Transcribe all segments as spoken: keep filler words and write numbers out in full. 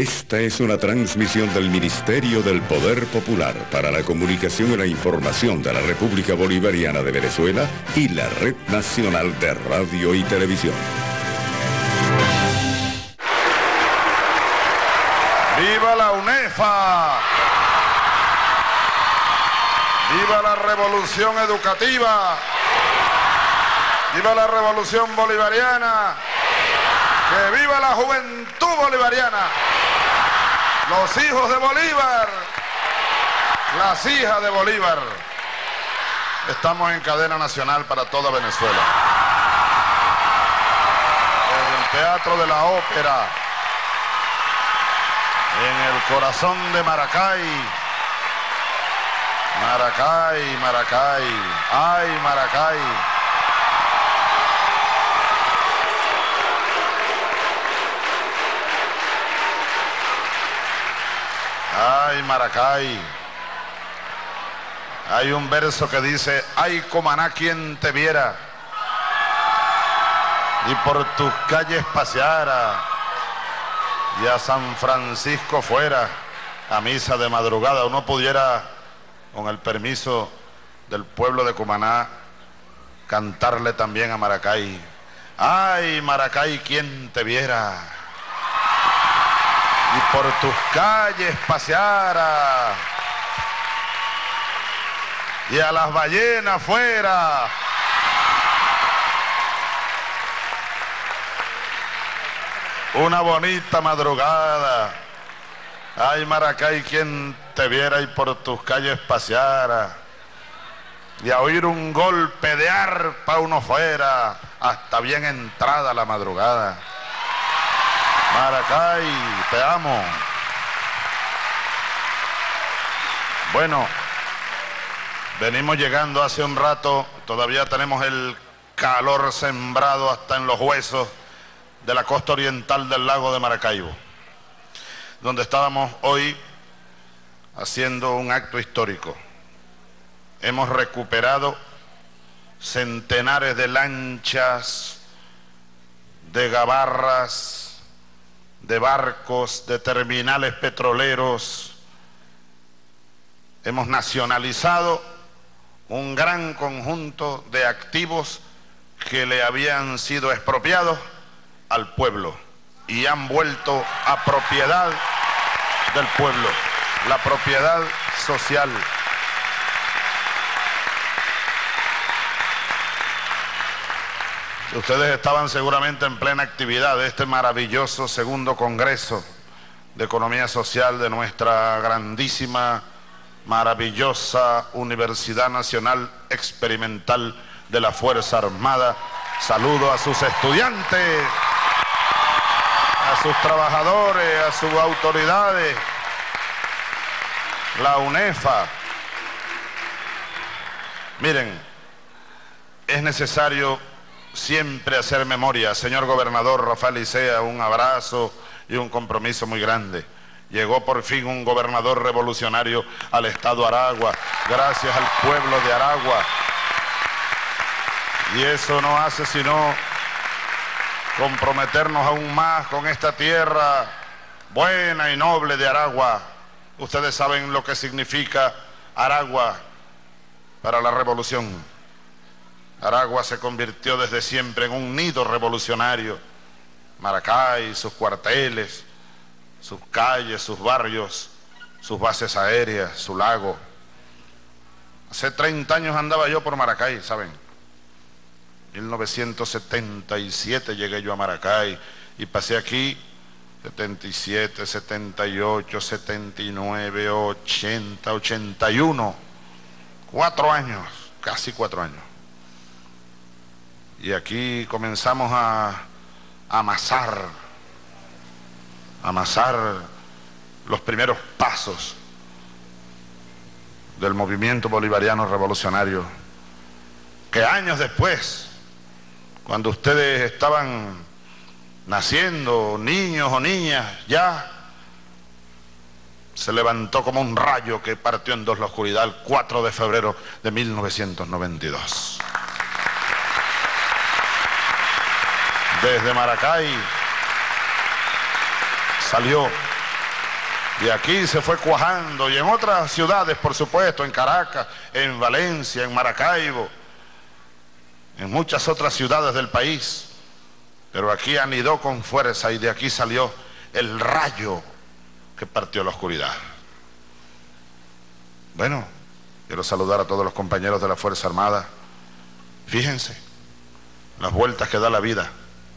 Esta es una transmisión del Ministerio del Poder Popular para la Comunicación y la Información de la República Bolivariana de Venezuela y la Red Nacional de Radio y Televisión. ¡Viva la UNEFA! ¡Viva la revolución educativa! ¡Viva la revolución bolivariana! ¡Que viva la juventud bolivariana! Los hijos de Bolívar, las hijas de Bolívar. Estamos en cadena nacional para toda Venezuela. Desde el Teatro de la Ópera, en el corazón de Maracay. Maracay, Maracay, ay Maracay. Ay Maracay. Hay un verso que dice: ay Cumaná quien te viera y por tus calles paseara y a San Francisco fuera a misa de madrugada. Uno pudiera, con el permiso del pueblo de Cumaná, cantarle también a Maracay: ay Maracay quien te viera y por tus calles paseara y a las ballenas fuera. Una bonita madrugada. Ay Maracay quien te viera y por tus calles paseara y a oír un golpe de arpa uno fuera hasta bien entrada la madrugada. Maracay, te amo. Bueno, venimos llegando hace un rato, todavía tenemos el calor sembrado hasta en los huesos de la costa oriental del lago de Maracaibo, donde estábamos hoy haciendo un acto histórico. Hemos recuperado centenares de lanchas, de gabarras, de barcos, de terminales petroleros. Hemos nacionalizado un gran conjunto de activos que le habían sido expropiados al pueblo y han vuelto a propiedad del pueblo, la propiedad social. Ustedes estaban seguramente en plena actividad de este maravilloso segundo Congreso de Economía Social de nuestra grandísima, maravillosa Universidad Nacional Experimental de la Fuerza Armada. Saludo a sus estudiantes, a sus trabajadores, a sus autoridades, la UNEFA. Miren, es necesario siempre hacer memoria. Señor gobernador Rafael Licea, un abrazo y un compromiso muy grande. Llegó por fin un gobernador revolucionario al estado Aragua, gracias al pueblo de Aragua. Y eso no hace sino comprometernos aún más con esta tierra buena y noble de Aragua. Ustedes saben lo que significa Aragua para la revolución. Aragua se convirtió desde siempre en un nido revolucionario. Maracay, sus cuarteles, sus calles, sus barrios, sus bases aéreas, su lago. Hace treinta años andaba yo por Maracay, ¿saben? mil novecientos setenta y siete llegué yo a Maracay y pasé aquí setenta y siete, setenta y ocho, setenta y nueve, ochenta, ochenta y uno. Cuatro años, casi cuatro años. Y aquí comenzamos a, a amasar, a amasar los primeros pasos del movimiento bolivariano revolucionario, que años después, cuando ustedes estaban naciendo, niños o niñas, ya se levantó como un rayo que partió en dos la oscuridad el cuatro de febrero de mil novecientos noventa y dos. Desde Maracay salió Y aquí se fue cuajando, y en otras ciudades, por supuesto, en Caracas, en Valencia, en Maracaibo, en muchas otras ciudades del país. Pero aquí anidó con fuerza y de aquí salió el rayo que partió la oscuridad. Bueno, quiero saludar a todos los compañeros de la Fuerza Armada. Fíjense las vueltas que da la vida.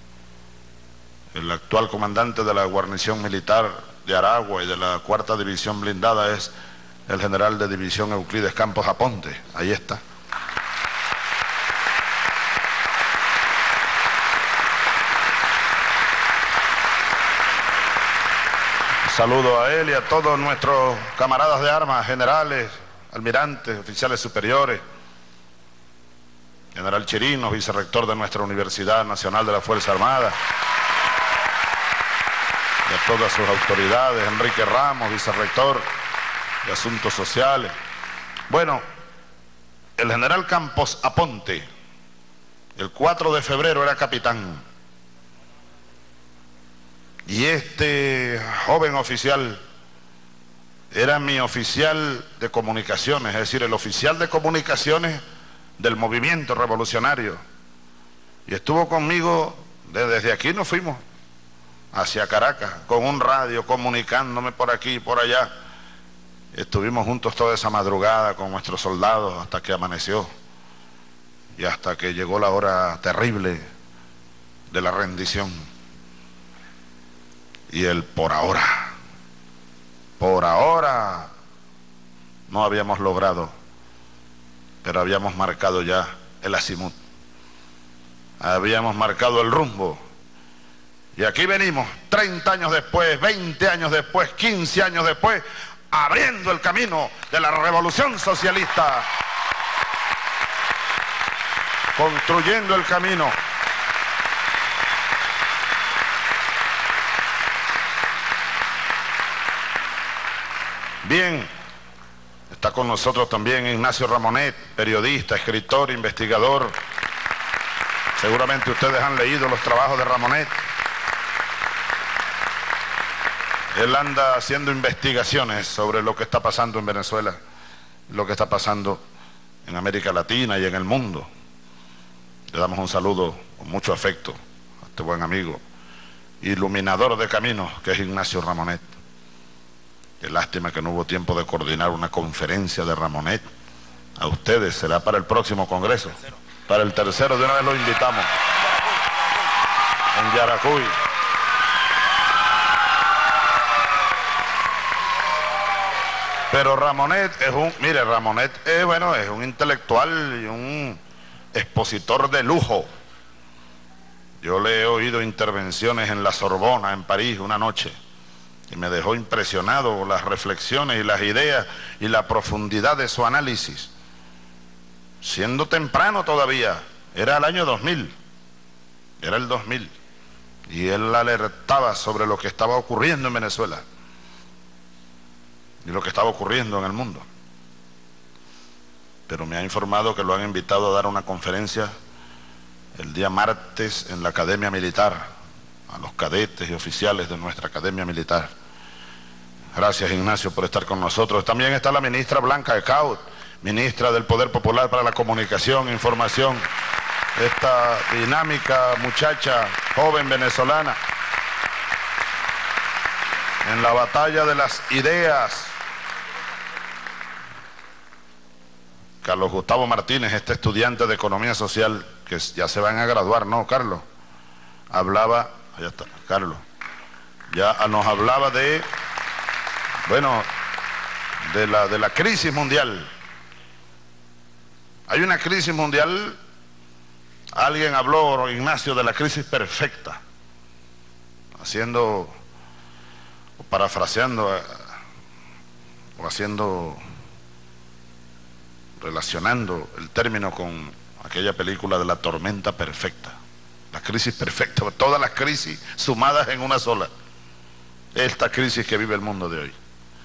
El actual comandante de la guarnición militar de Aragua y de la cuarta división blindada es el general de división Euclides Campos Aponte. Ahí está. Saludo a él y a todos nuestros camaradas de armas, generales, almirantes, oficiales superiores, general Chirinos, vicerrector de nuestra Universidad Nacional de la Fuerza Armada, y a todas sus autoridades, Enrique Ramos, vicerrector de Asuntos Sociales. Bueno, el general Campos Aponte, el cuatro de febrero era capitán, y este joven oficial era mi oficial de comunicaciones, es decir, el oficial de comunicaciones del movimiento revolucionario, y estuvo conmigo, desde aquí nos fuimos hacia Caracas, con un radio, comunicándome por aquí y por allá. Estuvimos juntos toda esa madrugada con nuestros soldados hasta que amaneció y hasta que llegó la hora terrible de la rendición. Y el por ahora, por ahora no habíamos logrado, pero habíamos marcado ya el azimut, habíamos marcado el rumbo. Y aquí venimos, treinta años después, veinte años después, quince años después, abriendo el camino de la revolución socialista, construyendo el camino. Bien, está con nosotros también Ignacio Ramonet, periodista, escritor, investigador. Seguramente ustedes han leído los trabajos de Ramonet. Él anda haciendo investigaciones sobre lo que está pasando en Venezuela, lo que está pasando en América Latina y en el mundo. Le damos un saludo con mucho afecto a este buen amigo, iluminador de caminos, que es Ignacio Ramonet. Qué lástima que no hubo tiempo de coordinar una conferencia de Ramonet. A ustedes será para el próximo congreso. Para el tercero, de una vez lo invitamos. En Yaracuy. Pero Ramonet es un, mire, Ramonet es, bueno, es un intelectual y un expositor de lujo. Yo le he oído intervenciones en la Sorbona, en París, una noche, y me dejó impresionado las reflexiones y las ideas y la profundidad de su análisis. Siendo temprano todavía, era el año dos mil, era el dos mil, y él alertaba sobre lo que estaba ocurriendo en Venezuela y lo que estaba ocurriendo en el mundo. Pero me ha informado que lo han invitado a dar una conferencia el día martes en la Academia Militar, a los cadetes y oficiales de nuestra Academia Militar. Gracias, Ignacio, por estar con nosotros. También está la ministra Blanca Ecaut, ministra del Poder Popular para la Comunicación e Información, esta dinámica muchacha, joven venezolana, en la batalla de las ideas. Carlos Gustavo Martínez, este estudiante de Economía Social, que ya se van a graduar, ¿no, Carlos? Hablaba, allá está, Carlos, ya nos hablaba de, bueno, de la, de la crisis mundial. Hay una crisis mundial, alguien habló, Ignacio, de la crisis perfecta, haciendo, o parafraseando, o haciendo, relacionando el término con aquella película de La Tormenta Perfecta. La crisis perfecta, todas las crisis sumadas en una sola. Esta crisis que vive el mundo de hoy.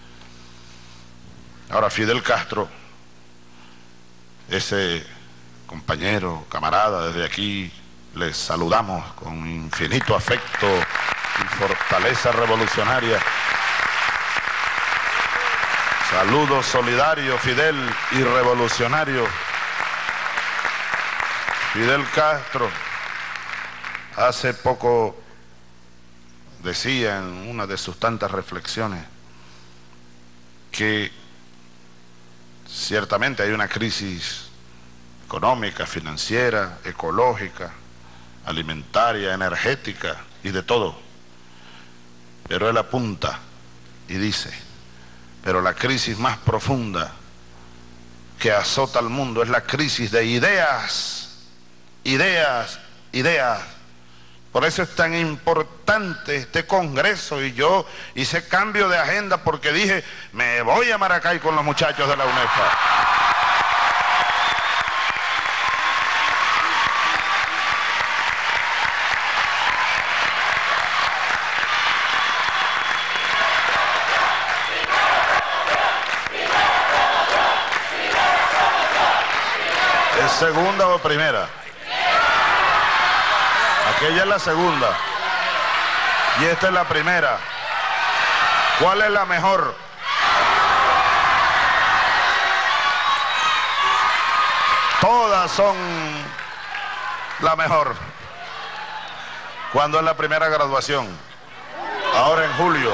Ahora, Fidel Castro, ese compañero, camarada, desde aquí les saludamos con infinito afecto y fortaleza revolucionaria. Saludo solidario, Fidel y revolucionario. Fidel Castro hace poco decía en una de sus tantas reflexiones que ciertamente hay una crisis económica, financiera, ecológica, alimentaria, energética y de todo. Pero él apunta y dice, pero la crisis más profunda que azota al mundo es la crisis de ideas, ideas, ideas. Por eso es tan importante este congreso, y yo hice cambio de agenda porque dije, me voy a Maracay con los muchachos de la UNEFA. ¿Es segunda o primera? Aquella es la segunda y esta es la primera. ¿Cuál es la mejor? Todas son la mejor. ¿Cuándo es la primera graduación? Ahora en julio.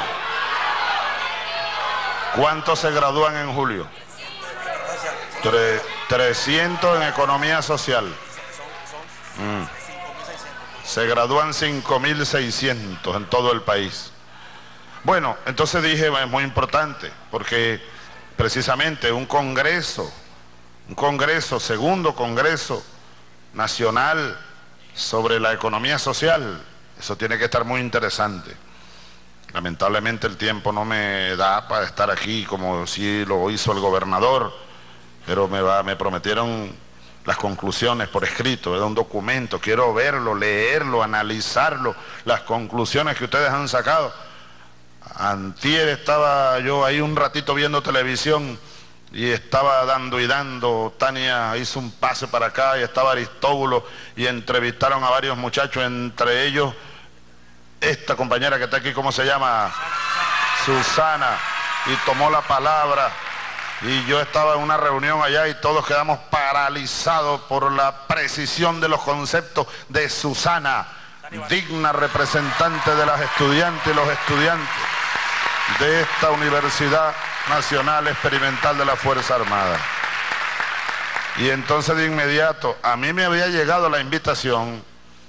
¿Cuántos se gradúan en julio? Tre- trescientos en economía social. Mm. Se gradúan cinco mil seiscientos en todo el país. Bueno, entonces dije, es muy importante, porque precisamente un congreso, un congreso, segundo congreso nacional sobre la economía social, eso tiene que estar muy interesante. Lamentablemente el tiempo no me da para estar aquí como si lo hizo el gobernador, pero me, va, me prometieron las conclusiones por escrito, era un documento, quiero verlo, leerlo, analizarlo, las conclusiones que ustedes han sacado. Antier estaba yo ahí un ratito viendo televisión y estaba dando y dando, Tania hizo un pase para acá y estaba Aristóbulo y entrevistaron a varios muchachos, entre ellos esta compañera que está aquí, ¿cómo se llama? Susana, y tomó la palabra. Y yo estaba en una reunión allá y todos quedamos paralizados por la precisión de los conceptos de Susana, digna representante de las estudiantes y los estudiantes de esta Universidad Nacional Experimental de la Fuerza Armada. Y entonces de inmediato, a mí me había llegado la invitación,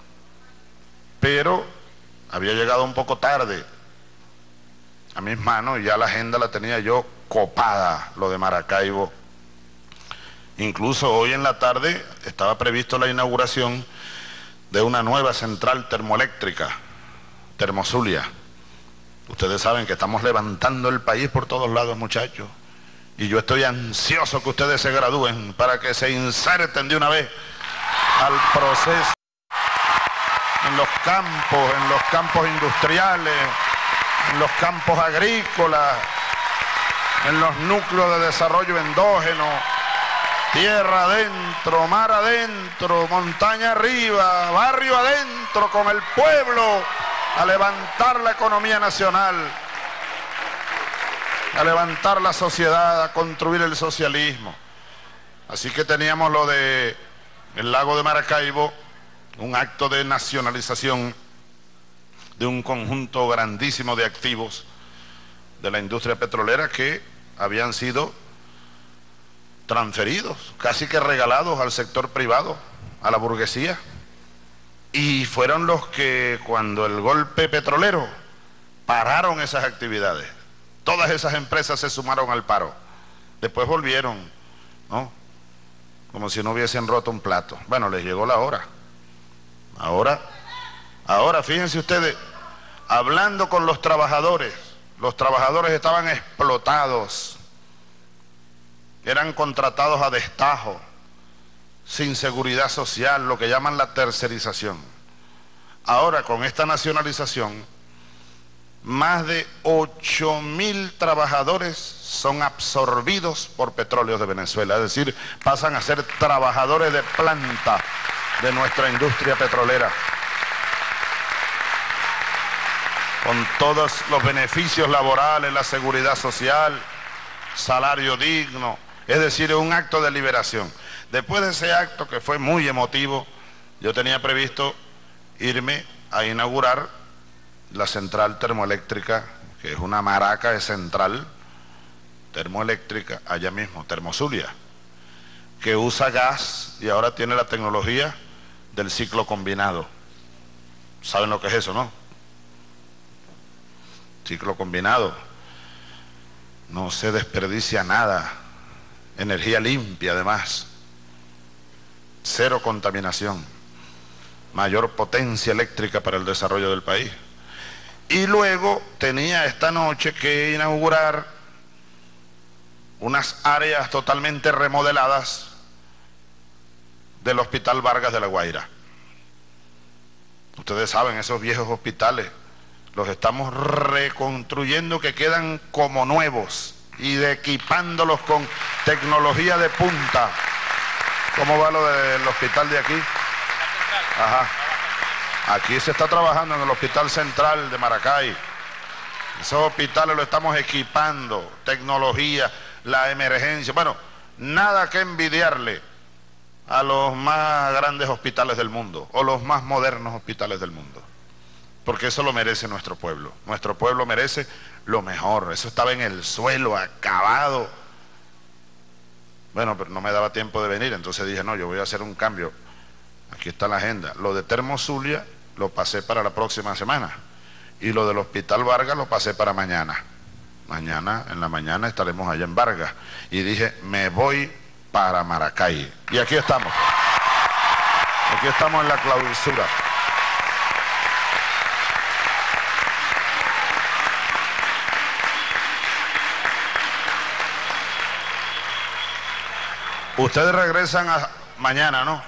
pero había llegado un poco tarde a mis manos y ya la agenda la tenía yo copada, lo de Maracaibo. Incluso hoy en la tarde estaba previsto la inauguración de una nueva central termoeléctrica, Termozulia. Ustedes saben que estamos levantando el país por todos lados, muchachos, y yo estoy ansioso que ustedes se gradúen para que se inserten de una vez al proceso en los campos, en los campos industriales, en los campos agrícolas, en los núcleos de desarrollo endógeno, tierra adentro, mar adentro, montaña arriba, barrio adentro, con el pueblo, a levantar la economía nacional, a levantar la sociedad, a construir el socialismo. Así que teníamos lo de el lago de Maracaibo, un acto de nacionalización de un conjunto grandísimo de activos de la industria petrolera que habían sido transferidos, casi que regalados al sector privado, a la burguesía, y fueron los que cuando el golpe petrolero pararon esas actividades, todas esas empresas se sumaron al paro, después volvieron, ¿no? Como si no hubiesen roto un plato. Bueno, les llegó la hora. Ahora, ahora fíjense ustedes, hablando con los trabajadores, los trabajadores estaban explotados, eran contratados a destajo, sin seguridad social, lo que llaman la tercerización. Ahora, con esta nacionalización, más de ocho mil trabajadores son absorbidos por Petróleos de Venezuela, es decir, pasan a ser trabajadores de planta de nuestra industria petrolera, con todos los beneficios laborales, la seguridad social, salario digno, es decir, un acto de liberación. Después de ese acto, que fue muy emotivo, yo tenía previsto irme a inaugurar la central termoeléctrica, que es una maraca de central termoeléctrica, allá mismo, Termozulia, que usa gas y ahora tiene la tecnología del ciclo combinado. ¿Saben lo que es eso, no? Ciclo combinado. No se desperdicia nada. Energía limpia, además. Cero contaminación. Mayor potencia eléctrica para el desarrollo del país. Y luego tenía esta noche que inaugurar unas áreas totalmente remodeladas del Hospital Vargas de La Guaira. Ustedes saben, esos viejos hospitales los estamos reconstruyendo, que quedan como nuevos, y de equipándolos con tecnología de punta. ¿Cómo va lo del hospital de aquí? Ajá. Aquí se está trabajando en el Hospital Central de Maracay. Esos hospitales los estamos equipando, tecnología, la emergencia. Bueno, nada que envidiarle a los más grandes hospitales del mundo, o los más modernos hospitales del mundo, porque eso lo merece nuestro pueblo. Nuestro pueblo merece lo mejor. Eso estaba en el suelo, acabado. Bueno, pero no me daba tiempo de venir, entonces dije, no, yo voy a hacer un cambio. Aquí está la agenda. Lo de Termozulia lo pasé para la próxima semana, y lo del Hospital Vargas lo pasé para mañana. Mañana, en la mañana, estaremos allá en Vargas. Y dije, me voy para Maracay. Y aquí estamos. Aquí estamos en la clausura. Ustedes regresan a mañana, ¿no?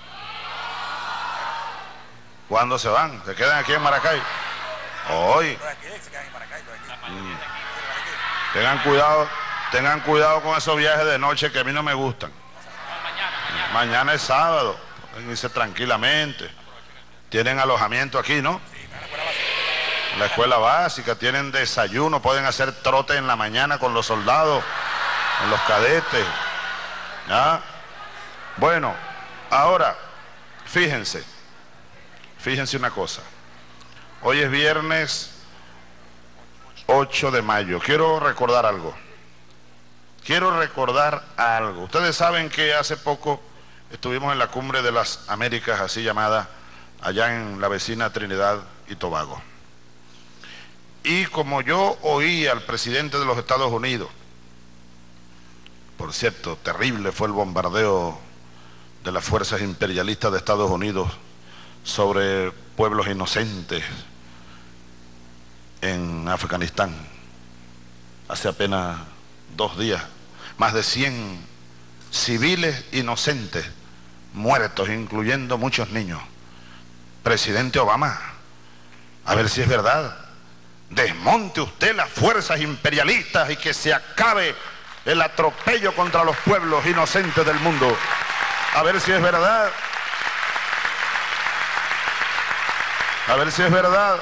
¿Cuándo se van? ¿Se quedan aquí en Maracay? Hoy. Mm. Tengan cuidado, tengan cuidado con esos viajes de noche que a mí no me gustan. Mañana, mañana es sábado, pueden irse tranquilamente. Tienen alojamiento aquí, ¿no? La escuela básica, tienen desayuno, pueden hacer trote en la mañana con los soldados, con los cadetes. ¿Ya? Bueno, ahora, fíjense, fíjense una cosa. Hoy es viernes ocho de mayo. Quiero recordar algo. Quiero recordar algo. Ustedes saben que hace poco estuvimos en la Cumbre de las Américas, así llamada, allá en la vecina Trinidad y Tobago. Y como yo oí al presidente de los Estados Unidos, por cierto, terrible fue el bombardeo de las fuerzas imperialistas de Estados Unidos sobre pueblos inocentes en Afganistán, hace apenas dos días, más de cien civiles inocentes muertos, incluyendo muchos niños. Presidente Obama, a ver si es verdad, desmonte usted las fuerzas imperialistas y que se acabe el atropello contra los pueblos inocentes del mundo. A ver si es verdad. A ver si es verdad.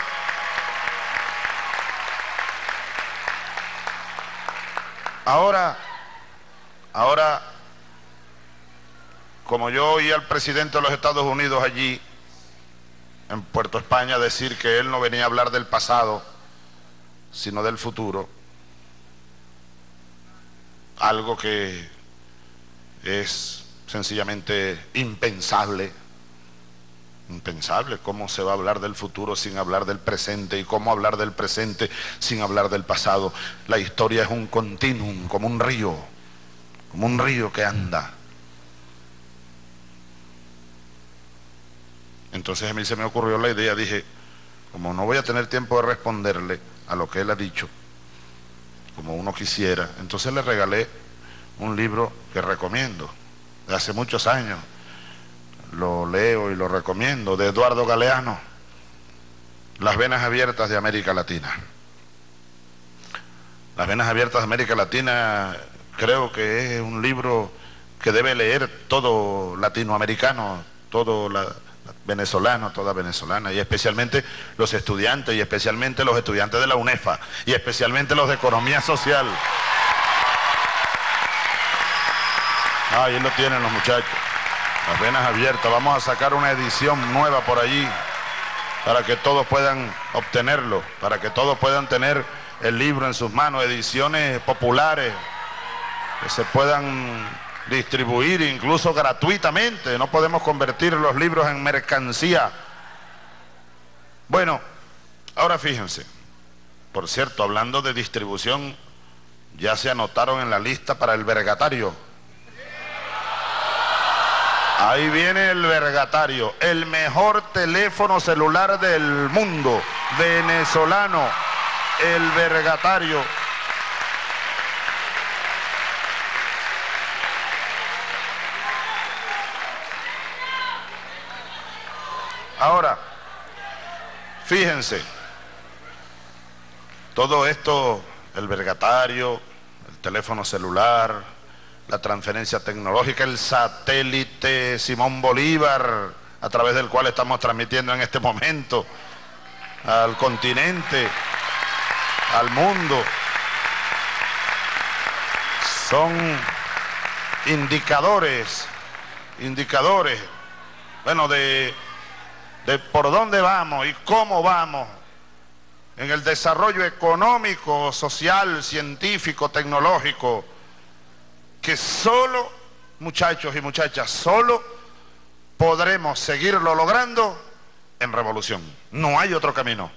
Ahora, ahora, como yo oí al presidente de los Estados Unidos allí en Puerto España decir que él no venía a hablar del pasado, sino del futuro, algo que es sencillamente impensable. Impensable. ¿Cómo se va a hablar del futuro sin hablar del presente? ¿Y cómo hablar del presente sin hablar del pasado? La historia es un continuum, como un río, como un río que anda. Entonces a mí se me ocurrió la idea, dije, como no voy a tener tiempo de responderle a lo que él ha dicho, como uno quisiera, entonces le regalé un libro que recomiendo, de hace muchos años. Lo leo y lo recomiendo, de Eduardo Galeano, Las venas abiertas de América Latina. Las venas abiertas de América Latina creo que es un libro que debe leer todo latinoamericano, todo la, venezolano, toda venezolana, y especialmente los estudiantes, y especialmente los estudiantes de la UNEFA, y especialmente los de Economía Social. Ah, ahí lo tienen los muchachos. Las venas abiertas. Vamos a sacar una edición nueva por allí para que todos puedan obtenerlo, para que todos puedan tener el libro en sus manos, ediciones populares que se puedan distribuir incluso gratuitamente. No podemos convertir los libros en mercancía. Bueno, ahora fíjense, por cierto, hablando de distribución, ya se anotaron en la lista para el vergatario. Ahí viene el vergatario, el mejor teléfono celular del mundo, venezolano, el vergatario. Ahora, fíjense, todo esto, el vergatario, el teléfono celular, la transferencia tecnológica, el satélite Simón Bolívar, a través del cual estamos transmitiendo en este momento al continente, al mundo, son indicadores, indicadores, bueno, de, de por dónde vamos y cómo vamos en el desarrollo económico, social, científico, tecnológico, que solo, muchachos y muchachas, solo podremos seguirlo logrando en revolución. No hay otro camino.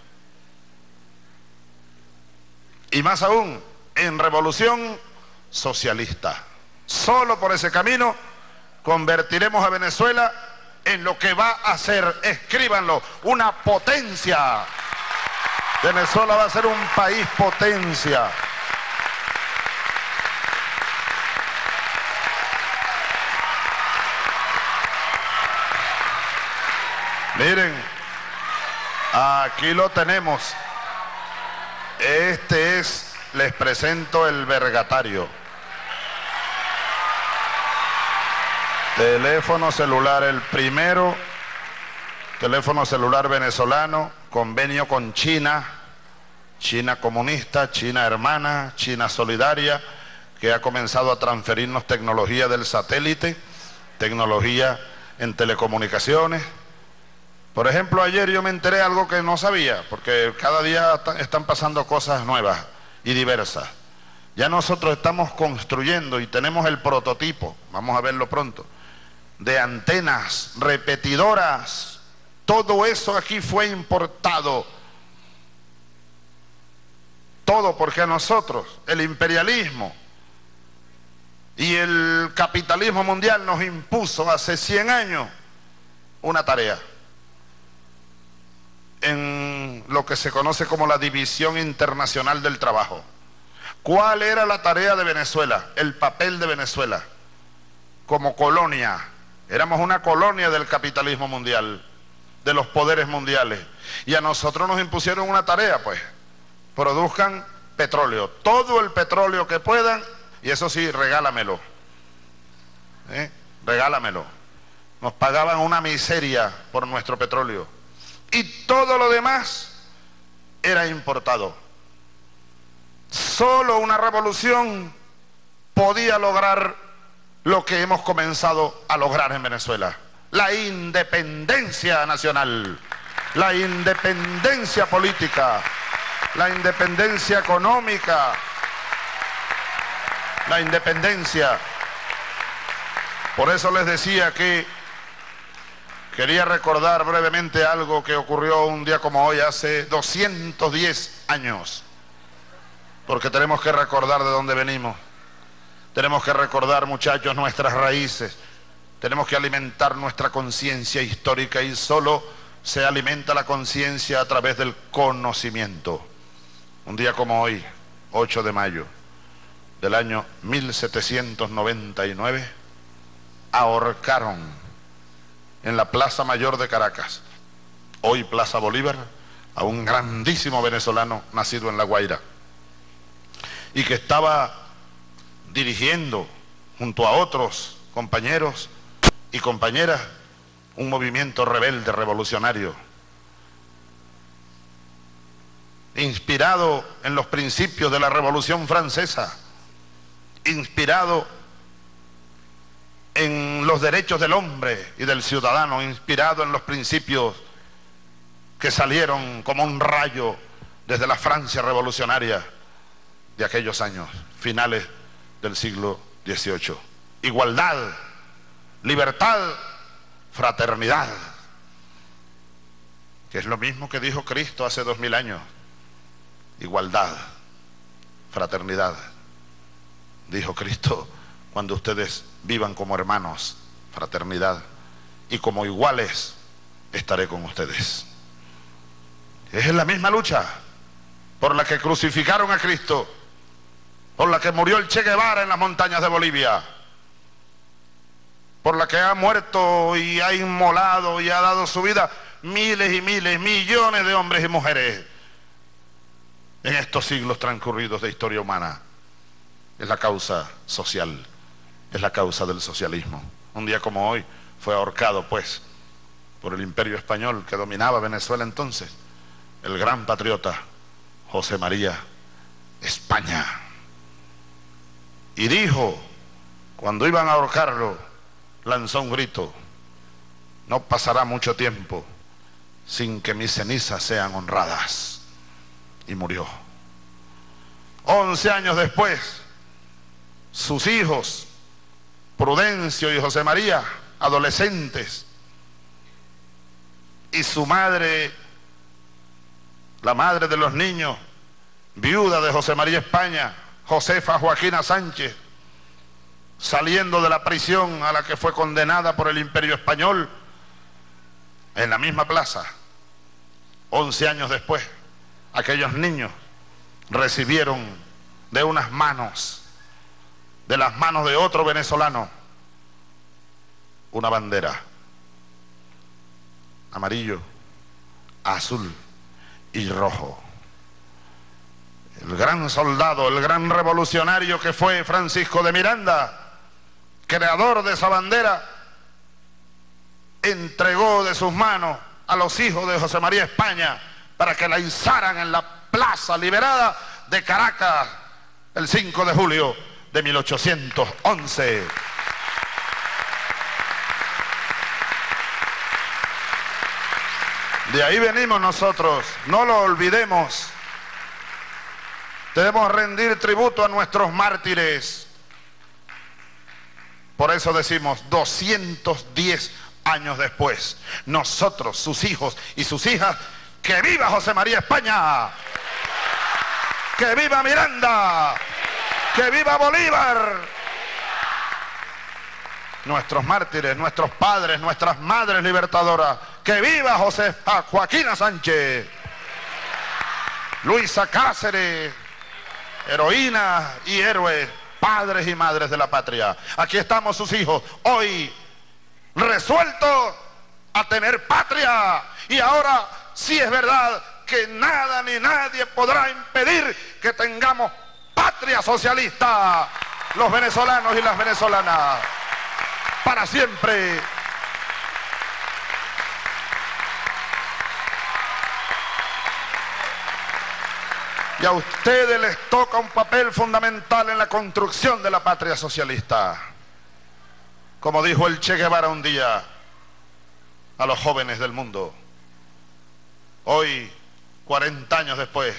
Y más aún, en revolución socialista. Solo por ese camino convertiremos a Venezuela en lo que va a ser, escríbanlo, una potencia. Venezuela va a ser un país potencia. Miren, aquí lo tenemos. Este es, les presento el vergatario. Teléfono celular, el primero, teléfono celular venezolano, convenio con China, China comunista, China hermana, China solidaria, que ha comenzado a transferirnos tecnología del satélite, tecnología en telecomunicaciones. Por ejemplo, ayer yo me enteré de algo que no sabía, porque cada día están pasando cosas nuevas y diversas. Ya nosotros estamos construyendo y tenemos el prototipo, vamos a verlo pronto, de antenas repetidoras. Todo eso aquí fue importado. Todo porque a nosotros el imperialismo y el capitalismo mundial nos impuso hace cien años una tarea en lo que se conoce como la División Internacional del Trabajo. ¿Cuál era la tarea de Venezuela? El papel de Venezuela como colonia. Éramos una colonia del capitalismo mundial, de los poderes mundiales, y a nosotros nos impusieron una tarea, pues, produzcan petróleo, todo el petróleo que puedan, y eso sí, regálamelo, ¿eh? regálamelo. Nos pagaban una miseria por nuestro petróleo, y todo lo demás era importado. Solo una revolución podía lograr lo que hemos comenzado a lograr en Venezuela: la independencia nacional, la independencia política, la independencia económica, la independencia. Por eso les decía que quería recordar brevemente algo que ocurrió un día como hoy, hace doscientos diez años, porque tenemos que recordar de dónde venimos. Tenemos que recordar, muchachos, nuestras raíces. Tenemos que alimentar nuestra conciencia histórica, y solo se alimenta la conciencia a través del conocimiento. Un día como hoy, ocho de mayo del año mil setecientos noventa y nueve, ahorcaron en la Plaza Mayor de Caracas, hoy Plaza Bolívar, a un grandísimo venezolano nacido en La Guaira, y que estaba dirigiendo junto a otros compañeros y compañeras un movimiento rebelde revolucionario, inspirado en los principios de la Revolución Francesa, inspirado en los derechos del hombre y del ciudadano, inspirado en los principios que salieron como un rayo desde la Francia revolucionaria de aquellos años, finales del siglo dieciocho. Igualdad, libertad, fraternidad, que es lo mismo que dijo Cristo hace dos mil años. Igualdad, fraternidad, dijo Cristo, cuando ustedes vivan como hermanos, fraternidad, y como iguales estaré con ustedes. Es la misma lucha por la que crucificaron a Cristo, por la que murió el Che Guevara en las montañas de Bolivia, por la que ha muerto y ha inmolado y ha dado su vida miles y miles, millones de hombres y mujeres en estos siglos transcurridos de historia humana. Es la causa social, es la causa del socialismo. Un día como hoy fue ahorcado, pues, por el imperio español que dominaba Venezuela entonces, el gran patriota José María España. Y dijo, cuando iban a ahorcarlo, lanzó un grito: no pasará mucho tiempo sin que mis cenizas sean honradas. Y murió. Once años después, sus hijos, Prudencio y José María, adolescentes, y su madre, la madre de los niños, viuda de José María España, Josefa Joaquina Sánchez, saliendo de la prisión a la que fue condenada por el imperio español, en la misma plaza, once años después, aquellos niños recibieron de unas manos, de las manos de otro venezolano, una bandera, amarillo, azul y rojo. El gran soldado, el gran revolucionario que fue Francisco de Miranda, creador de esa bandera, entregó de sus manos a los hijos de José María España para que la izaran en la plaza liberada de Caracas el cinco de julio de mil ochocientos once. De ahí venimos nosotros, no lo olvidemos. Debemos rendir tributo a nuestros mártires. Por eso decimos, doscientos diez años después, nosotros, sus hijos y sus hijas, ¡que viva José María España! ¡Que viva Miranda! ¡Que viva Bolívar! Nuestros mártires, nuestros padres, nuestras madres libertadoras, ¡que viva Josefa Joaquina Sánchez! Luisa Cáceres, heroínas y héroes, padres y madres de la patria. Aquí estamos sus hijos, hoy resueltos a tener patria. Y ahora sí es verdad que nada ni nadie podrá impedir que tengamos patria socialista, los venezolanos y las venezolanas, para siempre. Y a ustedes les toca un papel fundamental en la construcción de la patria socialista. Como dijo el Che Guevara un día a los jóvenes del mundo, hoy, cuarenta años después,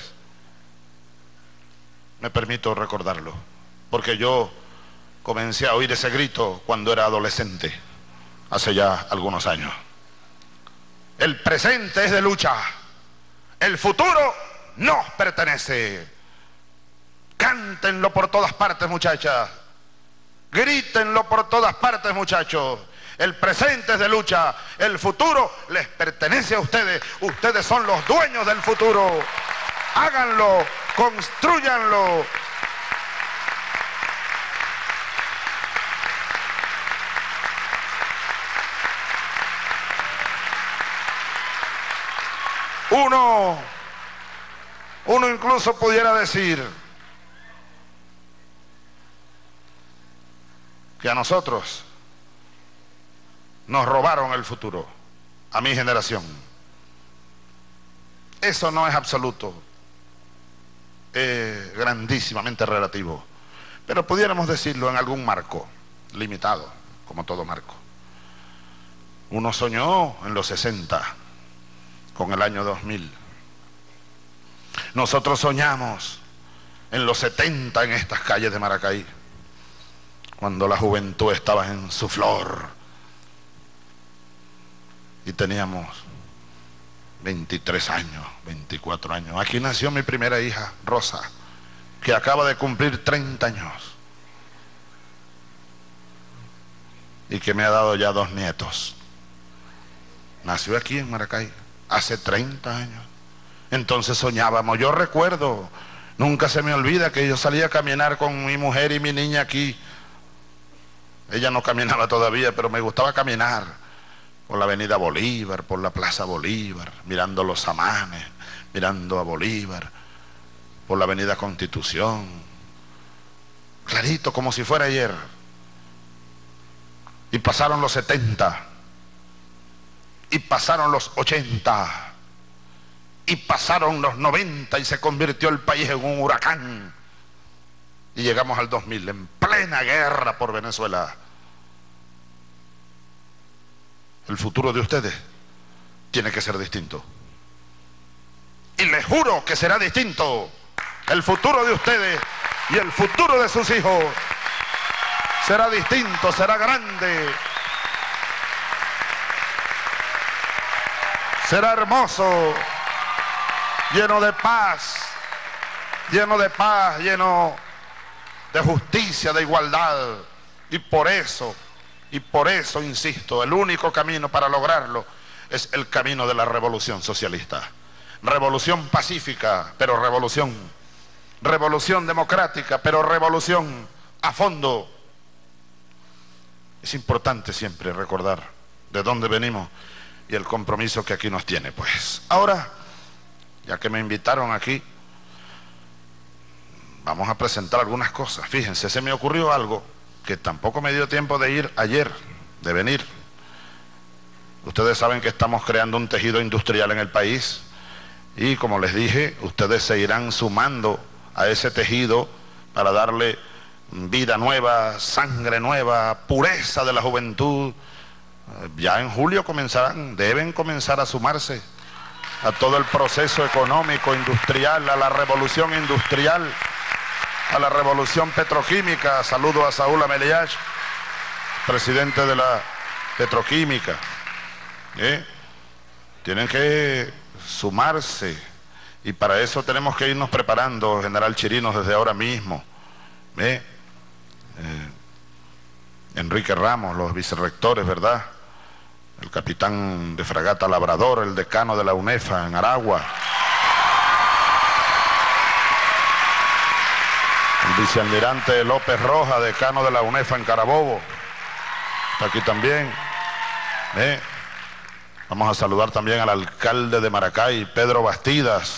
me permito recordarlo, porque yo comencé a oír ese grito cuando era adolescente, hace ya algunos años. El presente es de lucha, el futuro nos pertenece. Cántenlo por todas partes, muchachas. Grítenlo por todas partes, muchachos. El presente es de lucha, el futuro les pertenece a ustedes. Ustedes son los dueños del futuro. Háganlo, constrúyanlo. Uno, uno incluso pudiera decir que a nosotros nos robaron el futuro, a mi generación. Eso no es absoluto, es grandísimamente relativo, pero pudiéramos decirlo en algún marco limitado. como todo marco. Uno soñó en los sesenta con el año dos mil. Nosotros soñamos en los setenta en estas calles de Maracay, cuando la juventud estaba en su flor y teníamos veintitrés años, veinticuatro años. Aquí nació mi primera hija, Rosa, que acaba de cumplir treinta años y que me ha dado ya dos nietos. Nació aquí en Maracay hace treinta años. Entonces soñábamos. Yo recuerdo, nunca se me olvida que yo salía a caminar con mi mujer y mi niña aquí. Ella no caminaba todavía, pero me gustaba caminar por la avenida Bolívar, por la plaza Bolívar, mirando los samanes, mirando a Bolívar, por la avenida Constitución, clarito, como si fuera ayer. Y pasaron los setenta, y pasaron los ochenta, y pasaron los noventa, y se convirtió el país en un huracán. Y llegamos al dos mil, en plena guerra por Venezuela. El futuro de ustedes tiene que ser distinto. Y les juro que será distinto. El futuro de ustedes y el futuro de sus hijos será distinto, será grande, será hermoso, lleno de paz, lleno de paz, lleno de justicia, de igualdad. Y por eso, y por eso insisto, el único camino para lograrlo es el camino de la revolución socialista. Revolución pacífica, pero revolución. Revolución democrática, pero revolución a fondo. Es importante siempre recordar de dónde venimos y el compromiso que aquí nos tiene. Pues ahora, ya que me invitaron aquí, vamos a presentar algunas cosas. Fíjense, se me ocurrió algo que tampoco me dio tiempo de ir ayer, de venir. Ustedes saben que estamos creando un tejido industrial en el país y, como les dije, ustedes se irán sumando a ese tejido para darle vida nueva, sangre nueva, pureza de la juventud. Ya en julio comenzarán, deben comenzar a sumarse a todo el proceso económico, industrial, a la revolución industrial, a la revolución petroquímica. Saludo a Saúl Ameliach, presidente de la petroquímica. ¿Eh? Tienen que sumarse y para eso tenemos que irnos preparando, general Chirinos, desde ahora mismo. ¿Eh? Eh, Enrique Ramos, los vicerrectores, ¿verdad? El capitán de fragata Labrador, el decano de la UNEFA en Aragua, el vicealmirante López Roja, decano de la UNEFA en Carabobo, está aquí también. ¿Eh? Vamos a saludar también al alcalde de Maracay, Pedro Bastidas,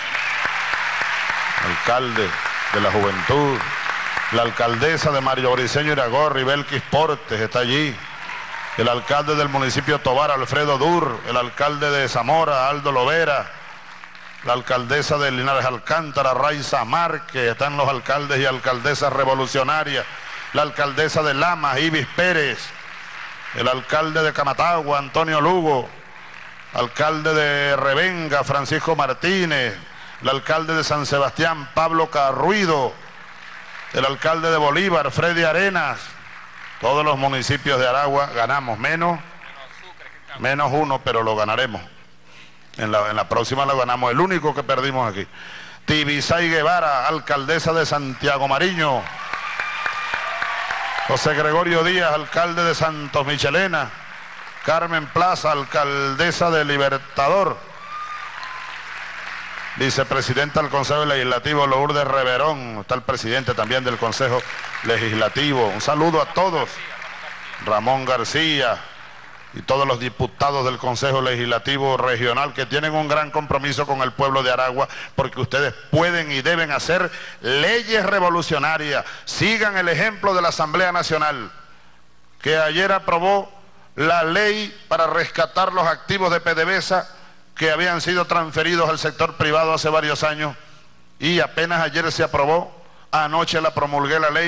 alcalde de la juventud. La alcaldesa de Mario Briceño Iragorri, Belkis Portes, está allí. El alcalde del municipio Tovar, Alfredo Dur. El alcalde de Zamora, Aldo Lovera. La alcaldesa de Linares Alcántara, Raiza Márquez. Están los alcaldes y alcaldesas revolucionarias. La alcaldesa de Lamas, Ibis Pérez. El alcalde de Camatagua, Antonio Lugo. Alcalde de Revenga, Francisco Martínez. El alcalde de San Sebastián, Pablo Carruido. El alcalde de Bolívar, Freddy Arenas. Todos los municipios de Aragua ganamos, menos, menos uno, pero lo ganaremos. En la, en la próxima lo ganamos, el único que perdimos aquí. Tibisay Guevara, alcaldesa de Santiago Mariño. José Gregorio Díaz, alcalde de Santos Michelena. Carmen Plaza, alcaldesa de Libertador. Vicepresidenta del Consejo Legislativo, Lourdes Reverón. Está el presidente también del Consejo Legislativo. Un saludo a todos. Ramón García y todos los diputados del Consejo Legislativo Regional que tienen un gran compromiso con el pueblo de Aragua, porque ustedes pueden y deben hacer leyes revolucionarias. Sigan el ejemplo de la Asamblea Nacional, que ayer aprobó la ley para rescatar los activos de PDVSA que habían sido transferidos al sector privado hace varios años, y apenas ayer se aprobó, anoche la promulgué la ley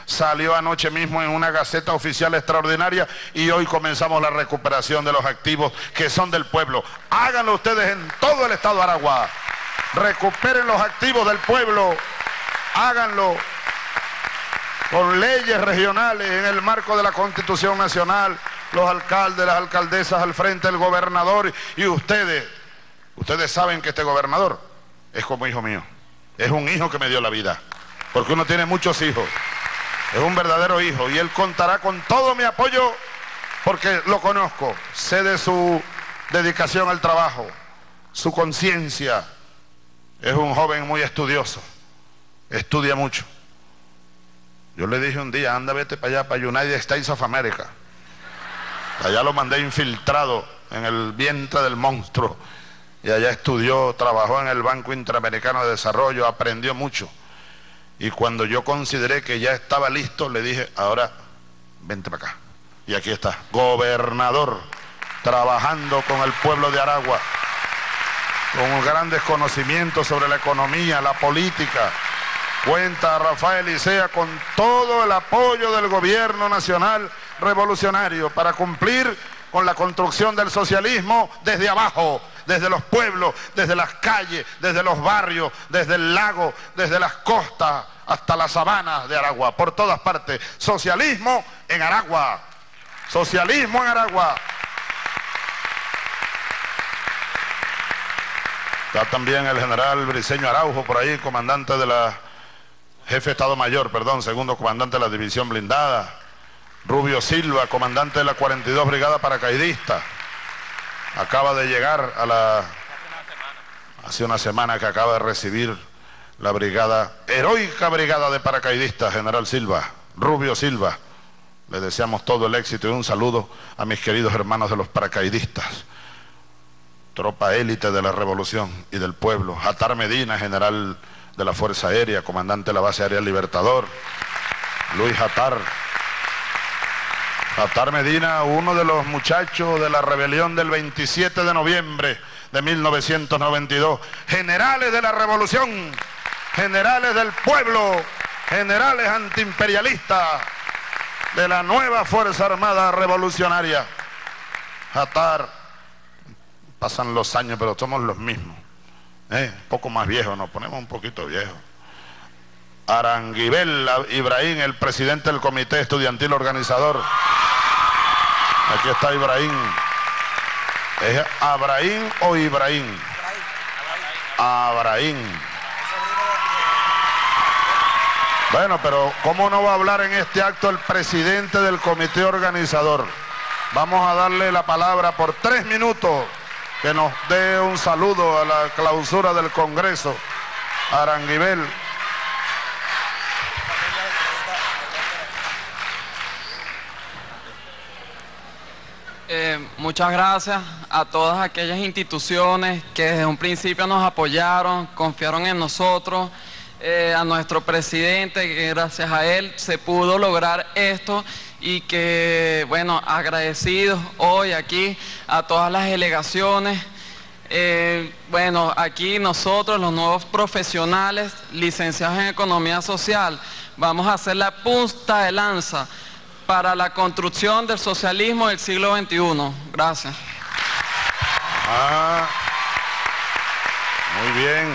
Salió anoche mismo en una Gaceta Oficial extraordinaria y hoy comenzamos la recuperación de los activos que son del pueblo. Háganlo ustedes en todo el estado de Aragua. Recuperen los activos del pueblo. Háganlo con leyes regionales en el marco de la Constitución Nacional. Los alcaldes, las alcaldesas al frente, el gobernador y ustedes. Ustedes saben que este gobernador es como hijo mío. Es un hijo que me dio la vida. Porque uno tiene muchos hijos. Es un verdadero hijo y él contará con todo mi apoyo porque lo conozco. Sé de su dedicación al trabajo, su conciencia. Es un joven muy estudioso. Estudia mucho. Yo le dije un día, anda, vete para allá, para United States of America. Allá lo mandé infiltrado en el vientre del monstruo. Y allá estudió, trabajó en el Banco Interamericano de Desarrollo, aprendió mucho. Y cuando yo consideré que ya estaba listo, le dije, ahora, vente para acá. Y aquí está, gobernador, trabajando con el pueblo de Aragua, con grandes conocimientos sobre la economía, la política. Cuenta Rafael Licea con todo el apoyo del gobierno nacional revolucionario para cumplir con la construcción del socialismo desde abajo, desde los pueblos, desde las calles, desde los barrios, desde el lago, desde las costas hasta las sabanas de Aragua, por todas partes. Socialismo en Aragua, socialismo en Aragua. Está también el general Briceño Araujo por ahí, comandante de la, jefe de Estado Mayor, perdón, segundo comandante de la división blindada. Rubio Silva, comandante de la cuarenta y dos Brigada Paracaidista. Acaba de llegar a la... Hace una semana que acaba de recibir la brigada, heroica brigada de paracaidistas, general Silva, Rubio Silva. Le deseamos todo el éxito y un saludo a mis queridos hermanos de los paracaidistas. Tropa élite de la revolución y del pueblo. Jatar Medina, general de la Fuerza Aérea, comandante de la Base Aérea Libertador. Luis Jatar. Jatar Medina, uno de los muchachos de la rebelión del veintisiete de noviembre de mil novecientos noventa y dos. Generales de la revolución, generales del pueblo, generales antiimperialistas de la nueva Fuerza Armada Revolucionaria. Jatar, pasan los años pero somos los mismos, ¿eh? Un poco más viejos, nos ponemos un poquito viejos. Aranguibel Ibrahim, el presidente del comité estudiantil organizador. Aquí está Ibrahim. ¿Es Abrahim o Ibrahim? Abrahim. Bueno, pero ¿cómo no va a hablar en este acto el presidente del comité organizador? Vamos a darle la palabra por tres minutos, que nos dé un saludo a la clausura del Congreso. Aranguibel. Eh, muchas gracias a todas aquellas instituciones que desde un principio nos apoyaron, confiaron en nosotros, eh, a nuestro presidente, que gracias a él se pudo lograr esto y que, bueno, agradecidos hoy aquí a todas las delegaciones. Eh, bueno, aquí nosotros, los nuevos profesionales licenciados en Economía Social, vamos a hacer la punta de lanza para la construcción del socialismo del siglo veintiuno. Gracias. Ah, muy bien.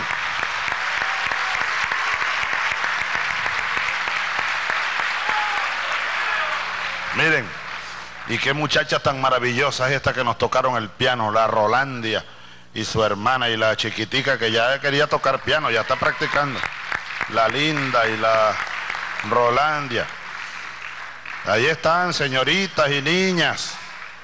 Miren, y qué muchachas tan maravillosas estas que nos tocaron el piano, la Rolandia y su hermana, y la chiquitica que ya quería tocar piano, ya está practicando. La Linda y la Rolandia. Ahí están, señoritas y niñas.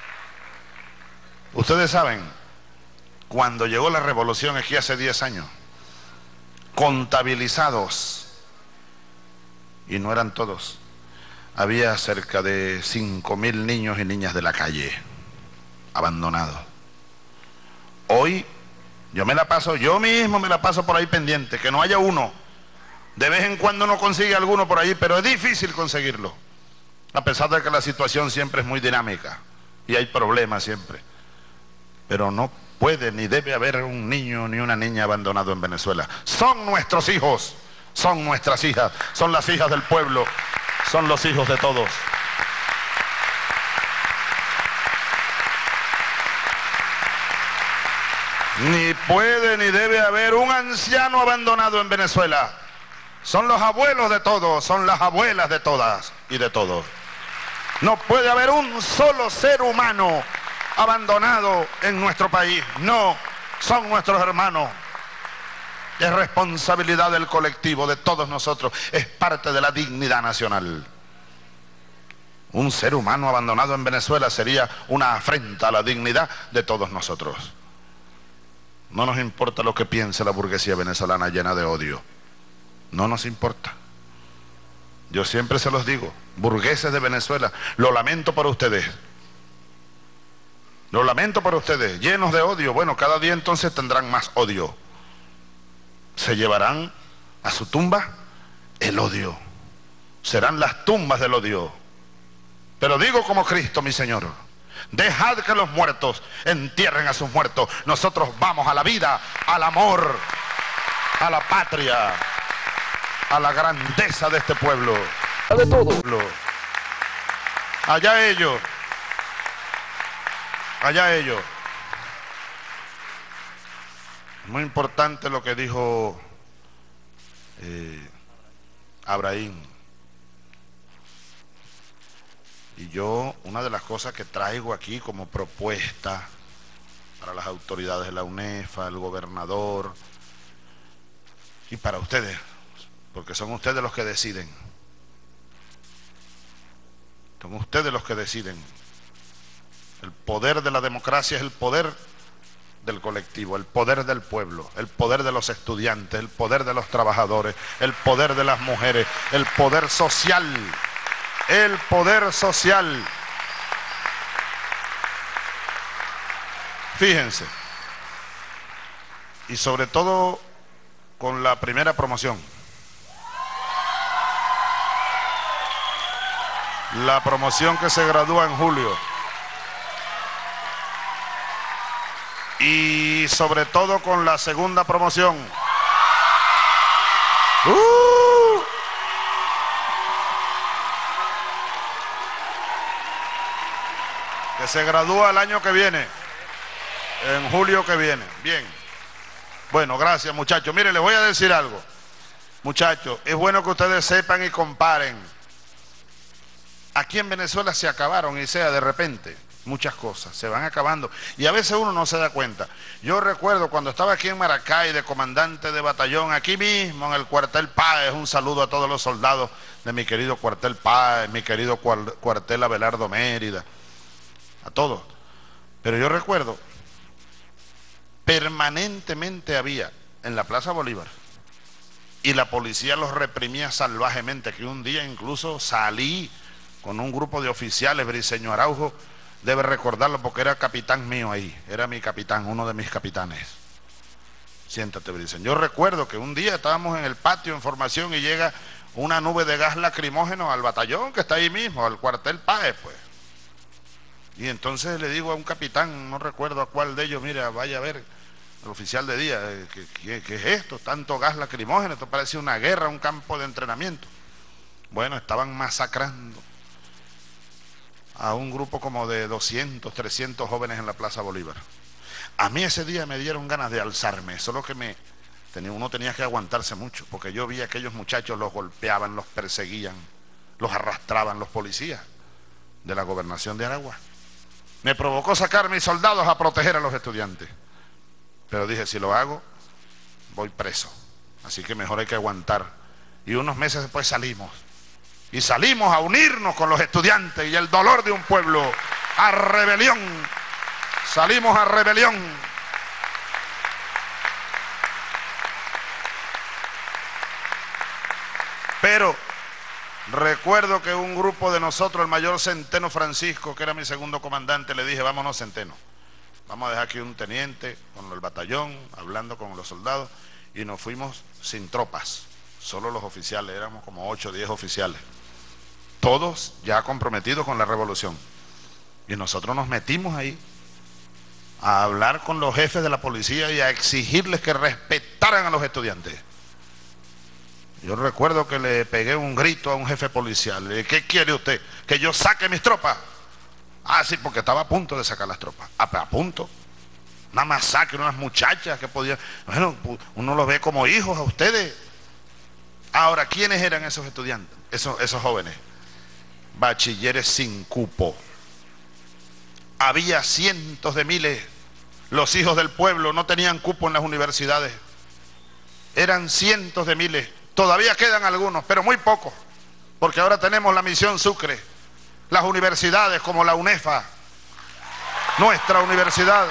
Ustedes saben, cuando llegó la revolución aquí hace diez años, contabilizados, y no eran todos, había cerca de cinco mil niños y niñas de la calle, abandonados. Hoy, yo me la paso, yo mismo me la paso por ahí pendiente, que no haya uno. De vez en cuando uno consigue alguno por ahí, pero es difícil conseguirlo. A pesar de que la situación siempre es muy dinámica y hay problemas siempre. Pero no puede ni debe haber un niño ni una niña abandonado en Venezuela. Son nuestros hijos, son nuestras hijas, son las hijas del pueblo, son los hijos de todos. Ni puede ni debe haber un anciano abandonado en Venezuela. Son los abuelos de todos, son las abuelas de todas y de todos. No puede haber un solo ser humano abandonado en nuestro país. No, son nuestros hermanos. Es responsabilidad del colectivo, de todos nosotros. Es parte de la dignidad nacional. Un ser humano abandonado en Venezuela sería una afrenta a la dignidad de todos nosotros. No nos importa lo que piense la burguesía venezolana llena de odio. No nos importa. Yo siempre se los digo, burgueses de Venezuela, lo lamento por ustedes. Lo lamento por ustedes, llenos de odio. Bueno, cada día entonces tendrán más odio. Se llevarán a su tumba el odio. Serán las tumbas del odio. Pero digo como Cristo, mi Señor, dejad que los muertos entierren a sus muertos. Nosotros vamos a la vida, al amor, a la patria, a la grandeza de este pueblo. De todo. Allá ellos. Allá ellos. Muy importante lo que dijo eh, Abraham. Y yo, una de las cosas que traigo aquí como propuesta para las autoridades de la UNEFA, el gobernador y para ustedes, porque son ustedes los que deciden. Son ustedes los que deciden. El poder de la democracia es el poder del colectivo, el poder del pueblo, el poder de los estudiantes, el poder de los trabajadores, el poder de las mujeres, el poder social, el poder social. Fíjense, y sobre todo con la primera promoción. La promoción que se gradúa en julio. Y sobre todo con la segunda promoción. ¡Uh! Que se gradúa el año que viene. En julio que viene. Bien. Bueno, gracias muchachos. Mire, les voy a decir algo. Muchachos, es bueno que ustedes sepan y comparen. Aquí en Venezuela se acabaron, y sea de repente, muchas cosas, se van acabando. Y a veces uno no se da cuenta. Yo recuerdo cuando estaba aquí en Maracay de comandante de batallón, aquí mismo en el cuartel Páez, un saludo a todos los soldados de mi querido cuartel Páez, mi querido cuartel Abelardo Mérida, a todos. Pero yo recuerdo, permanentemente había en la Plaza Bolívar, y la policía los reprimía salvajemente, que un día incluso salí con un grupo de oficiales. Briceño Araujo debe recordarlo porque era capitán mío ahí, era mi capitán, uno de mis capitanes. Siéntate, Briceño. Yo recuerdo que un día estábamos en el patio en formación y llega una nube de gas lacrimógeno al batallón que está ahí mismo, al cuartel Páez, pues. Y entonces le digo a un capitán, no recuerdo a cuál de ellos, mira, vaya a ver, el oficial de día, ¿qué, qué, qué es esto? Tanto gas lacrimógeno, esto parece una guerra, un campo de entrenamiento. Bueno, estaban masacrando a un grupo como de doscientos, trescientos jóvenes en la Plaza Bolívar. A mí ese día me dieron ganas de alzarme, solo que me, tenía, uno tenía que aguantarse mucho, porque yo vi a aquellos muchachos, los golpeaban, los perseguían, los arrastraban los policías de la gobernación de Aragua. Me provocó sacar mis soldados a proteger a los estudiantes, pero dije, si lo hago, voy preso, así que mejor hay que aguantar. Y unos meses después salimos. Y salimos a unirnos con los estudiantes y el dolor de un pueblo, a rebelión. Salimos a rebelión. Pero recuerdo que un grupo de nosotros, el mayor Centeno Francisco, que era mi segundo comandante, le dije, vámonos Centeno, vamos a dejar aquí un teniente con el batallón, hablando con los soldados, y nos fuimos sin tropas, solo los oficiales, éramos como ocho o diez oficiales. Todos ya comprometidos con la revolución. Y nosotros nos metimos ahí a hablar con los jefes de la policía y a exigirles que respetaran a los estudiantes. Yo recuerdo que le pegué un grito a un jefe policial. Le dije, ¿qué quiere usted? ¿Que yo saque mis tropas? Ah, sí, porque estaba a punto de sacar las tropas. A, a punto. Una masacre, unas muchachas que podían... Bueno, uno los ve como hijos a ustedes. Ahora, ¿quiénes eran esos estudiantes? Esos, esos jóvenes. Bachilleres sin cupo. Había cientos de miles. Los hijos del pueblo no tenían cupo en las universidades. Eran cientos de miles. Todavía quedan algunos, pero muy pocos. Porque ahora tenemos la Misión Sucre. Las universidades como la UNEFA. Nuestra universidad.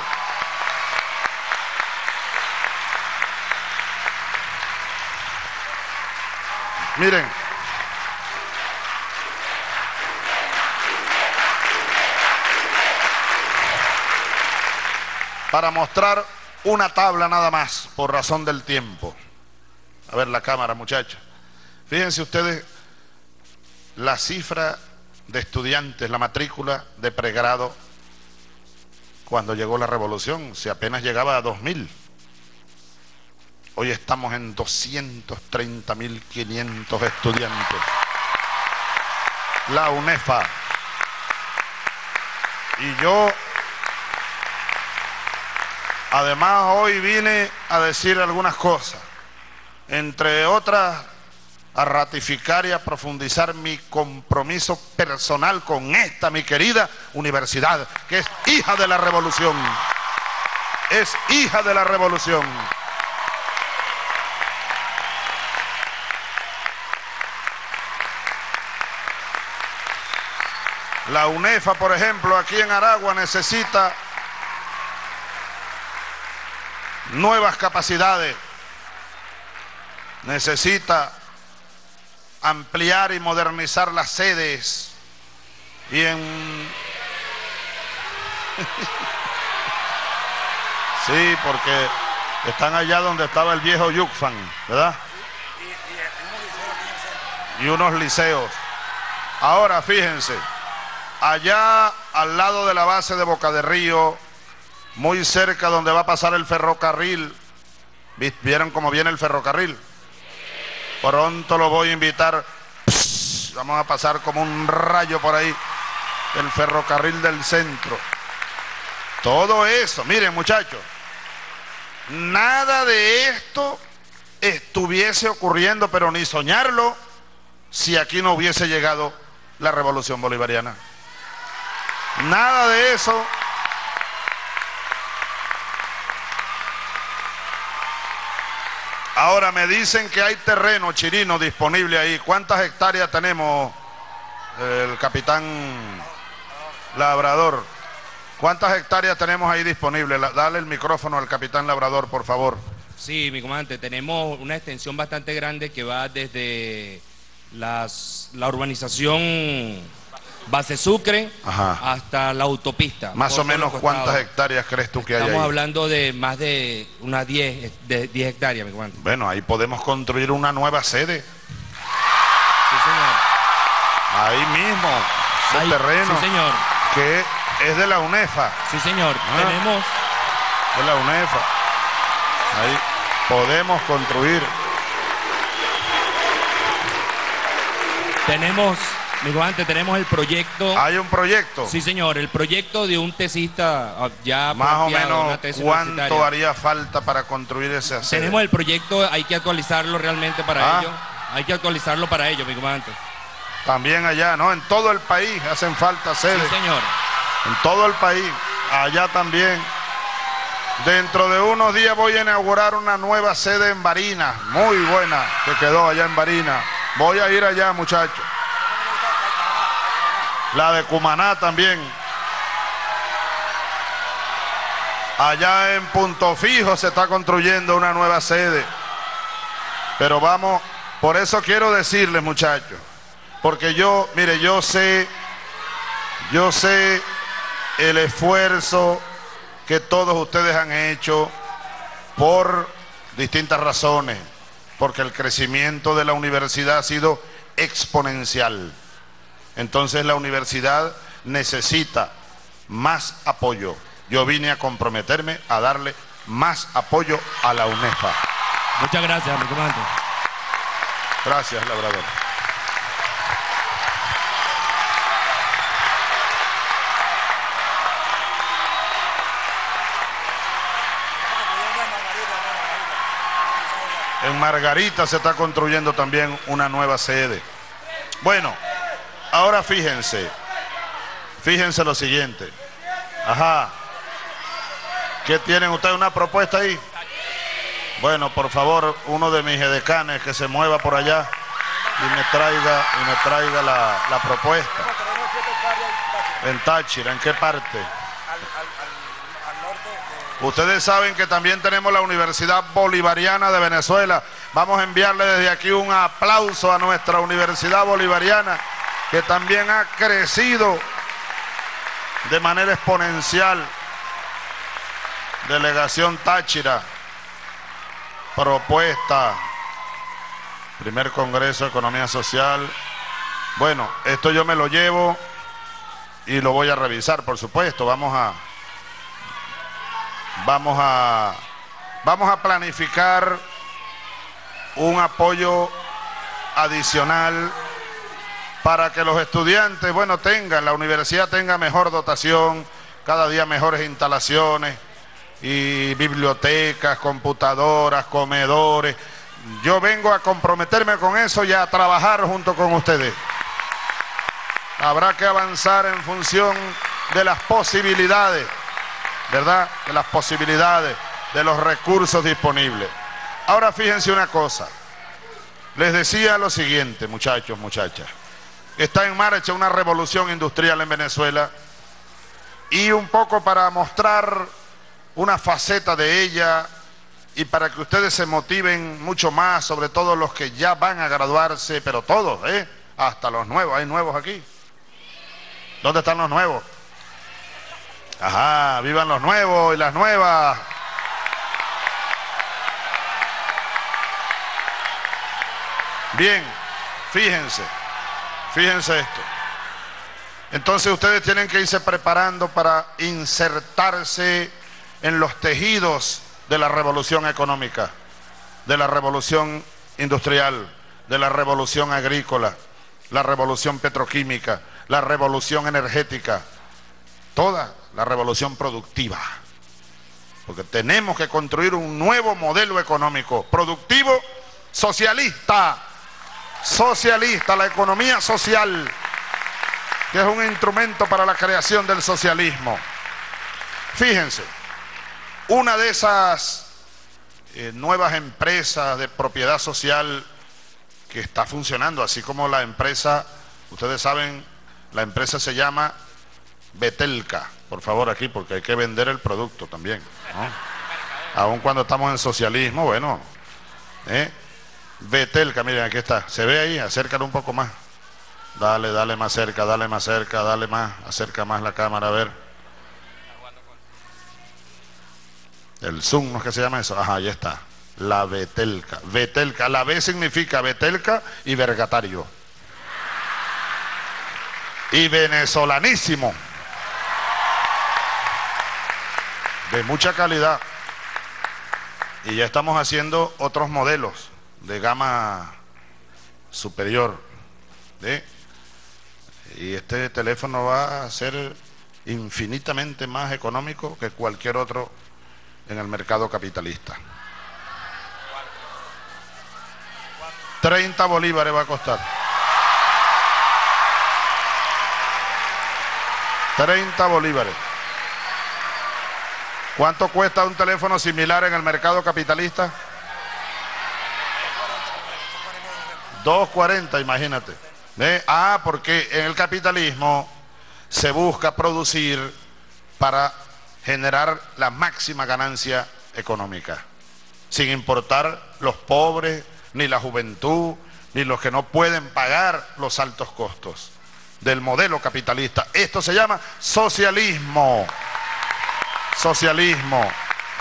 Miren. Para mostrar una tabla nada más, por razón del tiempo. A ver la cámara, muchachos. Fíjense ustedes la cifra de estudiantes, la matrícula de pregrado cuando llegó la revolución. Si apenas llegaba a dos mil. Hoy estamos en doscientos treinta mil quinientos estudiantes. La UNEFA. Y yo, además, hoy vine a decir algunas cosas. Entre otras, a ratificar y a profundizar mi compromiso personal con esta, mi querida universidad, que es hija de la revolución. Es hija de la revolución. La UNEFA, por ejemplo, aquí en Aragua necesita nuevas capacidades. Necesita ampliar y modernizar las sedes. Y en... Sí, porque están allá donde estaba el viejo Yucfan, ¿verdad? Y unos liceos. Ahora, fíjense, allá al lado de la base de Boca de Río, muy cerca donde va a pasar el ferrocarril, ¿vieron cómo viene el ferrocarril? Pronto lo voy a invitar. Pss, vamos a pasar como un rayo por ahí. El ferrocarril del centro. Todo eso, miren muchachos, nada de esto estuviese ocurriendo, pero ni soñarlo, si aquí no hubiese llegado la revolución bolivariana. Nada de eso. Ahora me dicen que hay terreno chirino disponible ahí. ¿Cuántas hectáreas tenemos, el capitán Labrador? ¿Cuántas hectáreas tenemos ahí disponibles? Dale el micrófono al capitán Labrador, por favor. Sí, mi comandante, tenemos una extensión bastante grande que va desde las, la urbanización Base Sucre, ajá, hasta la autopista. Más o menos, ¿cuántas hectáreas crees tú que hay ahí? Estamos hablando de más de unas diez hectáreas, mi comandante. Bueno, ahí podemos construir una nueva sede. Sí, señor. Ahí mismo, ese ahí, terreno. Sí, señor. Que es de la UNEFA. Sí, señor. Ah, tenemos... de la UNEFA. Ahí podemos construir. Tenemos... Mi comandante, tenemos el proyecto. ¿Hay un proyecto? Sí, señor, el proyecto de un tesista ya más o menos. ¿Cuánto haría falta para construir ese sede? Tenemos el proyecto, hay que actualizarlo realmente para ¿Ah? ello. Hay que actualizarlo para ello, mi comandante. También allá, ¿no? En todo el país hacen falta sedes. Sí, señor. En todo el país, allá también. Dentro de unos días voy a inaugurar una nueva sede en Barinas, muy buena, que quedó allá en Barinas. Voy a ir allá, muchachos. La de Cumaná también. Allá en Punto Fijo se está construyendo una nueva sede. Pero vamos, por eso quiero decirles, muchachos, porque yo, mire, yo sé, yo sé el esfuerzo que todos ustedes han hecho por distintas razones, porque el crecimiento de la universidad ha sido exponencial. Entonces la universidad necesita más apoyo. Yo vine a comprometerme a darle más apoyo a la UNEFA. Muchas gracias, mi comandante. Gracias, labrador. En Margarita se está construyendo también una nueva sede. Bueno, ahora fíjense, fíjense lo siguiente. Ajá. ¿Qué tienen ustedes? ¿Una propuesta ahí? Bueno, por favor, uno de mis edecanes que se mueva por allá y me traiga, y me traiga la, la propuesta. En Táchira, ¿en qué parte? Ustedes saben que también tenemos la Universidad Bolivariana de Venezuela. Vamos a enviarle desde aquí un aplauso a nuestra Universidad Bolivariana, que también ha crecido de manera exponencial. Delegación Táchira, propuesta, primer Congreso de Economía Social. Bueno, esto yo me lo llevo y lo voy a revisar, por supuesto. Vamos a... Vamos a, vamos a planificar un apoyo adicional para que los estudiantes, bueno, tengan, la universidad tenga mejor dotación, cada día mejores instalaciones y bibliotecas, computadoras, comedores. Yo vengo a comprometerme con eso y a trabajar junto con ustedes. Habrá que avanzar en función de las posibilidades, ¿verdad? De las posibilidades, de los recursos disponibles. Ahora fíjense una cosa. Les decía lo siguiente, muchachos, muchachas. Está en marcha una revolución industrial en Venezuela y un poco para mostrar una faceta de ella y para que ustedes se motiven mucho más, sobre todo los que ya van a graduarse, pero todos, ¿eh? Hasta los nuevos. ¿Hay nuevos aquí? ¿Dónde están los nuevos? Ajá, vivan los nuevos y las nuevas. Bien, fíjense, fíjense esto. Entonces ustedes tienen que irse preparando para insertarse en los tejidos de la revolución económica, de la revolución industrial, de la revolución agrícola, la revolución petroquímica, la revolución energética, toda la revolución productiva, porque tenemos que construir un nuevo modelo económico, productivo, socialista, socialista, la economía social, que es un instrumento para la creación del socialismo. Fíjense, una de esas eh, nuevas empresas de propiedad social que está funcionando, así como la empresa, ustedes saben, la empresa se llama Betelca, por favor aquí, porque hay que vender el producto también, ¿no? Aun cuando estamos en socialismo, bueno, ¿eh? Betelca, miren, aquí está, se ve ahí, acércalo un poco más, dale, dale más cerca, dale más cerca, dale más, acerca más la cámara, a ver, el zoom, ¿no es que se llama eso? Ajá, ahí está, la Betelca, Betelca, la B significa Betelca y vergatario, y venezolanísimo, de mucha calidad. Y ya estamos haciendo otros modelos de gama superior, ¿sí? Y este teléfono va a ser infinitamente más económico que cualquier otro en el mercado capitalista. treinta bolívares va a costar. treinta bolívares. ¿Cuánto cuesta un teléfono similar en el mercado capitalista? dos cuarenta, imagínate. ¿Eh? Ah, porque en el capitalismo se busca producir para generar la máxima ganancia económica, sin importar los pobres, ni la juventud, ni los que no pueden pagar los altos costos del modelo capitalista. Esto se llama socialismo. Socialismo.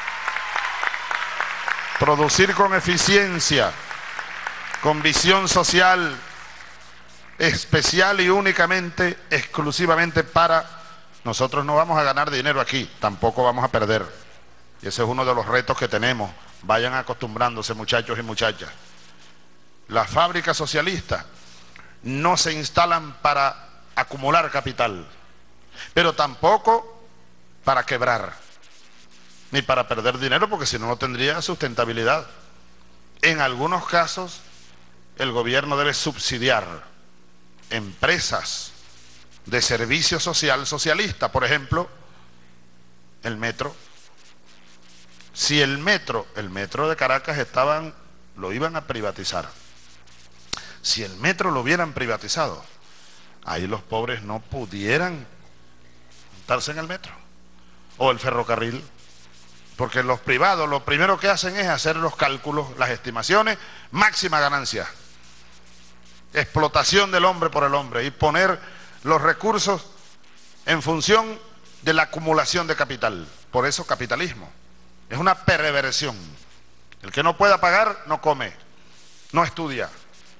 Producir con eficiencia, con visión social especial y únicamente, exclusivamente para... Nosotros no vamos a ganar dinero aquí, tampoco vamos a perder. Y ese es uno de los retos que tenemos. Vayan acostumbrándose, muchachos y muchachas. las fábricas socialistas no se instalan para acumular capital, pero tampoco para quebrar, ni para perder dinero, porque si no, no tendría sustentabilidad. En algunos casos, el gobierno debe subsidiar empresas de servicio social socialista, por ejemplo, el metro. Si el metro, el metro de Caracas estaban, lo iban a privatizar. Si el metro lo hubieran privatizado, ahí los pobres no pudieran montarse en el metro. O el ferrocarril. Porque los privados lo primero que hacen es hacer los cálculos, las estimaciones, máxima ganancia. Explotación del hombre por el hombre y poner los recursos en función de la acumulación de capital. Por eso capitalismo. Es una perversión. El que no pueda pagar no come, no estudia,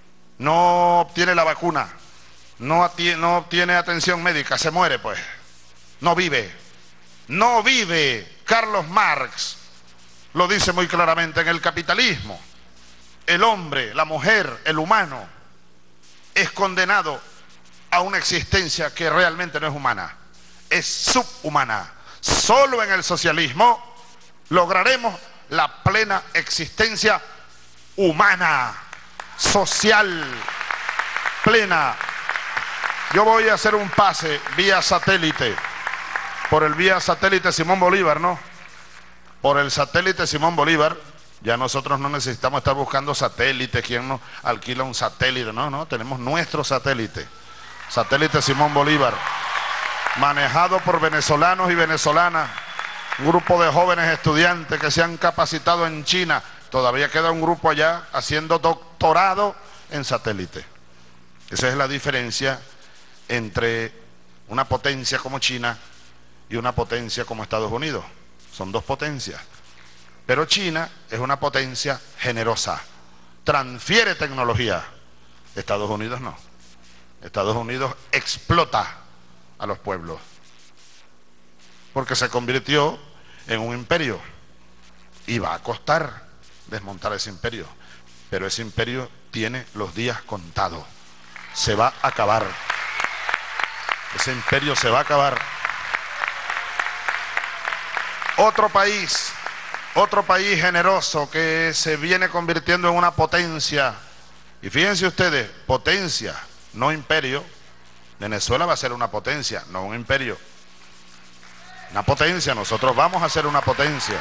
no obtiene la vacuna, no obtiene, no obtiene atención médica, se muere pues. No vive. No vive. Carlos Marx lo dice muy claramente: en el capitalismo, el hombre, la mujer, el humano es condenado a una existencia que realmente no es humana, es subhumana. Solo en el socialismo lograremos la plena existencia humana, social, plena. Yo voy a hacer un pase vía satélite, por el vía satélite Simón Bolívar, ¿no? Por el satélite Simón Bolívar. Ya nosotros no necesitamos estar buscando satélites, quién nos alquila un satélite, no, no, tenemos nuestro satélite, satélite Simón Bolívar, manejado por venezolanos y venezolanas, un grupo de jóvenes estudiantes que se han capacitado en China. Todavía queda un grupo allá haciendo doctorado en satélite. Esa es la diferencia entre una potencia como China y una potencia como Estados Unidos. Son dos potencias. Pero China es una potencia generosa, transfiere tecnología. Estados Unidos no. Estados Unidos explota a los pueblos, porque se convirtió en un imperio y va a costar desmontar ese imperio, pero ese imperio tiene los días contados, se va a acabar, ese imperio se va a acabar. Otro país, otro país generoso que se viene convirtiendo en una potencia, y fíjense ustedes, potencia, no imperio. Venezuela va a ser una potencia, no un imperio. Una potencia, nosotros vamos a ser una potencia.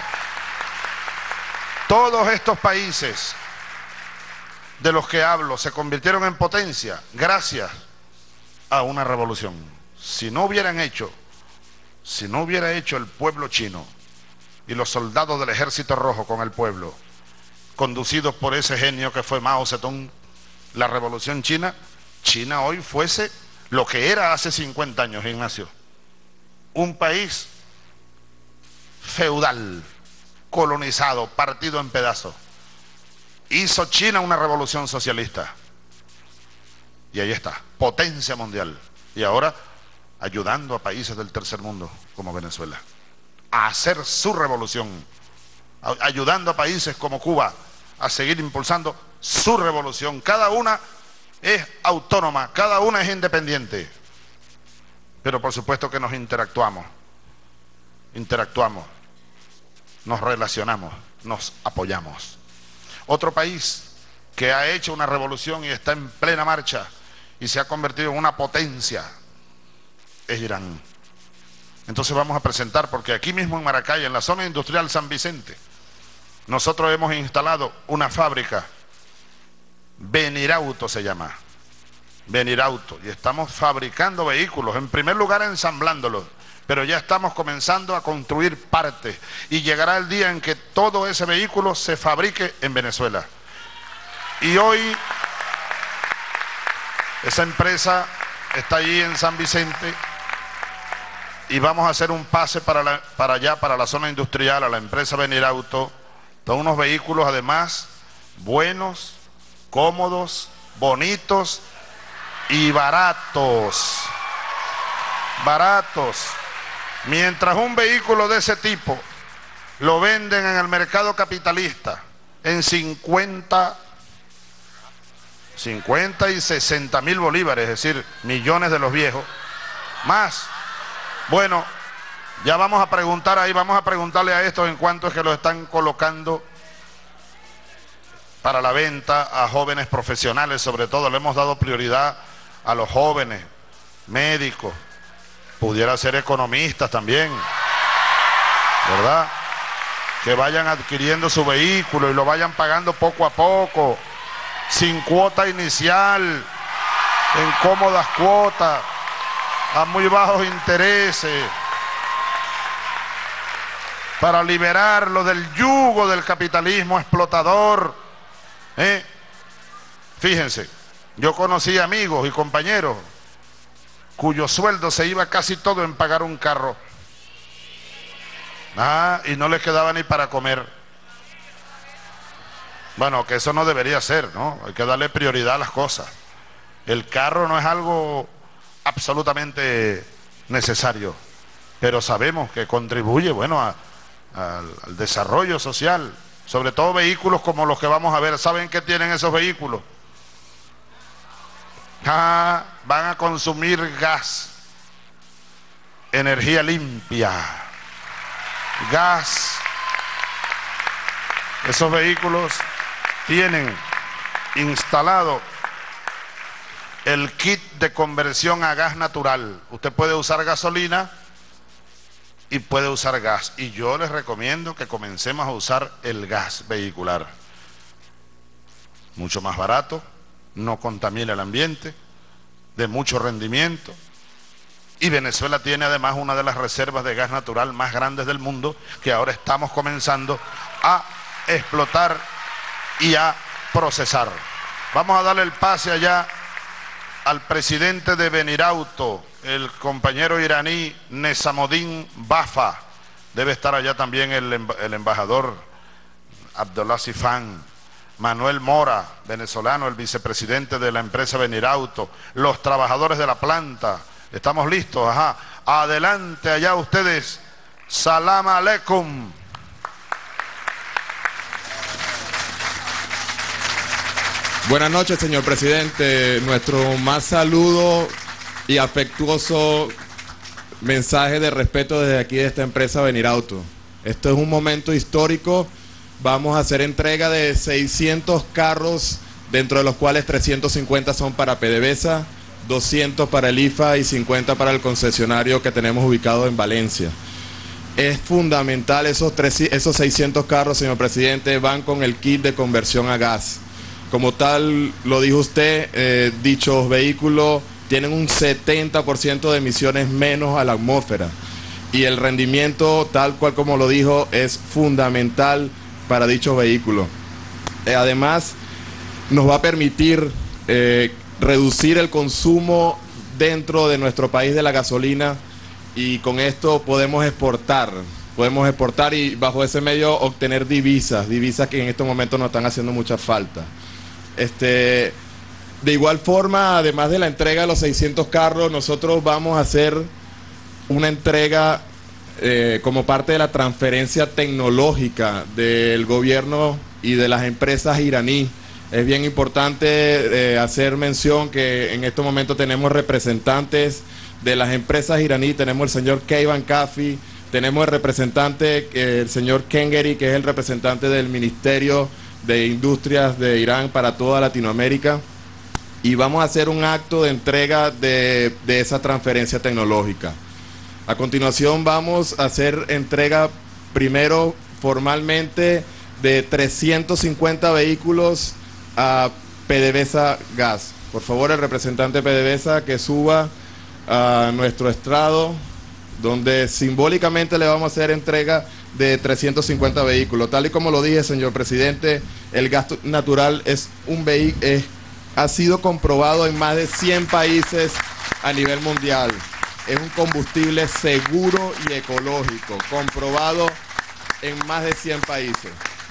Todos estos países de los que hablo se convirtieron en potencia gracias a una revolución. Si no hubieran hecho, si no hubiera hecho el pueblo chino y los soldados del Ejército Rojo con el pueblo, conducidos por ese genio que fue Mao Zedong, la revolución china, China hoy fuese lo que era hace cincuenta años, Ignacio. Un país feudal, colonizado, partido en pedazos. Hizo China una revolución socialista. Y ahí está, potencia mundial. Y ahora ayudando a países del tercer mundo, como Venezuela, a hacer su revolución. Ayudando a países como Cuba a seguir impulsando su revolución. Cada una es autónoma, cada una es independiente, pero por supuesto que nos interactuamos, interactuamos, nos relacionamos, nos apoyamos. Otro país que ha hecho una revolución y está en plena marcha y se ha convertido en una potencia es Irán. Entonces vamos a presentar, porque aquí mismo en Maracay, en la zona industrial San Vicente, nosotros hemos instalado una fábrica, Venirauto se llama, Venirauto, y estamos fabricando vehículos, en primer lugar ensamblándolos, pero ya estamos comenzando a construir partes y llegará el día en que todo ese vehículo se fabrique en Venezuela. Y hoy esa empresa está allí en San Vicente y vamos a hacer un pase para, la, para allá, para la zona industrial, a la empresa Venirauto. Son unos vehículos además buenos, cómodos, bonitos y baratos. Baratos. Mientras un vehículo de ese tipo lo venden en el mercado capitalista en cincuenta cincuenta y sesenta mil bolívares, es decir, millones de los viejos, más. Bueno, ya vamos a preguntar ahí, vamos a preguntarle a estos en cuánto es que lo están colocando para la venta a jóvenes profesionales, sobre todo le hemos dado prioridad a los jóvenes, médicos, pudiera ser economistas también, ¿verdad? Que vayan adquiriendo su vehículo y lo vayan pagando poco a poco, sin cuota inicial, en cómodas cuotas, a muy bajos intereses, para liberarlo del yugo del capitalismo explotador. ¿eh? Fíjense, yo conocí amigos y compañeros cuyo sueldo se iba casi todo en pagar un carro. Ah, y no les quedaba ni para comer. Bueno, que eso no debería ser, ¿no? Hay que darle prioridad a las cosas. El carro no es algo absolutamente necesario, pero sabemos que contribuye, bueno, a, a, al desarrollo social, sobre todo vehículos como los que vamos a ver. ¿Saben qué tienen esos vehículos? Ah, van a consumir gas, energía limpia, gas. Esos vehículos tienen instalado el kit de conversión a gas natural. Usted puede usar gasolina y puede usar gas, y yo les recomiendo que comencemos a usar el gas vehicular. Mucho más barato, no contamina el ambiente, de mucho rendimiento, y Venezuela tiene además una de las reservas de gas natural más grandes del mundo, que ahora estamos comenzando a explotar y a procesar. Vamos a darle el pase allá al presidente de Venirauto, el compañero iraní Nesamuddin Bafa. Debe estar allá también el, el embajador Abdullah Sifan, Manuel Mora, venezolano, el vicepresidente de la empresa Venirauto, los trabajadores de la planta. Estamos listos, ajá. Adelante allá ustedes. Salam aleikum. Buenas noches, señor presidente. Nuestro más saludo y afectuoso mensaje de respeto desde aquí de esta empresa Venirauto. Esto es un momento histórico. Vamos a hacer entrega de seiscientos carros, dentro de los cuales trescientos cincuenta son para PDVSA, doscientos para el I F A y cincuenta para el concesionario que tenemos ubicado en Valencia. Es fundamental, esos, tres, esos seiscientos carros, señor presidente, van con el kit de conversión a gas. Como tal, lo dijo usted, eh, dichos vehículos tienen un setenta por ciento de emisiones menos a la atmósfera. Y el rendimiento, tal cual como lo dijo, es fundamental para dichos vehículos. Eh, además, nos va a permitir eh, reducir el consumo dentro de nuestro país de la gasolina, y con esto podemos exportar, podemos exportar y bajo ese medio obtener divisas, divisas que en estos momentos nos están haciendo mucha falta. Este, de igual forma, además de la entrega de los seiscientos carros, nosotros vamos a hacer una entrega eh, como parte de la transferencia tecnológica del gobierno y de las empresas iraní. Es bien importante eh, hacer mención que en estos momentos tenemos representantes de las empresas iraní. Tenemos el señor Keivan Kafi, tenemos el representante, eh, el señor Kengeri, que es el representante del Ministerio de Industrias de Irán para toda Latinoamérica, y vamos a hacer un acto de entrega de, de esa transferencia tecnológica. A continuación vamos a hacer entrega primero formalmente de trescientos cincuenta vehículos a PDVSA Gas. Por favor, el representante de PDVSA que suba a nuestro estrado, donde simbólicamente le vamos a hacer entrega de trescientos cincuenta vehículos. Tal y como lo dije, señor presidente, el gas natural es un vehículo, ha sido comprobado en más de cien países a nivel mundial. Es un combustible seguro y ecológico, comprobado en más de cien países.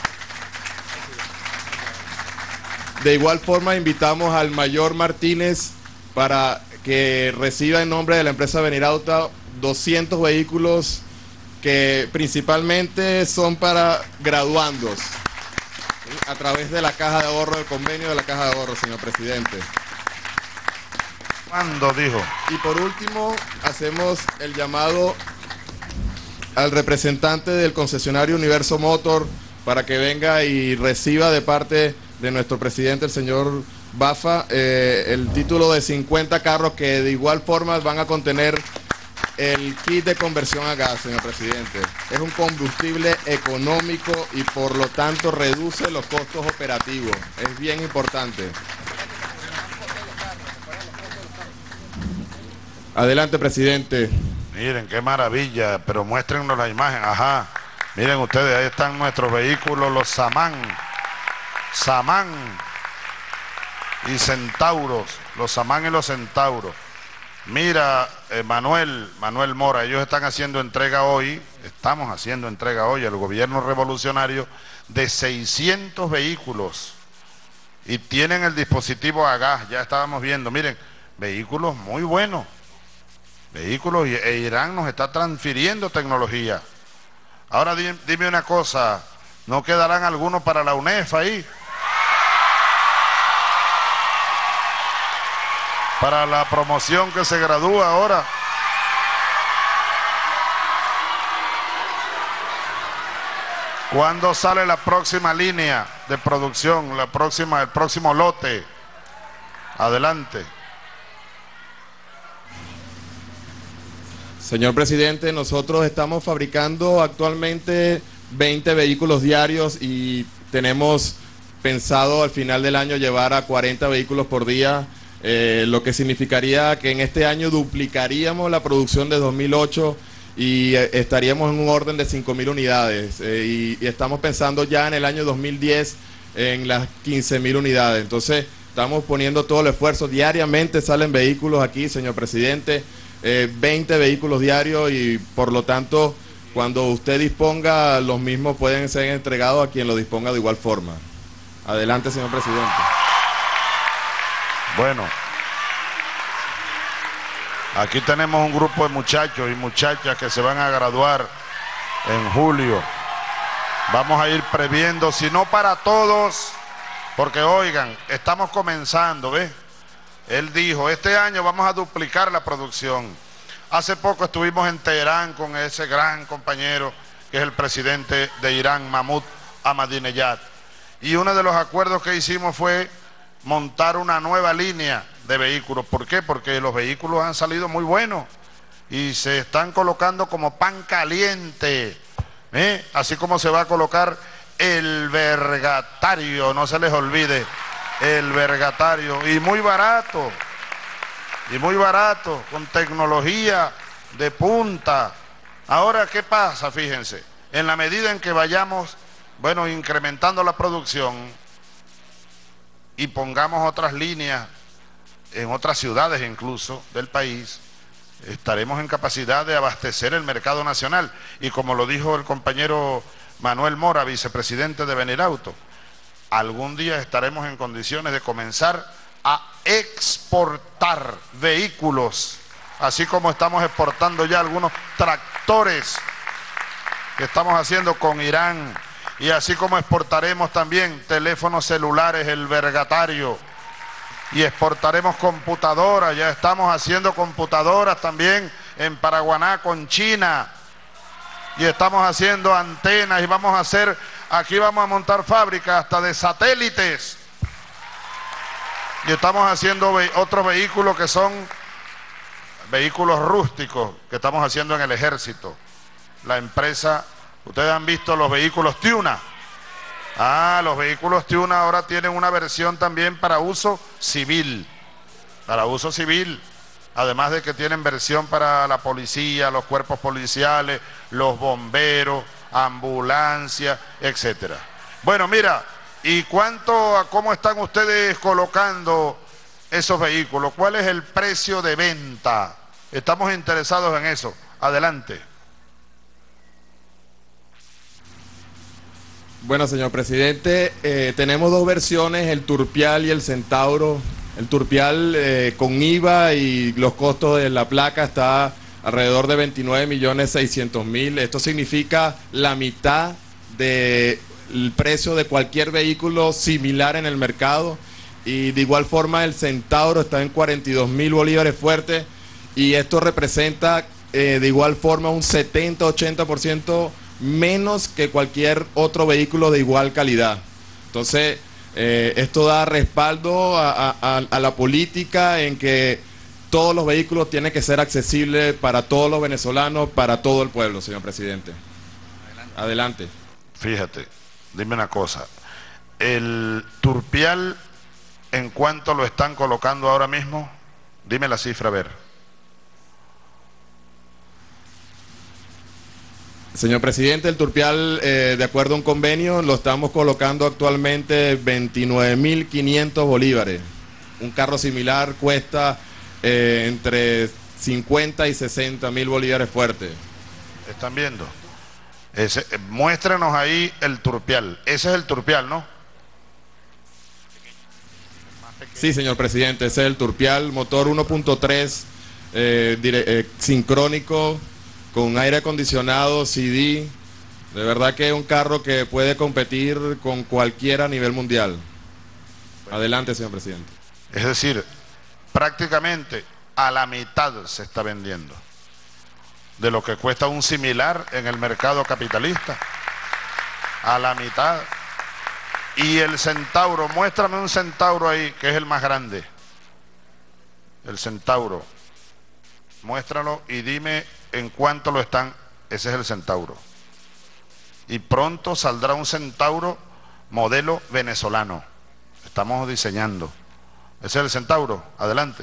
De igual forma, invitamos al mayor Martínez para que reciba en nombre de la empresa Venirauto doscientos vehículos que principalmente son para graduandos. a través de la Caja de Ahorro, del convenio de la Caja de Ahorro, señor presidente. ¿Cuándo dijo? Y por último, hacemos el llamado al representante del concesionario Universo Motor para que venga y reciba de parte de nuestro presidente, el señor Bafa, eh, el título de cincuenta carros que de igual forma van a contener el kit de conversión a gas, señor presidente. Es un combustible económico y por lo tanto reduce los costos operativos. Es bien importante. Adelante, presidente. Miren, qué maravilla, pero muéstrenos la imagen. Ajá, miren ustedes, ahí están nuestros vehículos, los Samán, Samán y Centauros, los Samán y los Centauros. Mira, eh, Manuel, Manuel Mora, ellos están haciendo entrega hoy, estamos haciendo entrega hoy al gobierno revolucionario de seiscientos vehículos y tienen el dispositivo a gas, ya estábamos viendo, miren, vehículos muy buenos, vehículos, e Irán nos está transfiriendo tecnología. Ahora dime, dime una cosa, ¿no quedarán algunos para la UNEF ahí? Para la promoción que se gradúa ahora. ¿Cuándo sale la próxima línea de producción, la próxima, el próximo lote? Adelante. Señor presidente, nosotros estamos fabricando actualmente veinte vehículos diarios y tenemos pensado al final del año llevar a cuarenta vehículos por día. Eh, lo que significaría que en este año duplicaríamos la producción de dos mil ocho y eh, estaríamos en un orden de cinco mil unidades eh, y, y estamos pensando ya en el año dos mil diez en las quince mil unidades. Entonces estamos poniendo todo el esfuerzo, diariamente salen vehículos aquí, señor presidente, eh, veinte vehículos diarios y por lo tanto cuando usted disponga los mismos pueden ser entregados a quien lo disponga de igual forma. Adelante, señor presidente. Bueno, aquí tenemos un grupo de muchachos y muchachas que se van a graduar en julio. Vamos a ir previendo, si no para todos, porque oigan, estamos comenzando, ¿ves? Él dijo, este año vamos a duplicar la producción. Hace poco estuvimos en Teherán con ese gran compañero que es el presidente de Irán, Mahmoud Ahmadinejad. Y uno de los acuerdos que hicimos fue montar una nueva línea de vehículos. ¿Por qué? Porque los vehículos han salido muy buenos y se están colocando como pan caliente, ¿eh? Así como se va a colocar el Vergatario, no se les olvide, el Vergatario, y muy barato, y muy barato, con tecnología de punta. Ahora, ¿qué pasa? Fíjense, en la medida en que vayamos, bueno, incrementando la producción, y pongamos otras líneas en otras ciudades incluso del país, estaremos en capacidad de abastecer el mercado nacional. Y como lo dijo el compañero Manuel Mora, vicepresidente de Venirauto, algún día estaremos en condiciones de comenzar a exportar vehículos, así como estamos exportando ya algunos tractores que estamos haciendo con Irán. Y así como exportaremos también teléfonos celulares, el Vergatario, y exportaremos computadoras, ya estamos haciendo computadoras también en Paraguaná con China, y estamos haciendo antenas, y vamos a hacer, aquí vamos a montar fábricas hasta de satélites, y estamos haciendo ve- otros vehículos que son vehículos rústicos, que estamos haciendo en el ejército. La empresa... Ustedes han visto los vehículos Tiuna. Ah, los vehículos Tiuna ahora tienen una versión también para uso civil. Para uso civil. Además de que tienen versión para la policía, los cuerpos policiales, los bomberos, ambulancia, etcétera. Bueno, mira, ¿y cuánto, a cómo están ustedes colocando esos vehículos? ¿Cuál es el precio de venta? Estamos interesados en eso. Adelante. Bueno, señor presidente, eh, tenemos dos versiones, el Turpial y el Centauro. El Turpial eh, con I V A y los costos de la placa está alrededor de veintinueve millones seiscientos mil. Esto significa la mitad de el precio de cualquier vehículo similar en el mercado. Y de igual forma el Centauro está en cuarenta y dos mil bolívares fuertes, y esto representa eh, de igual forma un setenta a ochenta por ciento menos que cualquier otro vehículo de igual calidad. Entonces eh, esto da respaldo a, a, a la política en que todos los vehículos tienen que ser accesibles para todos los venezolanos, para todo el pueblo, señor presidente. Adelante. Adelante. Fíjate, dime una cosa, el Turpial, ¿en cuánto lo están colocando ahora mismo? Dime la cifra, a ver. Señor presidente, el Turpial, eh, de acuerdo a un convenio, lo estamos colocando actualmente veintinueve mil quinientos bolívares. Un carro similar cuesta eh, entre cincuenta y sesenta mil bolívares fuertes. ¿Están viendo? Ese, eh, muéstrenos ahí el Turpial. Ese es el Turpial, ¿no? Sí, señor presidente, ese es el Turpial, motor uno punto tres, eh, eh, sincrónico, con aire acondicionado, C D. De verdad que es un carro que puede competir con cualquiera a nivel mundial. Adelante, señor presidente. Es decir, prácticamente a la mitad se está vendiendo de lo que cuesta un similar en el mercado capitalista. A la mitad. Y el Centauro, muéstrame un Centauro ahí, que es el más grande. El Centauro. Muéstralo y dime en cuánto lo están. Ese es el Centauro. Y pronto saldrá un Centauro modelo venezolano. Estamos diseñando. Ese es el Centauro. Adelante.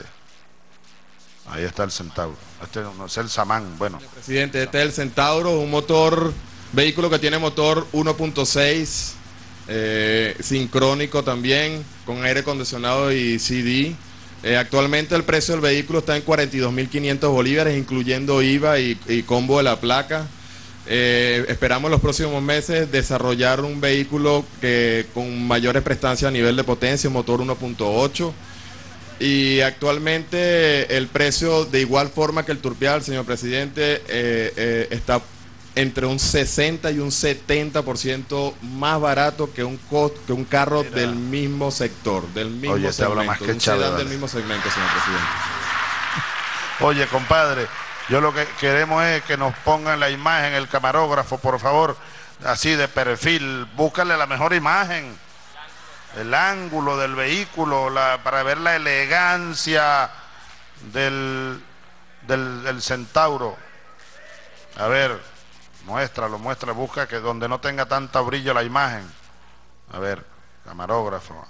Ahí está el Centauro. Este no es el Samán. Bueno. Señor presidente, este es el Centauro, un motor, vehículo que tiene motor uno punto seis. Eh, sincrónico también, con aire acondicionado y C D. Eh, actualmente el precio del vehículo está en cuarenta y dos mil quinientos bolívares, incluyendo I V A y, y combo de la placa. Eh, esperamos en los próximos meses desarrollar un vehículo que con mayores prestancias a nivel de potencia, motor uno punto ocho. Y actualmente el precio, de igual forma que el Turpial, señor presidente, eh, eh, está entre un sesenta y un setenta por ciento más barato que un cost, que un carro Mira. del mismo sector, del mismo Oye, segmento, habla más que un Chávez, sedán vale. del mismo segmento, señor presidente. Oye, compadre, yo lo que queremos es que nos pongan la imagen, el camarógrafo, por favor, así de perfil, búscale la mejor imagen, el ángulo del vehículo, la, para ver la elegancia del, del, del Centauro. A ver. Muéstralo, muestra, busca que donde no tenga tanta brillo la imagen. A ver, camarógrafo.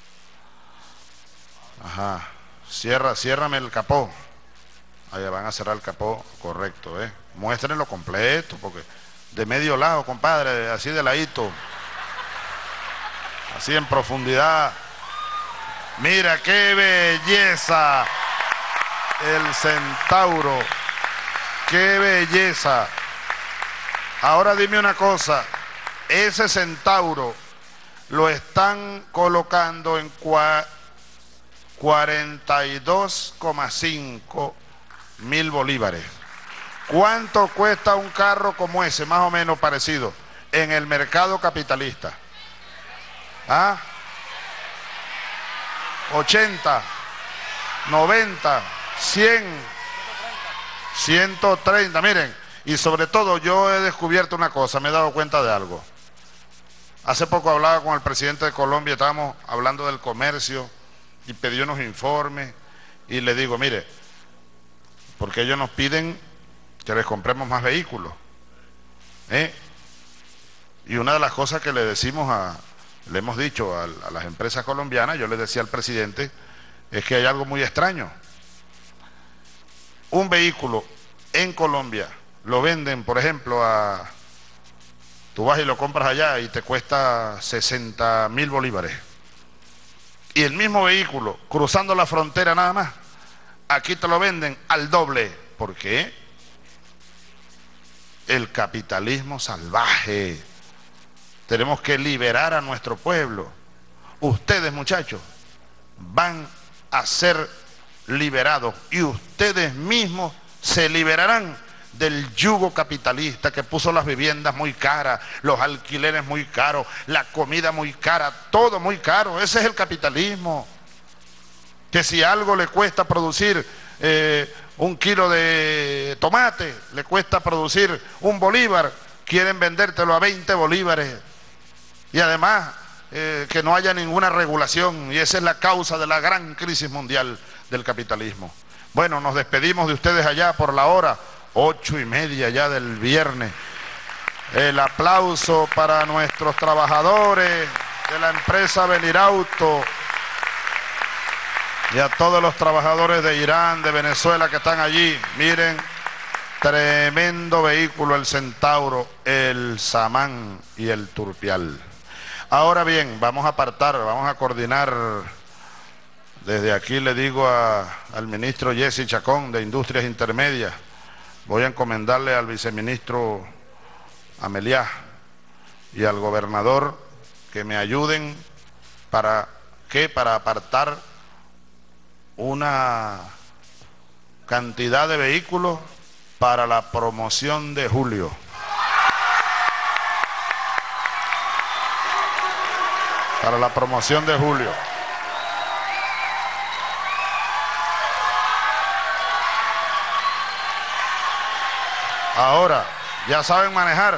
Ajá. Cierra, ciérrame el capó. Ahí van a cerrar el capó, correcto, ¿eh? Muéstrenlo completo, porque de medio lado, compadre, así de ladito. Así en profundidad. Mira qué belleza. El Centauro. Qué belleza. Ahora dime una cosa, ese Centauro lo están colocando en cuarenta y dos coma cinco mil bolívares. ¿Cuánto cuesta un carro como ese, más o menos parecido, en el mercado capitalista? ¿Ah? ochenta, noventa, cien, ciento treinta, miren. Y sobre todo yo he descubierto una cosa, me he dado cuenta de algo. Hace poco hablaba con el presidente de Colombia, estábamos hablando del comercio y pedí unos informes y le digo, mire, porque ellos nos piden que les compremos más vehículos. ¿Eh? Y una de las cosas que le decimos a, le hemos dicho a, a las empresas colombianas, yo les decía al presidente, es que hay algo muy extraño. Un vehículo en Colombia lo venden, por ejemplo, a... Tú vas y lo compras allá y te cuesta sesenta mil bolívares. Y el mismo vehículo, cruzando la frontera nada más, aquí te lo venden al doble. ¿Por qué? El capitalismo salvaje. Tenemos que liberar a nuestro pueblo. Ustedes, muchachos, van a ser liberados y ustedes mismos se liberarán del yugo capitalista que puso las viviendas muy caras, los alquileres muy caros, la comida muy cara, todo muy caro. Ese es el capitalismo. Que si algo le cuesta producir eh, un kilo de tomate, le cuesta producir un bolívar, quieren vendértelo a veinte bolívares. Y además eh, que no haya ninguna regulación, y esa es la causa de la gran crisis mundial del capitalismo. Bueno, nos despedimos de ustedes allá por la hora, ocho y media ya del viernes. El aplauso para nuestros trabajadores de la empresa Venirauto y a todos los trabajadores de Irán, de Venezuela que están allí. Miren, tremendo vehículo el Centauro, el Samán y el Turpial. Ahora bien, vamos a apartar, vamos a coordinar. Desde aquí le digo a, al ministro Jesse Chacón de Industrias Intermedias, voy a encomendarle al viceministro Ameliá y al gobernador que me ayuden para ¿qué? Para apartar una cantidad de vehículos para la promoción de julio. Para la promoción de julio. Ahora, ya saben manejar.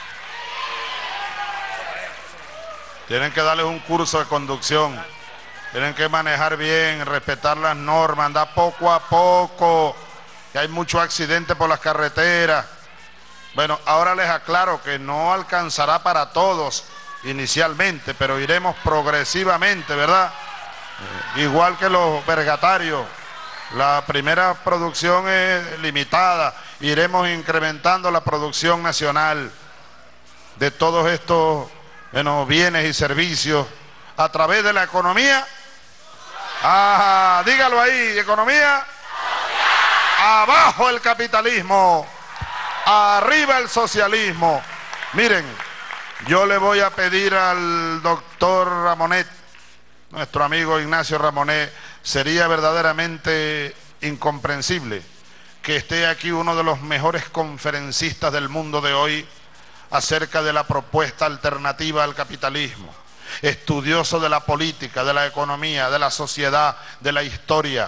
Tienen que darles un curso de conducción. Tienen que manejar bien, respetar las normas, andar poco a poco, que hay mucho accidente por las carreteras. Bueno, ahora les aclaro que no alcanzará para todos inicialmente, pero iremos progresivamente, ¿verdad? Eh, igual que los vergatarios. La primera producción es limitada, iremos incrementando la producción nacional de todos estos bueno, bienes y servicios a través de la economía. Ajá, dígalo ahí, economía. Abajo el capitalismo, arriba el socialismo. Miren, yo le voy a pedir al doctor Ramonet, nuestro amigo Ignacio Ramonet, sería verdaderamente incomprensible que esté aquí uno de los mejores conferencistas del mundo de hoy acerca de la propuesta alternativa al capitalismo, estudioso de la política, de la economía, de la sociedad, de la historia,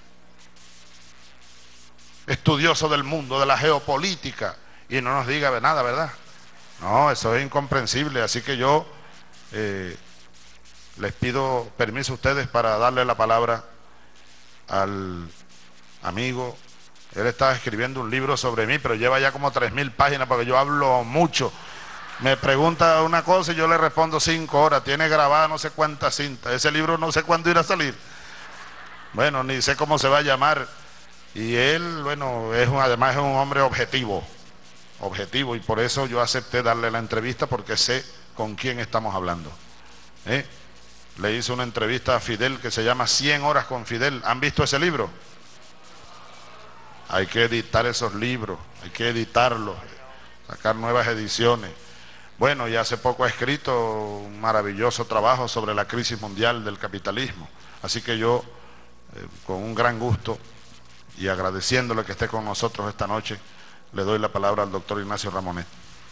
estudioso del mundo, de la geopolítica, y no nos diga nada, ¿verdad? No, eso es incomprensible, así que yo eh, les pido permiso a ustedes para darle la palabra al amigo. Él está escribiendo un libro sobre mí, pero lleva ya como tres mil páginas porque yo hablo mucho. Me pregunta una cosa y yo le respondo cinco horas. Tiene grabada no sé cuántas cintas. Ese libro no sé cuándo irá a salir. Bueno, ni sé cómo se va a llamar. Y él, bueno, es un, además es un hombre objetivo. Objetivo, y por eso yo acepté darle la entrevista porque sé con quién estamos hablando. ¿Eh? Le hice una entrevista a Fidel que se llama cien horas con Fidel. ¿Han visto ese libro? Hay que editar esos libros, hay que editarlos, sacar nuevas ediciones. Bueno, y hace poco ha escrito un maravilloso trabajo sobre la crisis mundial del capitalismo. Así que yo, eh, con un gran gusto y agradeciéndole que esté con nosotros esta noche, le doy la palabra al doctor Ignacio Ramonet.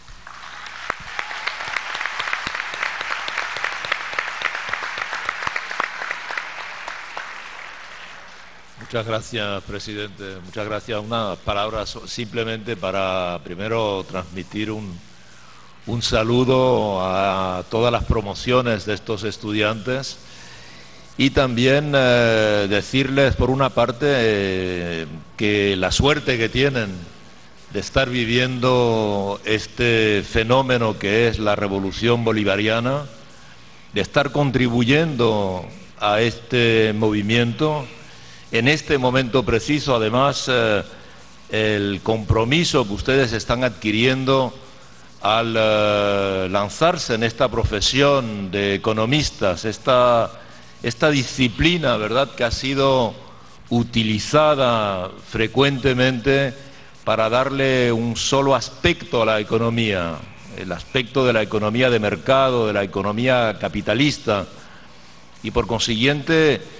Muchas gracias, presidente. Muchas gracias. Unas palabras simplemente para primero transmitir un, un saludo a todas las promociones de estos estudiantes y también eh, decirles, por una parte, eh, que la suerte que tienen de estar viviendo este fenómeno que es la revolución bolivariana, de estar contribuyendo a este movimiento. En este momento preciso, además, eh, el compromiso que ustedes están adquiriendo al eh, lanzarse en esta profesión de economistas, esta, esta disciplina, ¿verdad?, que ha sido utilizada frecuentemente para darle un solo aspecto a la economía, el aspecto de la economía de mercado, de la economía capitalista, y por consiguiente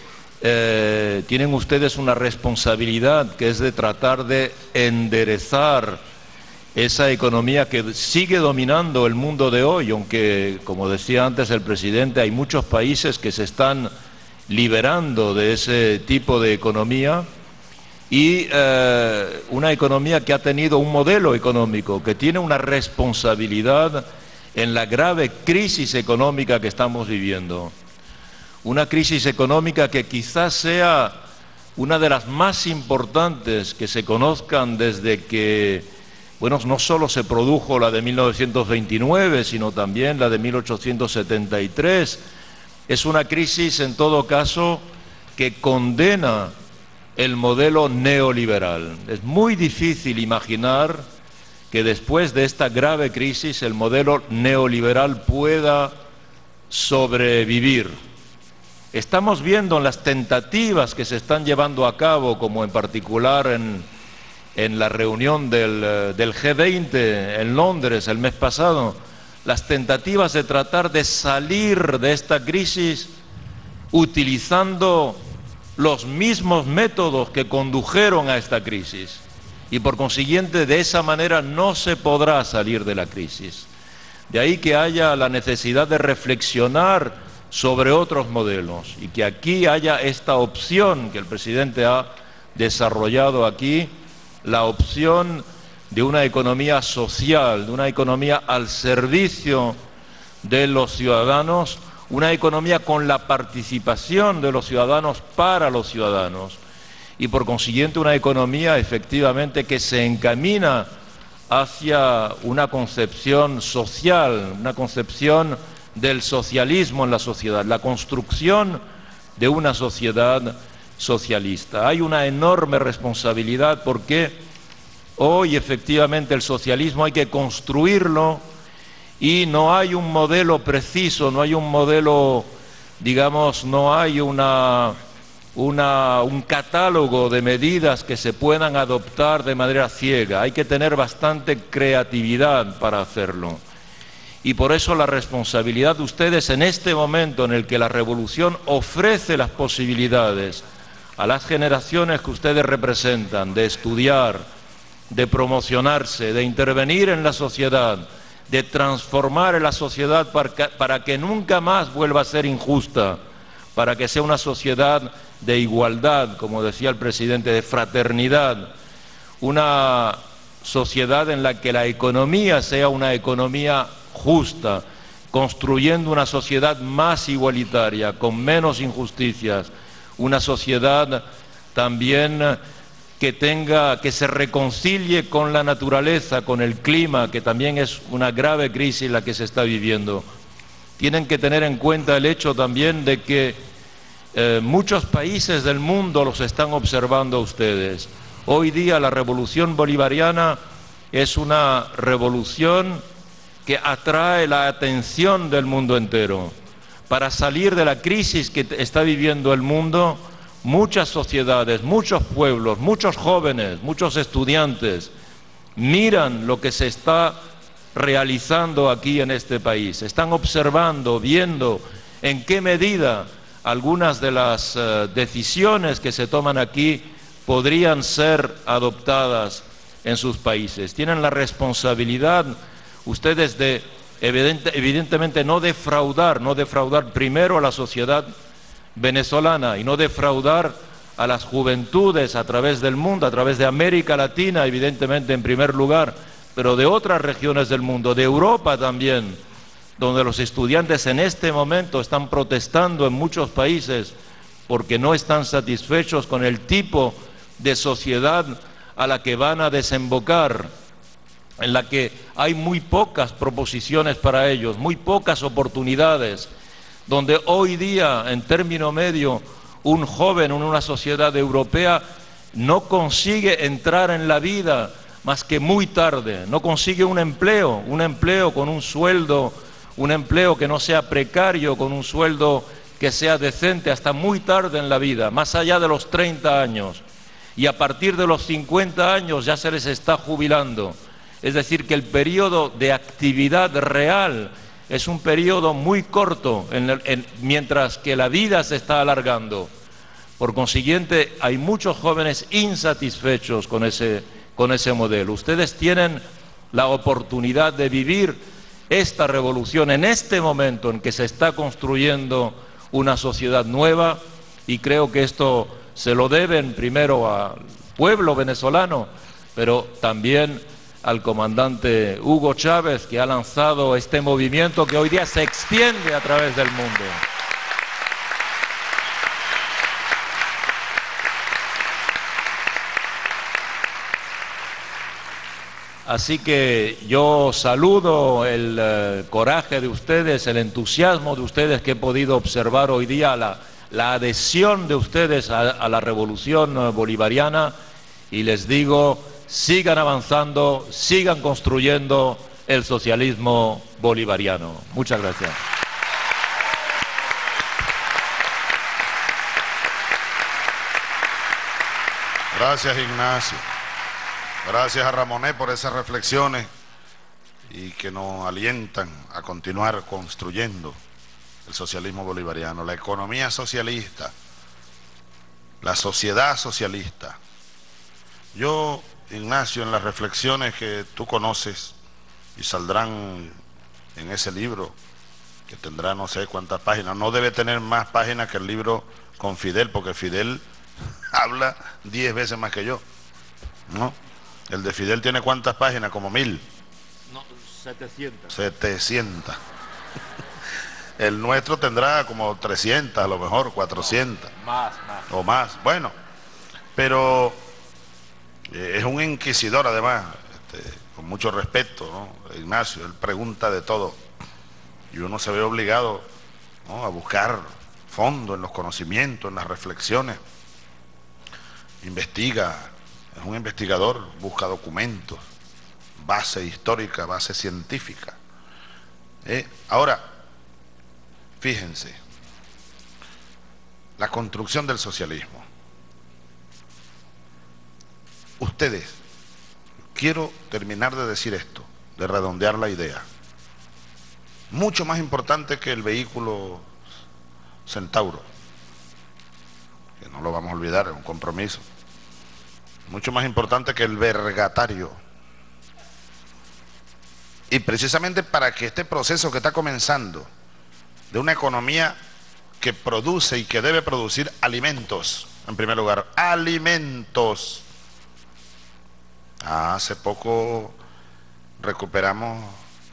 eh, tienen ustedes una responsabilidad que es de tratar de enderezar esa economía que sigue dominando el mundo de hoy, aunque, como decía antes el presidente, hay muchos países que se están liberando de ese tipo de economía, y eh, una economía que ha tenido un modelo económico, que tiene una responsabilidad en la grave crisis económica que estamos viviendo. Una crisis económica que quizás sea una de las más importantes que se conozcan desde que, bueno, no solo se produjo la de mil novecientos veintinueve, sino también la de mil ochocientos setenta y tres. Es una crisis, en todo caso, que condena el modelo neoliberal. Es muy difícil imaginar que después de esta grave crisis el modelo neoliberal pueda sobrevivir. Estamos viendo en las tentativas que se están llevando a cabo, como en particular en, en la reunión del, del G veinte en Londres el mes pasado, las tentativas de tratar de salir de esta crisis utilizando los mismos métodos que condujeron a esta crisis, y por consiguiente de esa manera no se podrá salir de la crisis. De ahí que haya la necesidad de reflexionar sobre otros modelos, y que aquí haya esta opción que el presidente ha desarrollado aquí, la opción de una economía social, de una economía al servicio de los ciudadanos, una economía con la participación de los ciudadanos para los ciudadanos, y por consiguiente una economía efectivamente que se encamina hacia una concepción social, una concepción del socialismo en la sociedad, la construcción de una sociedad socialista. Hay una enorme responsabilidad porque hoy efectivamente el socialismo hay que construirlo, y no hay un modelo preciso, no hay un modelo, digamos, no hay una, una, un catálogo de medidas que se puedan adoptar de manera ciega. Hay que tener bastante creatividad para hacerlo. Y por eso la responsabilidad de ustedes en este momento en el que la revolución ofrece las posibilidades a las generaciones que ustedes representan de estudiar, de promocionarse, de intervenir en la sociedad, de transformar la sociedad para que, para que nunca más vuelva a ser injusta, para que sea una sociedad de igualdad, como decía el presidente, de fraternidad, una sociedad en la que la economía sea una economía justa, construyendo una sociedad más igualitaria, con menos injusticias, una sociedad también que tenga, que se reconcilie con la naturaleza, con el clima, que también es una grave crisis la que se está viviendo. Tienen que tener en cuenta el hecho también de que eh, muchos países del mundo los están observando a ustedes. Hoy día la revolución bolivariana es una revolución que atrae la atención del mundo entero. Para salir de la crisis que está viviendo el mundo, muchas sociedades, muchos pueblos, muchos jóvenes, muchos estudiantes miran lo que se está realizando aquí en este país. Están observando, viendo en qué medida algunas de las uh, decisiones que se toman aquí podrían ser adoptadas en sus países. Tienen la responsabilidad ustedes de evidente, evidentemente no defraudar, no defraudar primero a la sociedad venezolana y no defraudar a las juventudes a través del mundo, a través de América Latina, evidentemente en primer lugar, pero de otras regiones del mundo, de Europa también, donde los estudiantes en este momento están protestando en muchos países porque no están satisfechos con el tipo de sociedad a la que van a desembocar, en la que hay muy pocas proposiciones para ellos, muy pocas oportunidades, donde hoy día, en término medio, un joven en una sociedad europea no consigue entrar en la vida más que muy tarde, no consigue un empleo, un empleo con un sueldo, un empleo que no sea precario, con un sueldo que sea decente hasta muy tarde en la vida, más allá de los treinta años, y a partir de los cincuenta años ya se les está jubilando. Es decir, que el periodo de actividad real es un periodo muy corto, en el, en, mientras que la vida se está alargando. Por consiguiente, hay muchos jóvenes insatisfechos con ese, con ese modelo. Ustedes tienen la oportunidad de vivir esta revolución en este momento en que se está construyendo una sociedad nueva, y creo que esto se lo deben primero al pueblo venezolano, pero también al comandante Hugo Chávez, que ha lanzado este movimiento que hoy día se extiende a través del mundo. Así que yo saludo el eh, coraje de ustedes, el entusiasmo de ustedes que he podido observar hoy día, la, la adhesión de ustedes a, a la revolución eh, bolivariana, y les digo, sigan avanzando, sigan construyendo el socialismo bolivariano. Muchas gracias. Gracias, Ignacio. Gracias a Ramonet por esas reflexiones y que nos alientan a continuar construyendo el socialismo bolivariano, la economía socialista, la sociedad socialista. Yo, Ignacio, en las reflexiones que tú conoces y saldrán en ese libro, que tendrá no sé cuántas páginas, no debe tener más páginas que el libro con Fidel, porque Fidel habla diez veces más que yo, ¿no? El de Fidel tiene ¿cuántas páginas? Como mil. No, setecientas. Setecientas. El nuestro tendrá como trescientas, a lo mejor, cuatrocientas. No, más, más. O más. Bueno, pero eh, es un inquisidor además, este, con mucho respeto, ¿no? Ignacio, él pregunta de todo. Y uno se ve obligado, ¿no?, a buscar fondo en los conocimientos, en las reflexiones. Investiga. Es un investigador, busca documentos, base histórica, base científica. ¿Eh? Ahora, fíjense, la construcción del socialismo. Ustedes, quiero terminar de decir esto, de redondear la idea. Mucho más importante que el vehículo Centauro, que no lo vamos a olvidar, es un compromiso. Mucho más importante que el vergatario. Y precisamente para que este proceso que está comenzando, de una economía que produce y que debe producir alimentos, en primer lugar, alimentos. Ah, hace poco recuperamos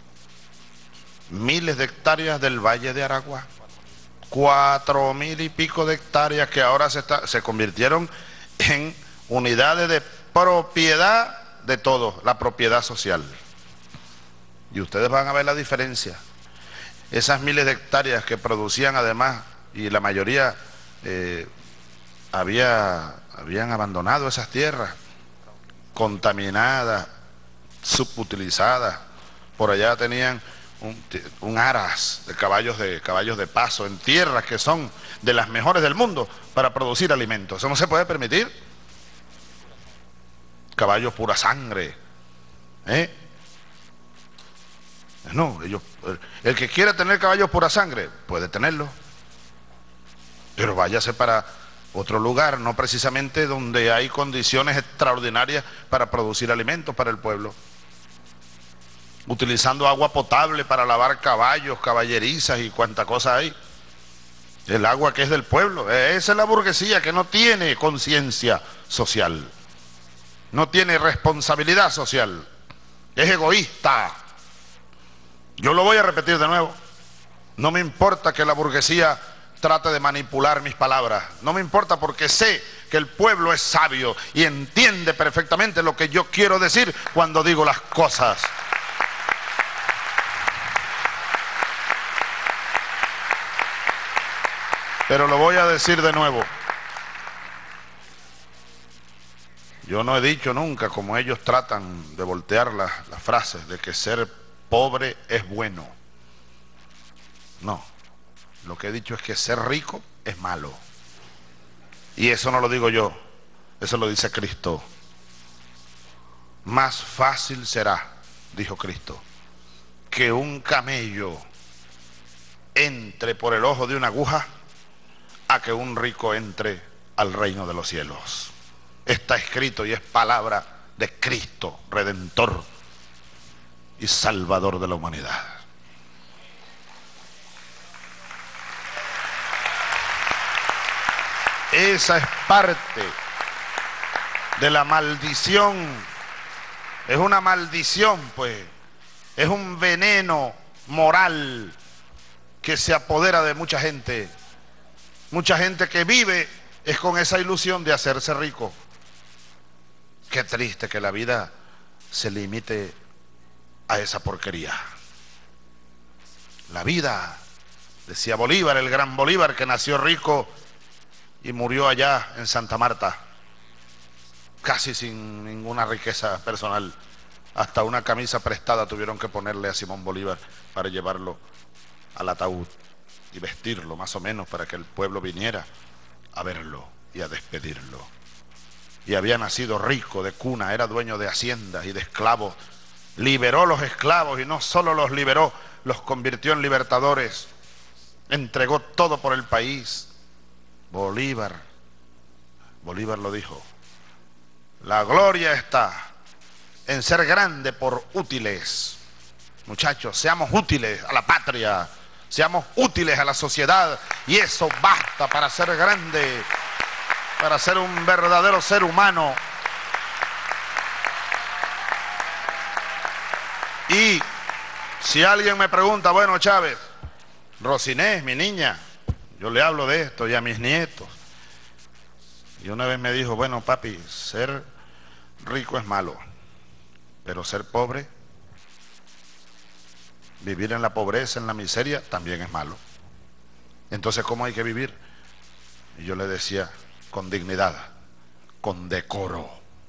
miles de hectáreas del Valle de Aragua, cuatro mil y pico de hectáreas que ahora se, está, se convirtieron en unidades de propiedad de todo, la propiedad social. Y ustedes van a ver la diferencia. Esas miles de hectáreas que producían además, y la mayoría eh, había, habían abandonado esas tierras, contaminadas, subutilizadas. Por allá tenían un, un aras de caballos, de caballos de paso en tierras que son de las mejores del mundo para producir alimentos. Eso no se puede permitir. Caballos pura sangre, ¿eh? No, ellos, el que quiera tener caballos pura sangre puede tenerlo, pero váyase para otro lugar, no precisamente donde hay condiciones extraordinarias para producir alimentos para el pueblo, utilizando agua potable para lavar caballos, caballerizas y cuánta cosa hay. El agua que es del pueblo. Esa es la burguesía que no tiene conciencia social, no tiene responsabilidad social, es egoísta. Yo lo voy a repetir de nuevo. No me importa que la burguesía trate de manipular mis palabras, no me importa, porque sé que el pueblo es sabio y entiende perfectamente lo que yo quiero decir cuando digo las cosas. Pero lo voy a decir de nuevo. Yo no he dicho nunca, como ellos tratan de voltear las, las frases, de que ser pobre es bueno. No, lo que he dicho es que ser rico es malo. Y eso no lo digo yo, eso lo dice Cristo. Más fácil será, dijo Cristo, que un camello entre por el ojo de una aguja a que un rico entre al reino de los cielos. Está escrito y es palabra de Cristo, Redentor y Salvador de la humanidad. Esa es parte de la maldición. Es una maldición, pues. Es un veneno moral que se apodera de mucha gente. Mucha gente que vive es con esa ilusión de hacerse rico. Qué triste que la vida se limite a esa porquería. La vida, decía Bolívar, el gran Bolívar, que nació rico y murió allá en Santa Marta, casi sin ninguna riqueza personal. Hasta una camisa prestada tuvieron que ponerle a Simón Bolívar para llevarlo al ataúd y vestirlo más o menos para que el pueblo viniera a verlo y a despedirlo. Y había nacido rico de cuna, era dueño de haciendas y de esclavos. Liberó los esclavos y no solo los liberó, los convirtió en libertadores. Entregó todo por el país. Bolívar, Bolívar lo dijo: la gloria está en ser grande por útiles. Muchachos, seamos útiles a la patria, seamos útiles a la sociedad, y eso basta para ser grande, para ser un verdadero ser humano. Y si alguien me pregunta, bueno, Chávez, Rosinés, mi niña, yo le hablo de esto y a mis nietos. Y una vez me dijo, bueno, papi, ser rico es malo, pero ser pobre, vivir en la pobreza, en la miseria, también es malo. Entonces, ¿cómo hay que vivir? Y yo le decía, con dignidad, con decoro.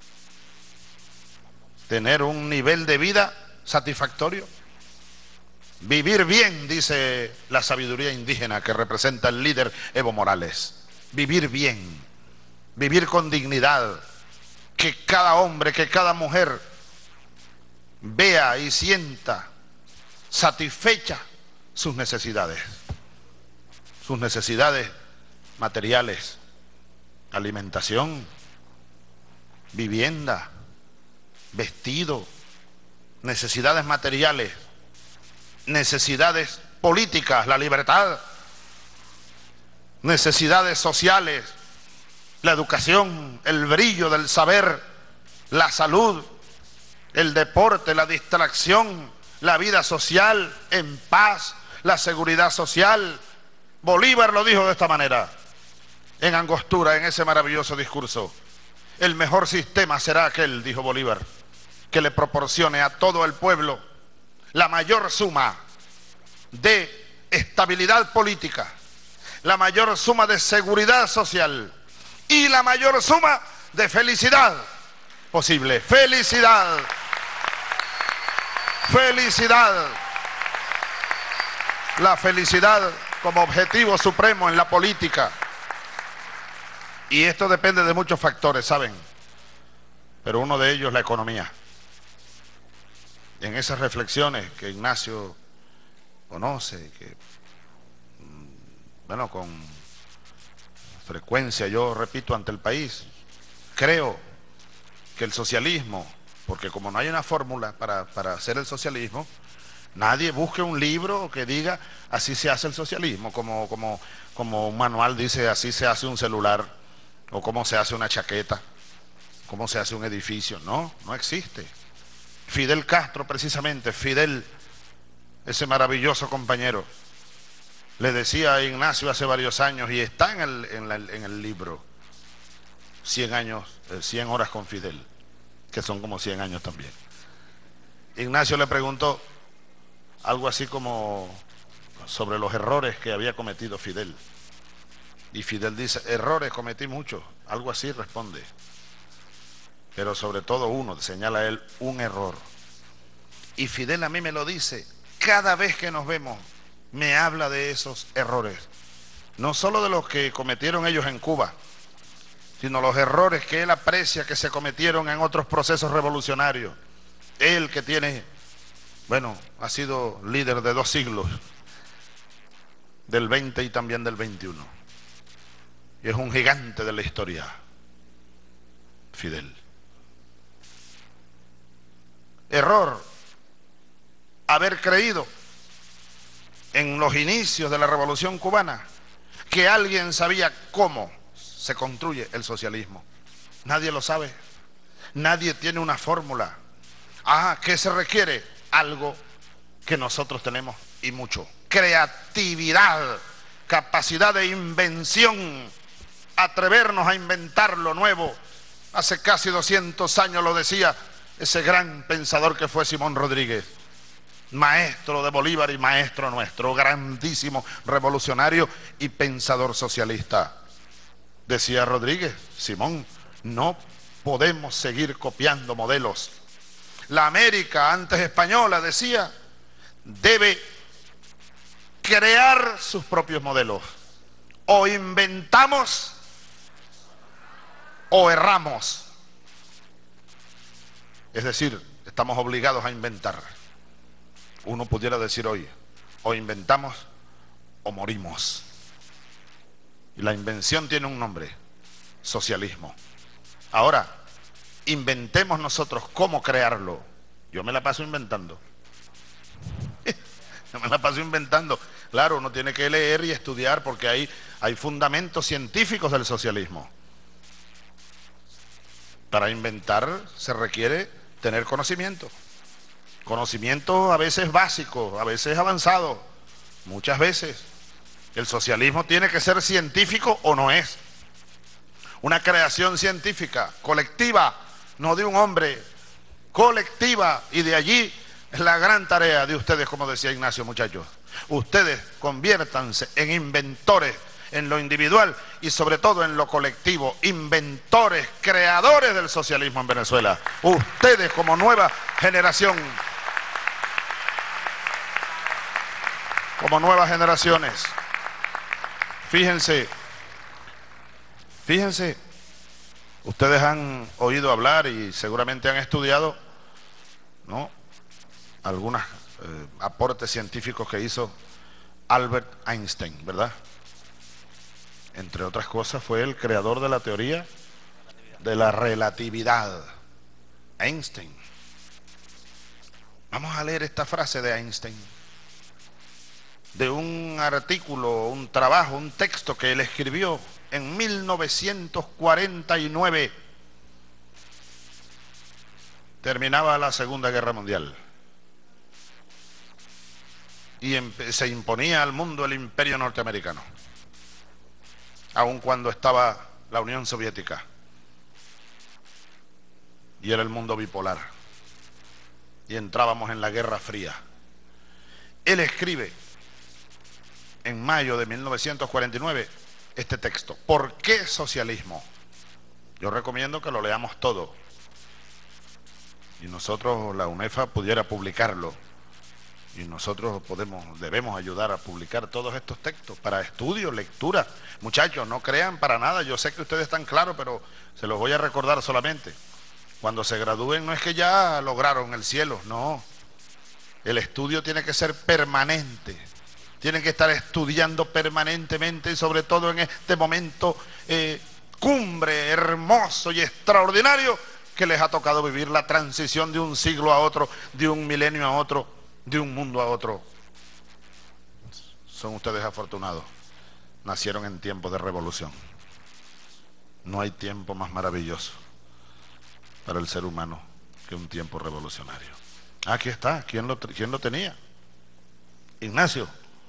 Tener un nivel de vida satisfactorio. Vivir bien, dice la sabiduría indígena que representa el líder Evo Morales. Vivir bien, vivir con dignidad, que cada hombre, que cada mujer vea y sienta satisfecha sus necesidades, sus necesidades materiales, alimentación, vivienda, vestido, necesidades materiales, necesidades políticas, la libertad, necesidades sociales, la educación, el brillo del saber, la salud, el deporte, la distracción, la vida social en paz, la seguridad social. Bolívar lo dijo de esta manera, en Angostura, en ese maravilloso discurso: el mejor sistema será aquel, dijo Bolívar, que le proporcione a todo el pueblo la mayor suma de estabilidad política, la mayor suma de seguridad social y la mayor suma de felicidad posible. Felicidad, felicidad, la felicidad como objetivo supremo en la política. Y esto depende de muchos factores, ¿saben? Pero uno de ellos es la economía. En esas reflexiones que Ignacio conoce, que, bueno, con frecuencia yo repito ante el país, creo que el socialismo, porque como no hay una fórmula para, para hacer el socialismo, nadie busque un libro que diga así se hace el socialismo, como, como, como un manual dice así se hace un celular, o cómo se hace una chaqueta, cómo se hace un edificio. No, no existe. Fidel Castro, precisamente, Fidel, ese maravilloso compañero, le decía a Ignacio hace varios años, y está en el, en la, en el libro, cien años, cien horas con Fidel, que son como cien años también. Ignacio le preguntó algo así como sobre los errores que había cometido Fidel. Y Fidel dice, errores cometí muchos, algo así responde. Pero sobre todo uno, señala él, un error. Y Fidel a mí me lo dice, cada vez que nos vemos, me habla de esos errores. No solo de los que cometieron ellos en Cuba, sino los errores que él aprecia que se cometieron en otros procesos revolucionarios. Él que tiene, bueno, ha sido líder de dos siglos, del veinte y también del veintiuno. y es un gigante de la historia, Fidel. Error haber creído en los inicios de la Revolución Cubana que alguien sabía cómo se construye el socialismo. Nadie lo sabe, nadie tiene una fórmula. Ah, ¿qué se requiere? Algo que nosotros tenemos y mucho: creatividad, capacidad de invención, atrevernos a inventar lo nuevo. Hace casi doscientos años lo decía ese gran pensador que fue Simón Rodríguez, maestro de Bolívar y maestro nuestro, grandísimo revolucionario y pensador socialista. Decía Rodríguez, Simón, no podemos seguir copiando modelos. La América, antes española, decía, debe crear sus propios modelos. O inventamos o erramos. Es decir, estamos obligados a inventar. Uno pudiera decir hoy, o inventamos o morimos. Y la invención tiene un nombre: socialismo. Ahora, inventemos nosotros cómo crearlo. Yo me la paso inventando. Yo me la paso inventando. Claro, uno tiene que leer y estudiar porque hay, hay fundamentos científicos del socialismo. Para inventar se requiere tener conocimiento. Conocimiento a veces básico, a veces avanzado. Muchas veces. El socialismo tiene que ser científico o no es. Una creación científica, colectiva, no de un hombre, colectiva. Y de allí es la gran tarea de ustedes, como decía Ignacio, muchachos. Ustedes conviértanse en inventores en lo individual y sobre todo en lo colectivo, inventores, creadores del socialismo en Venezuela. Ustedes como nueva generación, como nuevas generaciones. Fíjense, fíjense, ustedes han oído hablar y seguramente han estudiado, ¿no?, algunos eh, aportes científicos que hizo Albert Einstein, ¿verdad? Entre otras cosas fue el creador de la teoría de la relatividad. Einstein. Vamos a leer esta frase de Einstein, de un artículo, un trabajo, un texto que él escribió en mil novecientos cuarenta y nueve. Terminaba la Segunda Guerra Mundial y se imponía al mundo el imperio norteamericano, aun cuando estaba la Unión Soviética y era el mundo bipolar y entrábamos en la Guerra Fría. Él escribe en mayo de mil novecientos cuarenta y nueve este texto: ¿por qué socialismo? Yo recomiendo que lo leamos todo y nosotros, la UNEFA, pudiera publicarlo, y nosotros podemos, debemos ayudar a publicar todos estos textos para estudio, lectura. Muchachos, no crean para nada, yo sé que ustedes están claros, pero se los voy a recordar solamente. Cuando se gradúen no es que ya lograron el cielo, no. El estudio tiene que ser permanente. Tienen que estar estudiando permanentemente y sobre todo en este momento eh, cumbre, hermoso y extraordinario que les ha tocado vivir, la transición de un siglo a otro, de un milenio a otro, de un mundo a otro. Son ustedes afortunados. Nacieron en tiempos de revolución. No hay tiempo más maravilloso para el ser humano que un tiempo revolucionario. Aquí está. ¿Quién lo, quién lo tenía? Ignacio.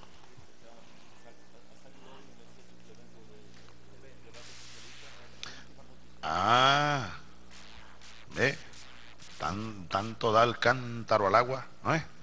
Ah, ve, tan, tanto da el cántaro al agua, ¿no es?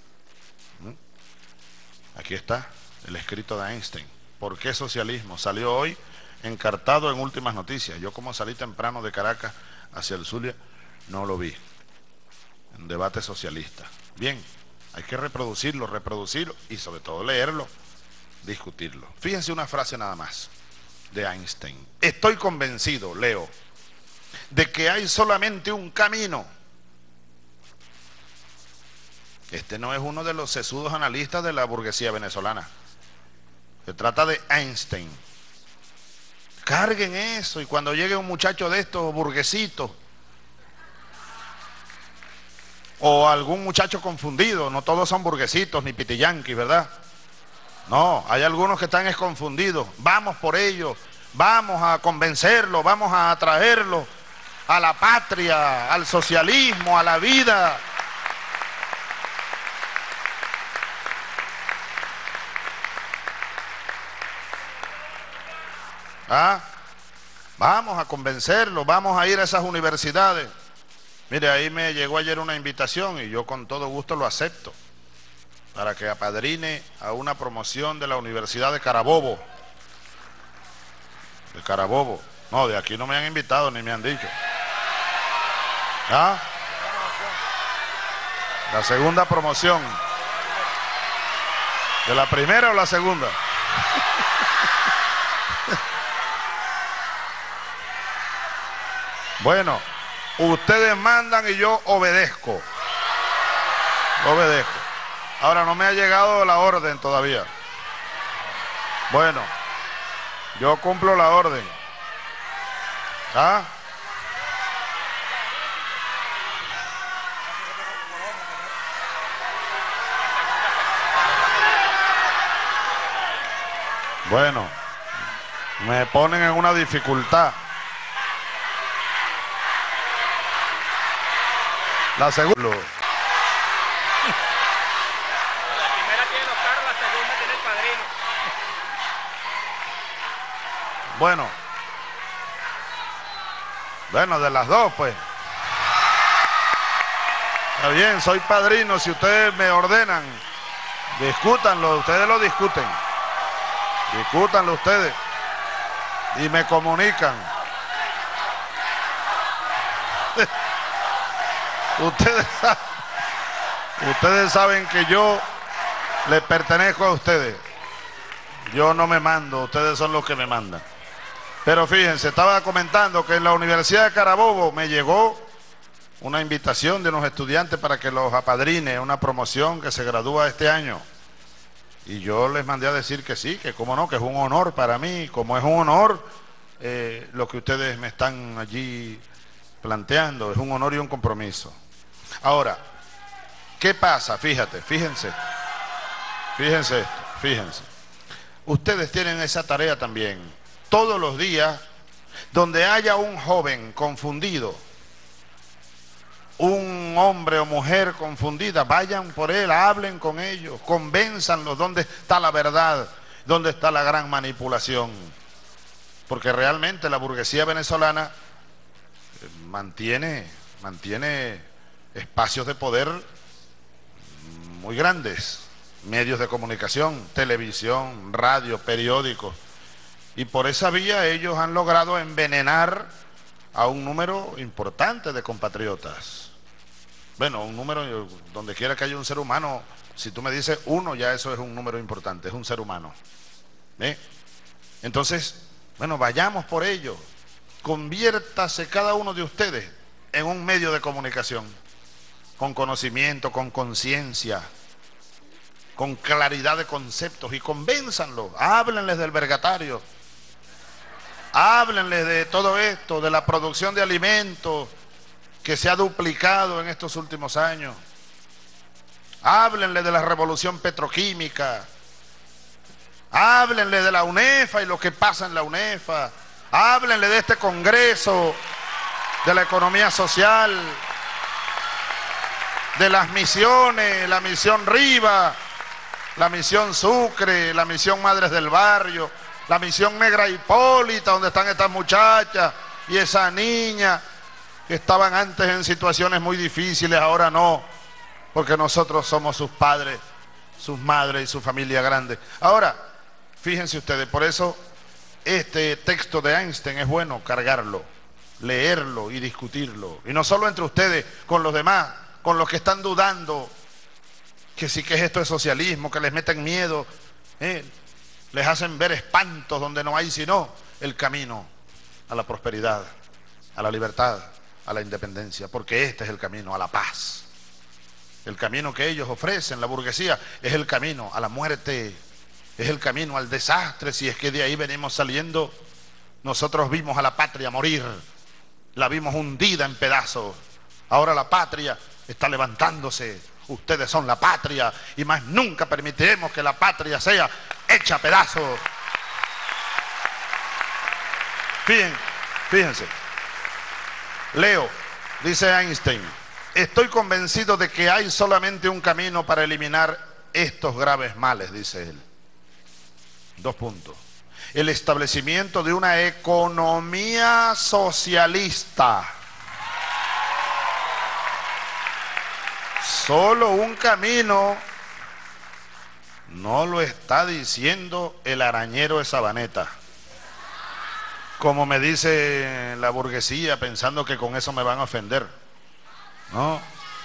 Aquí está el escrito de Einstein. ¿Por qué socialismo? Salió hoy encartado en Últimas Noticias. Yo, como salí temprano de Caracas hacia el Zulia, no lo vi. En debate socialista. Bien, hay que reproducirlo, reproducirlo y sobre todo leerlo, discutirlo. Fíjense una frase nada más de Einstein: estoy convencido, leo, de que hay solamente un camino. Este no es uno de los sesudos analistas de la burguesía venezolana. Se trata de Einstein. Carguen eso, y cuando llegue un muchacho de estos burguesitos, o algún muchacho confundido, no todos son burguesitos ni pitiyanquis, ¿verdad? No, hay algunos que están confundidos. Vamos por ellos, vamos a convencerlos, vamos a atraerlos a la patria, al socialismo, a la vida. ¿Ah? Vamos a convencerlos, vamos a ir a esas universidades. Mire, ahí me llegó ayer una invitación y yo con todo gusto lo acepto, para que apadrine a una promoción de la Universidad de Carabobo. De Carabobo. No, de aquí no me han invitado ni me han dicho. ¿Ah? La segunda promoción. ¿De la primera o la segunda? Bueno, ustedes mandan y yo obedezco. Obedezco. Ahora no me ha llegado la orden todavía. Bueno, yo cumplo la orden. ¿Ah? Bueno, me ponen en una dificultad. La segunda. La primera tiene los carros, la segunda tiene el padrino. Bueno. Bueno, de las dos, pues. Está bien, soy padrino. Si ustedes me ordenan, discútanlo, ustedes lo discuten. Discútanlo ustedes. Y me comunican. Ustedes saben, ustedes saben que yo les pertenezco a ustedes. Yo no me mando, ustedes son los que me mandan. Pero fíjense, estaba comentando que en la Universidad de Carabobo me llegó una invitación de unos estudiantes para que los apadrine, una promoción que se gradúa este año. Y yo les mandé a decir que sí, que cómo no, que es un honor para mí. Como es un honor, eh, lo que ustedes me están allí planteando, es un honor y un compromiso. Ahora, ¿qué pasa? Fíjate, fíjense, fíjense esto, fíjense. Ustedes tienen esa tarea también. Todos los días, donde haya un joven confundido, un hombre o mujer confundida, vayan por él, hablen con ellos, convénzanlos dónde está la verdad, dónde está la gran manipulación. Porque realmente la burguesía venezolana mantiene, mantiene espacios de poder muy grandes, medios de comunicación, televisión, radio, periódicos, y por esa vía ellos han logrado envenenar a un número importante de compatriotas. Bueno, un número, donde quiera que haya un ser humano, si tú me dices uno, ya eso es un número importante, es un ser humano. ¿Eh? Entonces, bueno, vayamos por ello. Conviértase cada uno de ustedes en un medio de comunicación, con conocimiento, con conciencia, con claridad de conceptos, y convénzanlo, háblenles del vergatario, háblenles de todo esto, de la producción de alimentos que se ha duplicado en estos últimos años, háblenles de la revolución petroquímica, háblenle de la UNEFA y lo que pasa en la UNEFA, háblenle de este Congreso, de la economía social, de las misiones, la misión Riva, la misión Sucre, la misión Madres del Barrio, la misión Negra Hipólita, donde están estas muchachas y esa niña que estaban antes en situaciones muy difíciles, ahora no, porque nosotros somos sus padres, sus madres y su familia grande. Ahora, fíjense ustedes, por eso este texto de Einstein es bueno cargarlo, leerlo y discutirlo, y no solo entre ustedes, con los demás, con los que están dudando que sí que es esto de socialismo, que les meten miedo, ¿eh? Les hacen ver espantos donde no hay sino el camino a la prosperidad, a la libertad, a la independencia, porque este es el camino a la paz. El camino que ellos ofrecen, la burguesía, es el camino a la muerte, es el camino al desastre, si es que de ahí venimos saliendo Nosotros vimos a la patria morir, la vimos hundida en pedazos. Ahora la patria está levantándose. Ustedes son la patria y más nunca permitiremos que la patria sea hecha a pedazos. Fíjense, fíjense. Leo, dice Einstein, estoy convencido de que hay solamente un camino para eliminar estos graves males, dice él. Dos puntos. El establecimiento de una economía socialista. Solo un camino, no lo está diciendo el arañero de Sabaneta, como me dice la burguesía, pensando que con eso me van a ofender. No.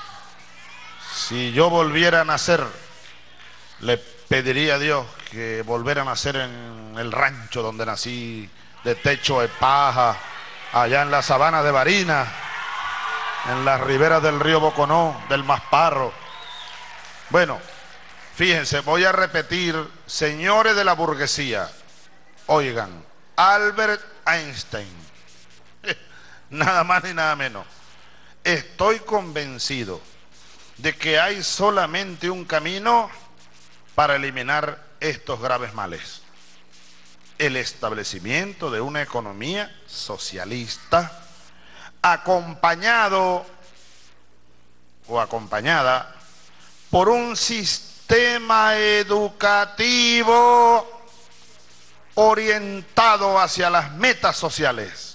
Si yo volviera a nacer, le pediría a Dios que volviera a nacer en el rancho donde nací, de techo de paja, allá en la sabana de Barinas, en las riberas del río Boconó, del Masparro. Bueno, fíjense, voy a repetir, señores de la burguesía, oigan, Albert Einstein, nada más ni nada menos, estoy convencido de que hay solamente un camino para eliminar estos graves males: el establecimiento de una economía socialista acompañado o acompañada por un sistema educativo orientado hacia las metas sociales.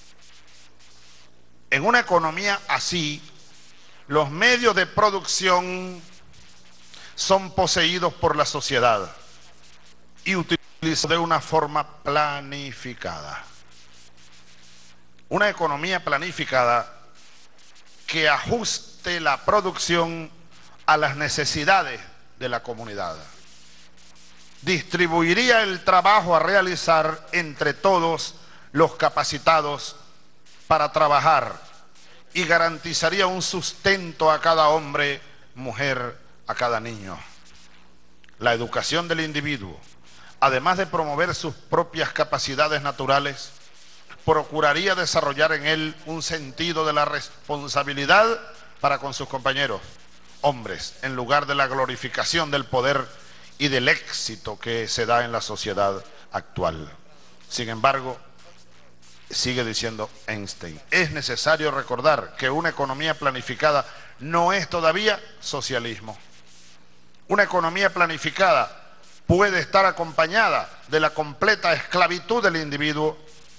En una economía así, los medios de producción son poseídos por la sociedad y utilizados de una forma planificada. Una economía planificada que ajuste la producción a las necesidades de la comunidad. Distribuiría el trabajo a realizar entre todos los capacitados para trabajar y garantizaría un sustento a cada hombre, mujer, a cada niño. La educación del individuo, además de promover sus propias capacidades naturales, procuraría desarrollar en él un sentido de la responsabilidad para con sus compañeros, hombres, en lugar de la glorificación del poder y del éxito que se da en la sociedad actual. Sin embargo, sigue diciendo Einstein, es necesario recordar que una economía planificada no es todavía socialismo. Una economía planificada puede estar acompañada de la completa esclavitud del individuo.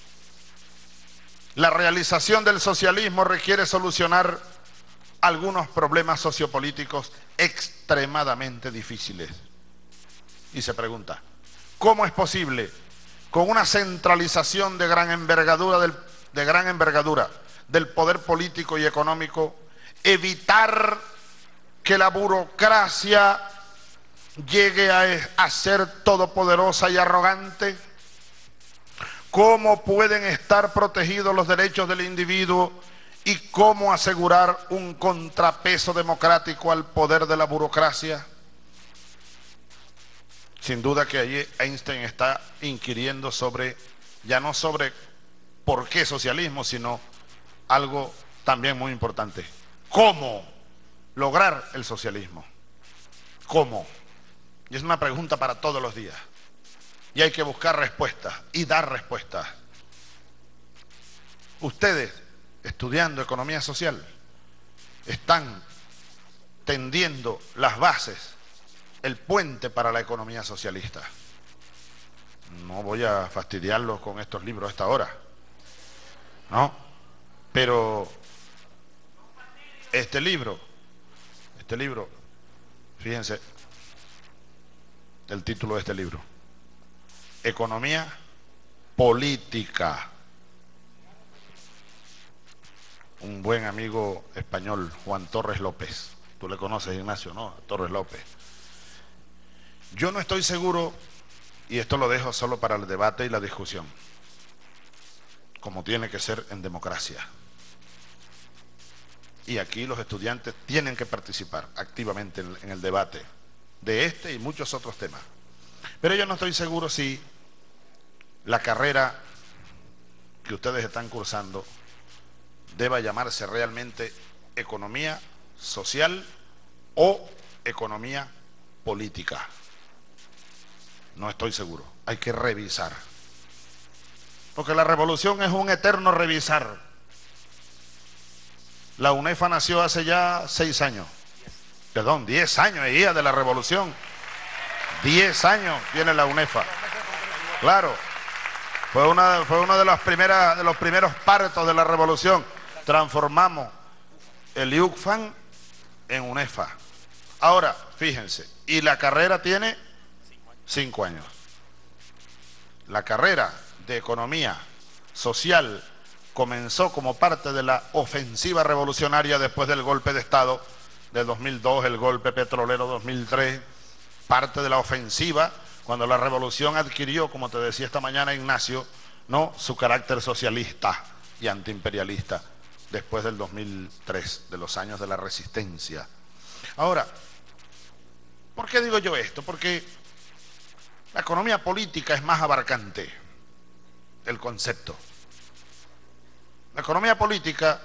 La realización del socialismo requiere solucionar algunos problemas sociopolíticos extremadamente difíciles. Y se pregunta, ¿cómo es posible, con una centralización de gran envergadura del, de gran envergadura del poder político y económico, evitar que la burocracia llegue a, a ser todopoderosa y arrogante? ¿Cómo pueden estar protegidos los derechos del individuo y cómo asegurar un contrapeso democrático al poder de la burocracia? Sin duda que allí Einstein está inquiriendo sobre, ya no sobre por qué socialismo, sino algo también muy importante: ¿cómo lograr el socialismo? ¿Cómo? Y es una pregunta para todos los días. Y hay que buscar respuestas y dar respuestas. Ustedes, estudiando economía social, están tendiendo las bases, el puente para la economía socialista. No voy a fastidiarlos con estos libros a esta hora, ¿no? Pero este libro, este libro, fíjense el título de este libro: Economía política. Un buen amigo español, Juan Torres López. Tú le conoces, Ignacio, ¿no? Torres López. Yo no estoy seguro, y esto lo dejo solo para el debate y la discusión, como tiene que ser en democracia. Y aquí los estudiantes tienen que participar activamente en, en el debate de este y muchos otros temas. Pero yo no estoy seguro si la carrera que ustedes están cursando deba llamarse realmente economía social o economía política. No estoy seguro, hay que revisar. Porque la revolución es un eterno revisar. La UNEFA nació hace ya seis años. Perdón, diez años, guía de la revolución. Diez años tiene la UNEFA. Claro, fue una, fue uno de los, primeras, de los primeros partos de la revolución. Transformamos el I U C F A N en UNEFA. Ahora, fíjense, y la carrera tiene cinco años. La carrera de economía social comenzó como parte de la ofensiva revolucionaria después del golpe de Estado de dos mil dos, el golpe petrolero dos mil tres, parte de la ofensiva cuando la revolución adquirió, como te decía esta mañana Ignacio, no su carácter socialista y antiimperialista después del dos mil tres, de los años de la resistencia. Ahora, ¿por qué digo yo esto? Porque la economía política es más abarcante, el concepto. La economía política,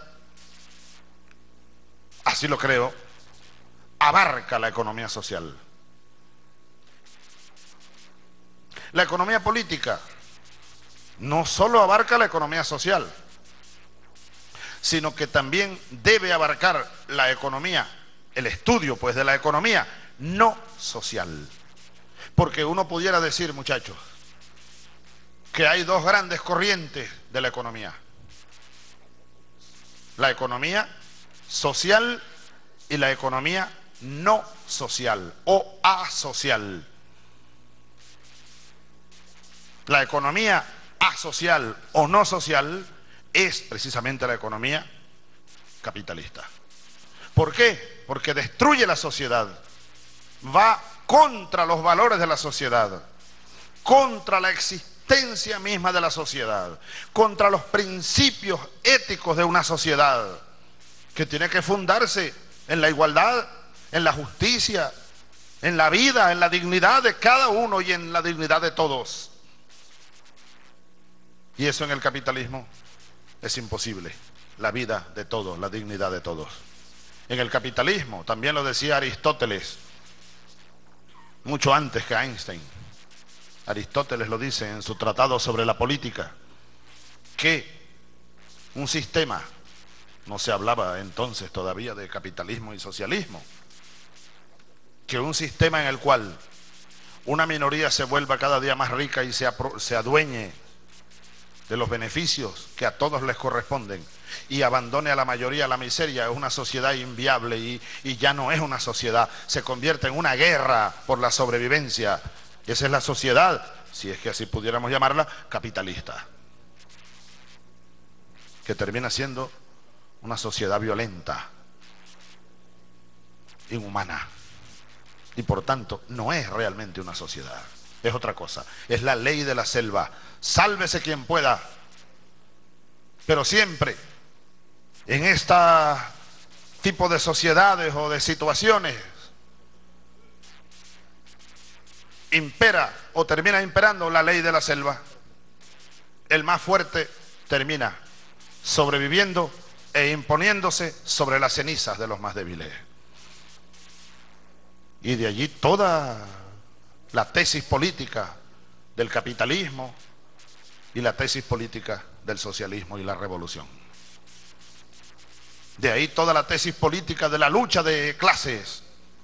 así lo creo, abarca la economía social. La economía política no solo abarca la economía social, sino que también debe abarcar la economía, el estudio pues de la economía no social. Porque uno pudiera decir, muchachos, que hay dos grandes corrientes de la economía. La economía social y la economía no social o asocial. La economía asocial o no social es precisamente la economía capitalista. ¿Por qué? Porque destruye la sociedad, va contra los valores de la sociedad, contra la existencia misma de la sociedad, contra los principios éticos de una sociedad que tiene que fundarse en la igualdad, en la justicia, en la vida, en la dignidad de cada uno y en la dignidad de todos. Y eso en el capitalismo es imposible, la vida de todos, la dignidad de todos. En el capitalismo, también lo decía Aristóteles, mucho antes que Einstein. Aristóteles lo dice en su tratado sobre la política, que un sistema, no se hablaba entonces todavía de capitalismo y socialismo, que un sistema en el cual una minoría se vuelva cada día más rica y se, se adueñe de los beneficios que a todos les corresponden y abandone a la mayoría a la miseria, es una sociedad inviable y, y ya no es una sociedad, se convierte en una guerra por la sobrevivencia. Esa es la sociedad, si es que así pudiéramos llamarla, capitalista, que termina siendo una sociedad violenta, inhumana, y por tanto no es realmente una sociedad, es otra cosa, es la ley de la selva. Sálvese quien pueda, pero siempre en este tipo de sociedades o de situaciones impera o termina imperando la ley de la selva. El más fuerte termina sobreviviendo e imponiéndose sobre las cenizas de los más débiles. Y de allí toda la tesis política del capitalismo y la tesis política del socialismo y la revolución. De ahí toda la tesis política de la lucha de clases,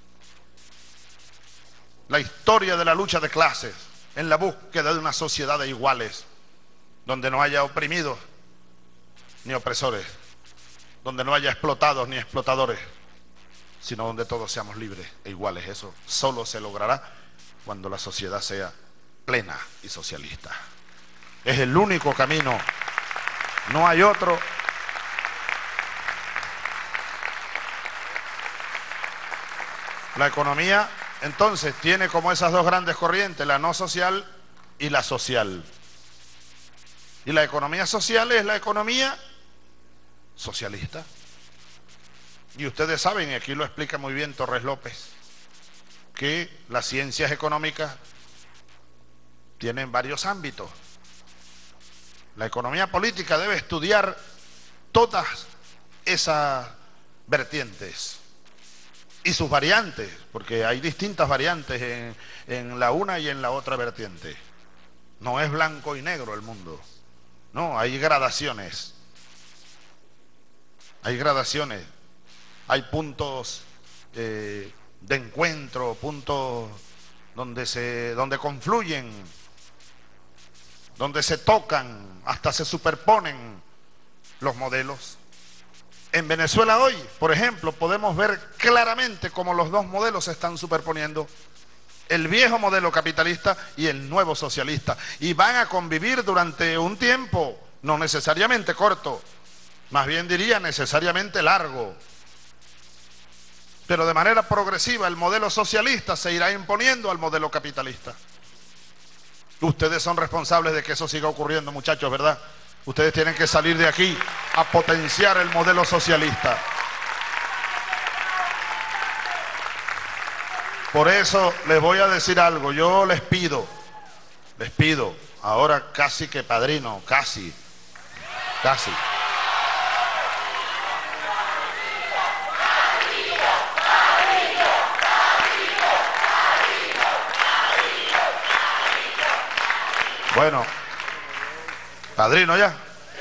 la historia de la lucha de clases, en la búsqueda de una sociedad de iguales, donde no haya oprimidos ni opresores, donde no haya explotados ni explotadores, sino donde todos seamos libres e iguales. Eso solo se logrará cuando la sociedad sea plena y socialista. Es el único camino, no hay otro. La economía, entonces, tiene como esas dos grandes corrientes, la no social y la social. Y la economía social es la economía socialista. Y ustedes saben, y aquí lo explica muy bien Torres López, que las ciencias económicas tienen varios ámbitos. La economía política debe estudiar todas esas vertientes y sus variantes, porque hay distintas variantes en, en la una y en la otra vertiente. No es blanco y negro el mundo, no, hay gradaciones, hay gradaciones, hay puntos eh, de encuentro, puntos donde se, donde confluyen, donde se tocan, hasta se superponen los modelos. En Venezuela hoy, por ejemplo, podemos ver claramente cómo los dos modelos se están superponiendo, el viejo modelo capitalista y el nuevo socialista, y van a convivir durante un tiempo, no necesariamente corto, más bien diría necesariamente largo, pero de manera progresiva el modelo socialista se irá imponiendo al modelo capitalista. Ustedes son responsables de que eso siga ocurriendo, muchachos, ¿verdad? Ustedes tienen que salir de aquí a potenciar el modelo socialista. Por eso les voy a decir algo, yo les pido, les pido, ahora casi que padrino, casi, casi. Bueno, padrino ya.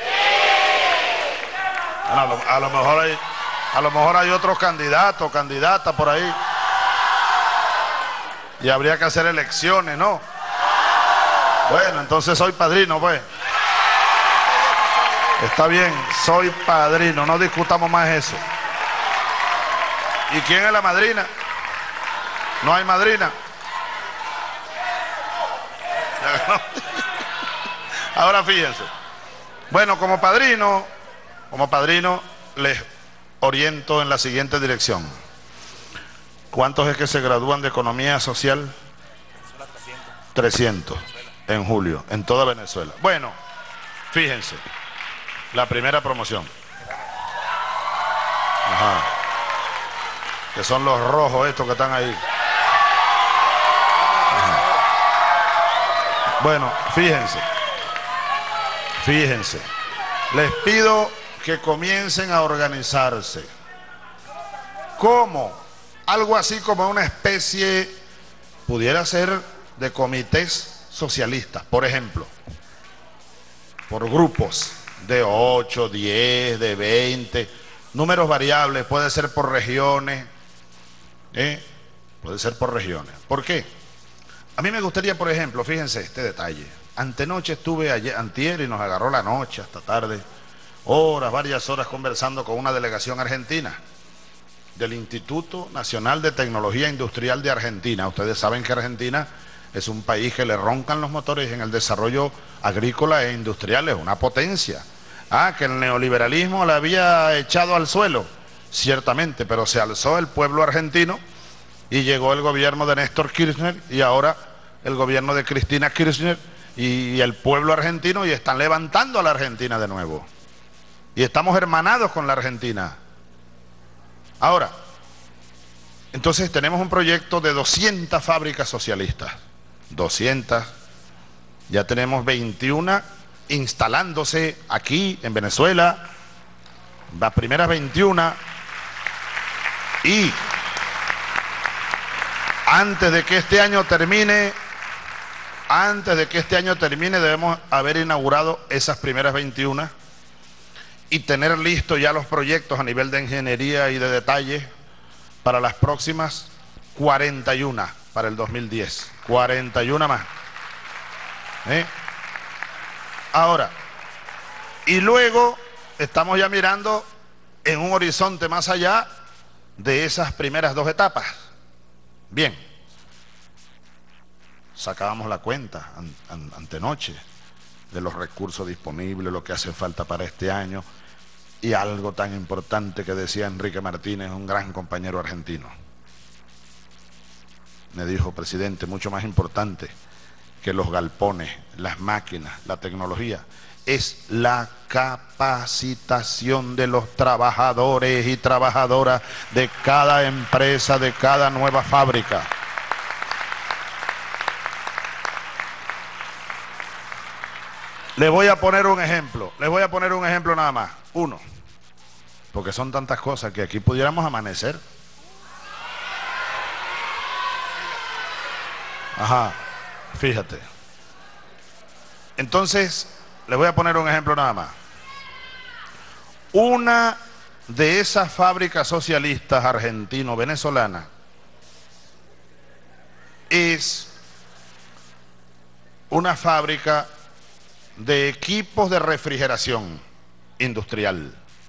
Bueno, a, lo, a lo mejor hay, a lo mejor hay otros candidatos, candidatas por ahí. Y habría que hacer elecciones, ¿no? Bueno, entonces soy padrino, pues. Está bien, soy padrino, no discutamos más eso. ¿Y quién es la madrina? ¿No hay madrina? Ahora fíjense. Bueno, como padrino, como padrino les oriento en la siguiente dirección. ¿Cuántos es que se gradúan de economía social? trescientos en julio, en toda Venezuela. Bueno, fíjense, la primera promoción. Ajá. Que son los rojos estos que están ahí. Ajá. Bueno, fíjense. Fíjense, les pido que comiencen a organizarse. ¿Cómo? Algo así como una especie, pudiera ser de comités socialistas, por ejemplo, por grupos de ocho, diez, de veinte, números variables, puede ser por regiones, ¿eh? Puede ser por regiones. ¿Por qué? A mí me gustaría, por ejemplo, fíjense este detalle. Antenoche estuve ayer, antier, y nos agarró la noche hasta tarde, horas, varias horas conversando con una delegación argentina del Instituto Nacional de Tecnología Industrial de Argentina. Ustedes saben que Argentina es un país que le roncan los motores en el desarrollo agrícola e industrial, es una potencia. Ah, que el neoliberalismo la había echado al suelo, ciertamente, pero se alzó el pueblo argentino y llegó el gobierno de Néstor Kirchner y ahora el gobierno de Cristina Kirchner y el pueblo argentino, y están levantando a la Argentina de nuevo. Y estamos hermanados con la Argentina. Ahora, entonces tenemos un proyecto de doscientas fábricas socialistas. doscientas. Ya tenemos veintiuna instalándose aquí en Venezuela. Las primeras veintiuna. Y antes de que este año termine, antes de que este año termine, debemos haber inaugurado esas primeras veintiuna y tener listos ya los proyectos a nivel de ingeniería y de detalle para las próximas cuarenta y una para el dos mil diez. cuarenta y una más. ¿Eh? Ahora, y luego estamos ya mirando en un horizonte más allá de esas primeras dos etapas. Bien, sacábamos la cuenta an, an, antenoche de los recursos disponibles, lo que hace falta para este año, y algo tan importante que decía Enrique Martínez, un gran compañero argentino. Me dijo: presidente, mucho más importante que los galpones, las máquinas, la tecnología, es la capacitación de los trabajadores y trabajadoras de cada empresa, de cada nueva fábrica. Les voy a poner un ejemplo, les voy a poner un ejemplo nada más, uno, porque son tantas cosas que aquí pudiéramos amanecer. Ajá, fíjate. Entonces, les voy a poner un ejemplo nada más. Una de esas fábricas socialistas argentino-venezolanas es una fábrica de equipos de refrigeración industrial,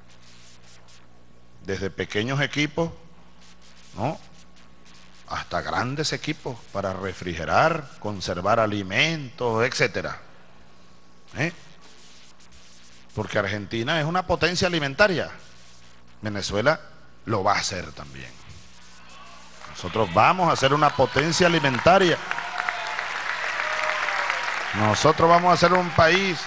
desde pequeños equipos, ¿no?, hasta grandes equipos para refrigerar, conservar alimentos, etcétera. ¿Eh? Porque Argentina es una potencia alimentaria. Venezuela lo va a hacer también. Nosotros vamos a ser una potencia alimentaria. Nosotros vamos a ser un país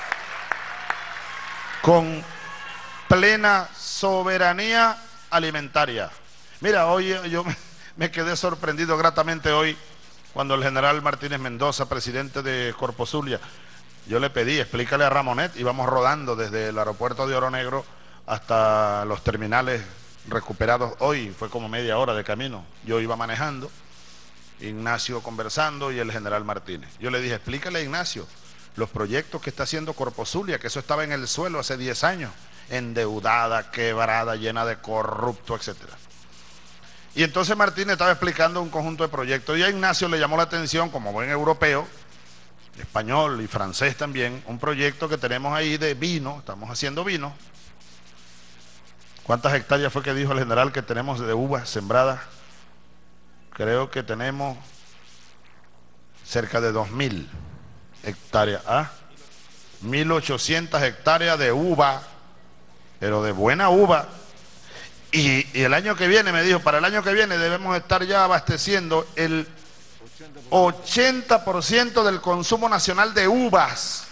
con plena soberanía alimentaria. Mira, hoy yo me, me quedé sorprendido gratamente hoy cuando el general Martínez Mendoza, presidente de Corpo Zulia, yo le pedí, explícale a Ramonet, íbamos rodando desde el aeropuerto de Oro Negro hasta los terminales recuperados. Hoy fue como media hora de camino, yo iba manejando, Ignacio conversando y el general Martínez. Yo le dije, explícale a Ignacio los proyectos que está haciendo Corpo Zulia, que eso estaba en el suelo hace diez años, endeudada, quebrada, llena de corrupto, etcétera. Y entonces Martínez estaba explicando un conjunto de proyectos y a Ignacio le llamó la atención, como buen europeo, español y francés también, un proyecto que tenemos ahí de vino, estamos haciendo vino. ¿Cuántas hectáreas fue que dijo el general que tenemos de uvas sembradas? Creo que tenemos cerca de dos mil hectáreas, ¿ah? mil ochocientas hectáreas de uva, pero de buena uva. Y, y el año que viene, me dijo, para el año que viene debemos estar ya abasteciendo el ochenta por ciento del consumo nacional de uvas.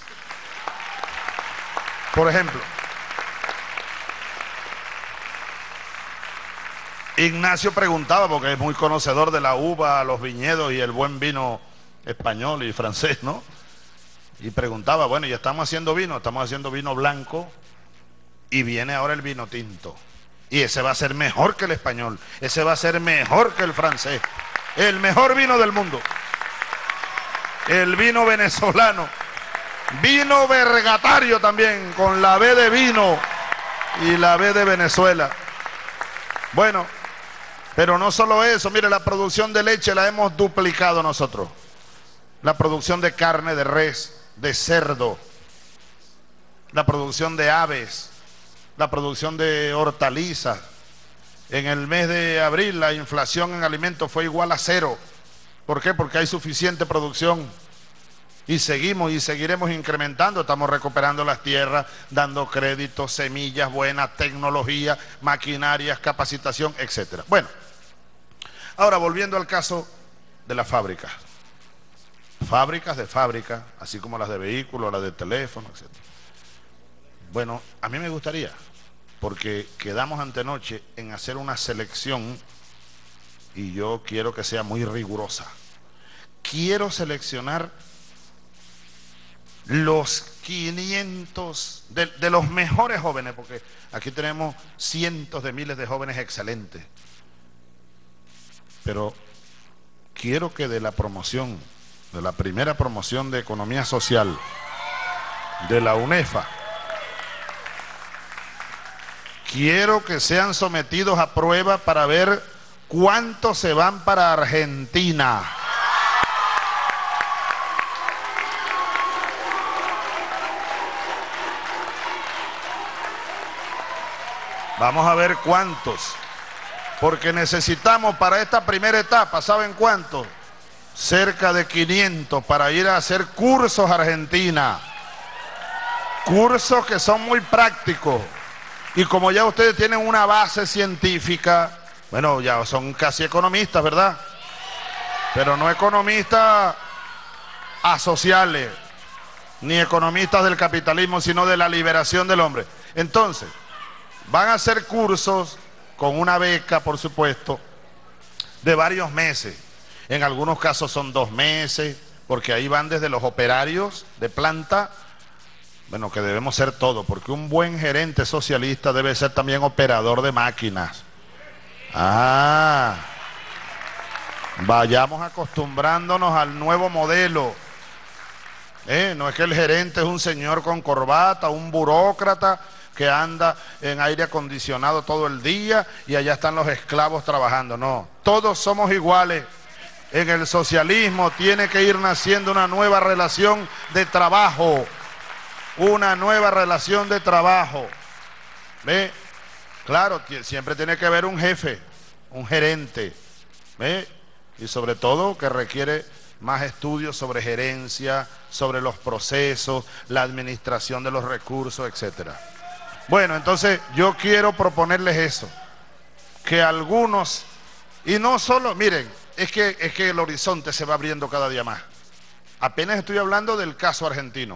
Por ejemplo, Ignacio preguntaba, porque es muy conocedor de la uva, los viñedos y el buen vino español y francés, ¿no? Y preguntaba, bueno, ya estamos haciendo vino, estamos haciendo vino blanco y viene ahora el vino tinto. Y ese va a ser mejor que el español, ese va a ser mejor que el francés, el mejor vino del mundo. El vino venezolano, vino vergatario también, con la B de vino y la B de Venezuela. Bueno, pero no solo eso, mire, la producción de leche la hemos duplicado nosotros. La producción de carne de res, de cerdo, la producción de aves, la producción de hortalizas. En el mes de abril la inflación en alimentos fue igual a cero. ¿Por qué? Porque hay suficiente producción. Y seguimos y seguiremos incrementando. Estamos recuperando las tierras, dando créditos, semillas buenas, tecnología, maquinarias, capacitación, etcétera. Bueno, ahora volviendo al caso de las fábricas. Fábricas de fábricas, así como las de vehículos, las de teléfonos, etcétera. Bueno, a mí me gustaría, porque quedamos antenoche en hacer una selección y yo quiero que sea muy rigurosa. Quiero seleccionar los quinientos de, de los mejores jóvenes, porque aquí tenemos cientos de miles de jóvenes excelentes, pero quiero que de la promoción, de la primera promoción de economía social de la UNEFA, quiero que sean sometidos a prueba para ver cuántos se van para Argentina. Vamos a ver cuántos, porque necesitamos para esta primera etapa, ¿saben cuántos? Cerca de quinientos para ir a hacer cursos a Argentina. Cursos que son muy prácticos. Y como ya ustedes tienen una base científica, bueno, ya son casi economistas, ¿verdad? Pero no economistas asociales, ni economistas del capitalismo, sino de la liberación del hombre. Entonces, van a hacer cursos con una beca, por supuesto, de varios meses. En algunos casos son dos meses, porque ahí van desde los operarios de planta Bueno, que debemos ser todo, porque un buen gerente socialista debe ser también operador de máquinas. Ah, vayamos acostumbrándonos al nuevo modelo. Eh, no es que el gerente es un señor con corbata, un burócrata que anda en aire acondicionado todo el día y allá están los esclavos trabajando. No, todos somos iguales. En el socialismo tiene que ir naciendo una nueva relación de trabajo. Una nueva relación de trabajo. ¿Ve? Claro, siempre tiene que haber un jefe, un gerente. ¿Ve? Y sobre todo que requiere más estudios sobre gerencia, sobre los procesos, la administración de los recursos, etcétera. Bueno, entonces yo quiero proponerles eso, que algunos, y no solo, miren, es que, es que el horizonte se va abriendo cada día más. Apenas estoy hablando del caso argentino,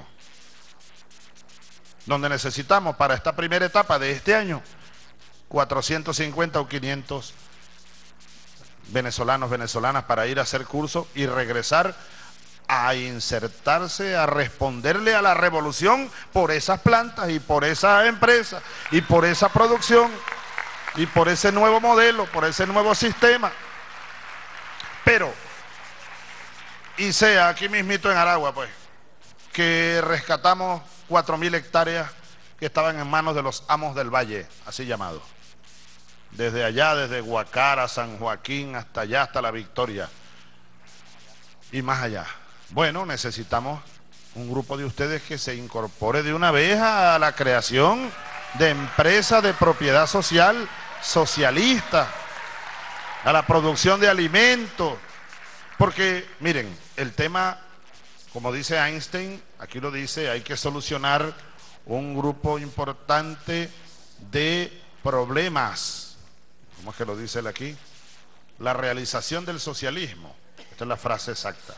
donde necesitamos para esta primera etapa de este año cuatrocientos cincuenta o quinientos venezolanos, venezolanas para ir a hacer curso y regresar a insertarse, a responderle a la revolución por esas plantas y por esa empresa y por esa producción y por ese nuevo modelo, por ese nuevo sistema. Pero, y sea aquí mismito en Aragua, pues, que rescatamos cuatro mil hectáreas que estaban en manos de los amos del valle, así llamados. Desde allá, desde Guacara, San Joaquín, hasta allá, hasta La Victoria. Y más allá. Bueno, necesitamos un grupo de ustedes que se incorpore de una vez a la creación de empresas de propiedad social, socialista, a la producción de alimentos. Porque, miren, el tema, como dice Einstein, aquí lo dice, hay que solucionar un grupo importante de problemas. ¿Cómo es que lo dice él aquí? La realización del socialismo, esta es la frase exacta,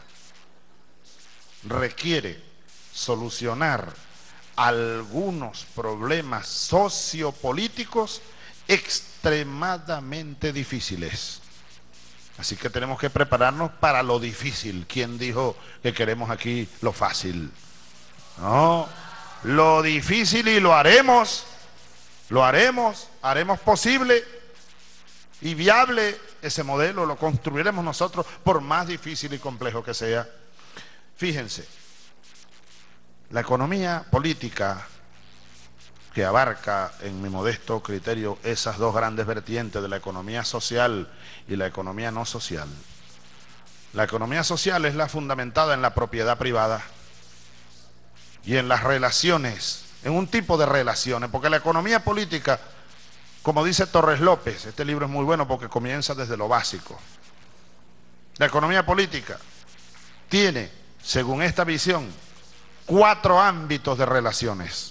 requiere solucionar algunos problemas sociopolíticos extremadamente difíciles. Así que tenemos que prepararnos para lo difícil. ¿Quién dijo que queremos aquí lo fácil? No, lo difícil, y lo haremos, lo haremos, haremos posible y viable ese modelo, lo construiremos nosotros por más difícil y complejo que sea. Fíjense, la economía política, que abarca, en mi modesto criterio, esas dos grandes vertientes de la economía social y la economía no social. La economía social es la fundamentada en la propiedad privada y en las relaciones, en un tipo de relaciones, porque la economía política, como dice Torres López, este libro es muy bueno porque comienza desde lo básico. La economía política tiene, según esta visión, cuatro ámbitos de relaciones.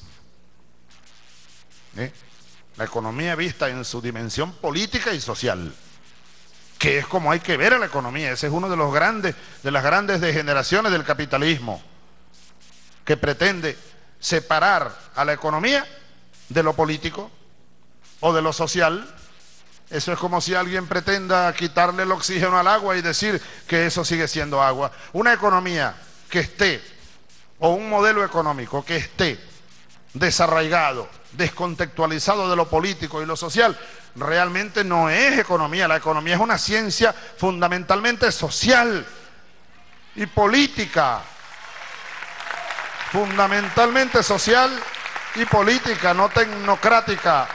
¿Eh? La economía vista en su dimensión política y social, que es como hay que ver a la economía. Ese es uno de los grandes, de las grandes degeneraciones del capitalismo, que pretende separar a la economía de lo político o de lo social. Eso es como si alguien pretenda quitarle el oxígeno al agua y decir que eso sigue siendo agua. Una economía que esté, o un modelo económico que esté desarraigado, descontextualizado de lo político y lo social, realmente no es economía. La economía es una ciencia fundamentalmente social y política. Fundamentalmente social y política, no tecnocrática.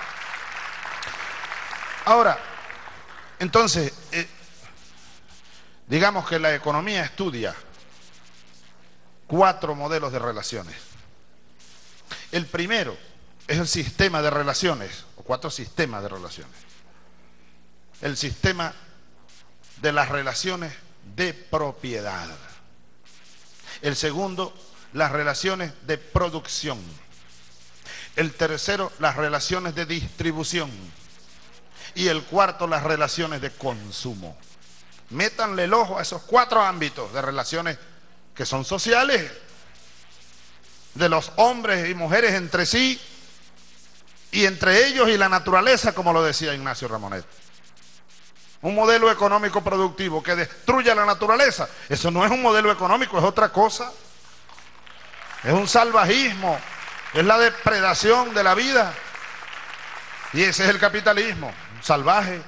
Ahora, entonces, eh, digamos que la economía estudia cuatro modelos de relaciones. El primero es el sistema de relaciones, o cuatro sistemas de relaciones. El sistema de las relaciones de propiedad. El segundo, las relaciones de producción. El tercero, las relaciones de distribución. Y el cuarto, las relaciones de consumo. Métanle el ojo a esos cuatro ámbitos de relaciones que son sociales, de los hombres y mujeres entre sí, y entre ellos y la naturaleza, como lo decía Ignacio Ramonet. Un modelo económico productivo que destruya la naturaleza, eso no es un modelo económico, es otra cosa. Es un salvajismo, Es la depredación de la vida. Y ese es el capitalismo salvaje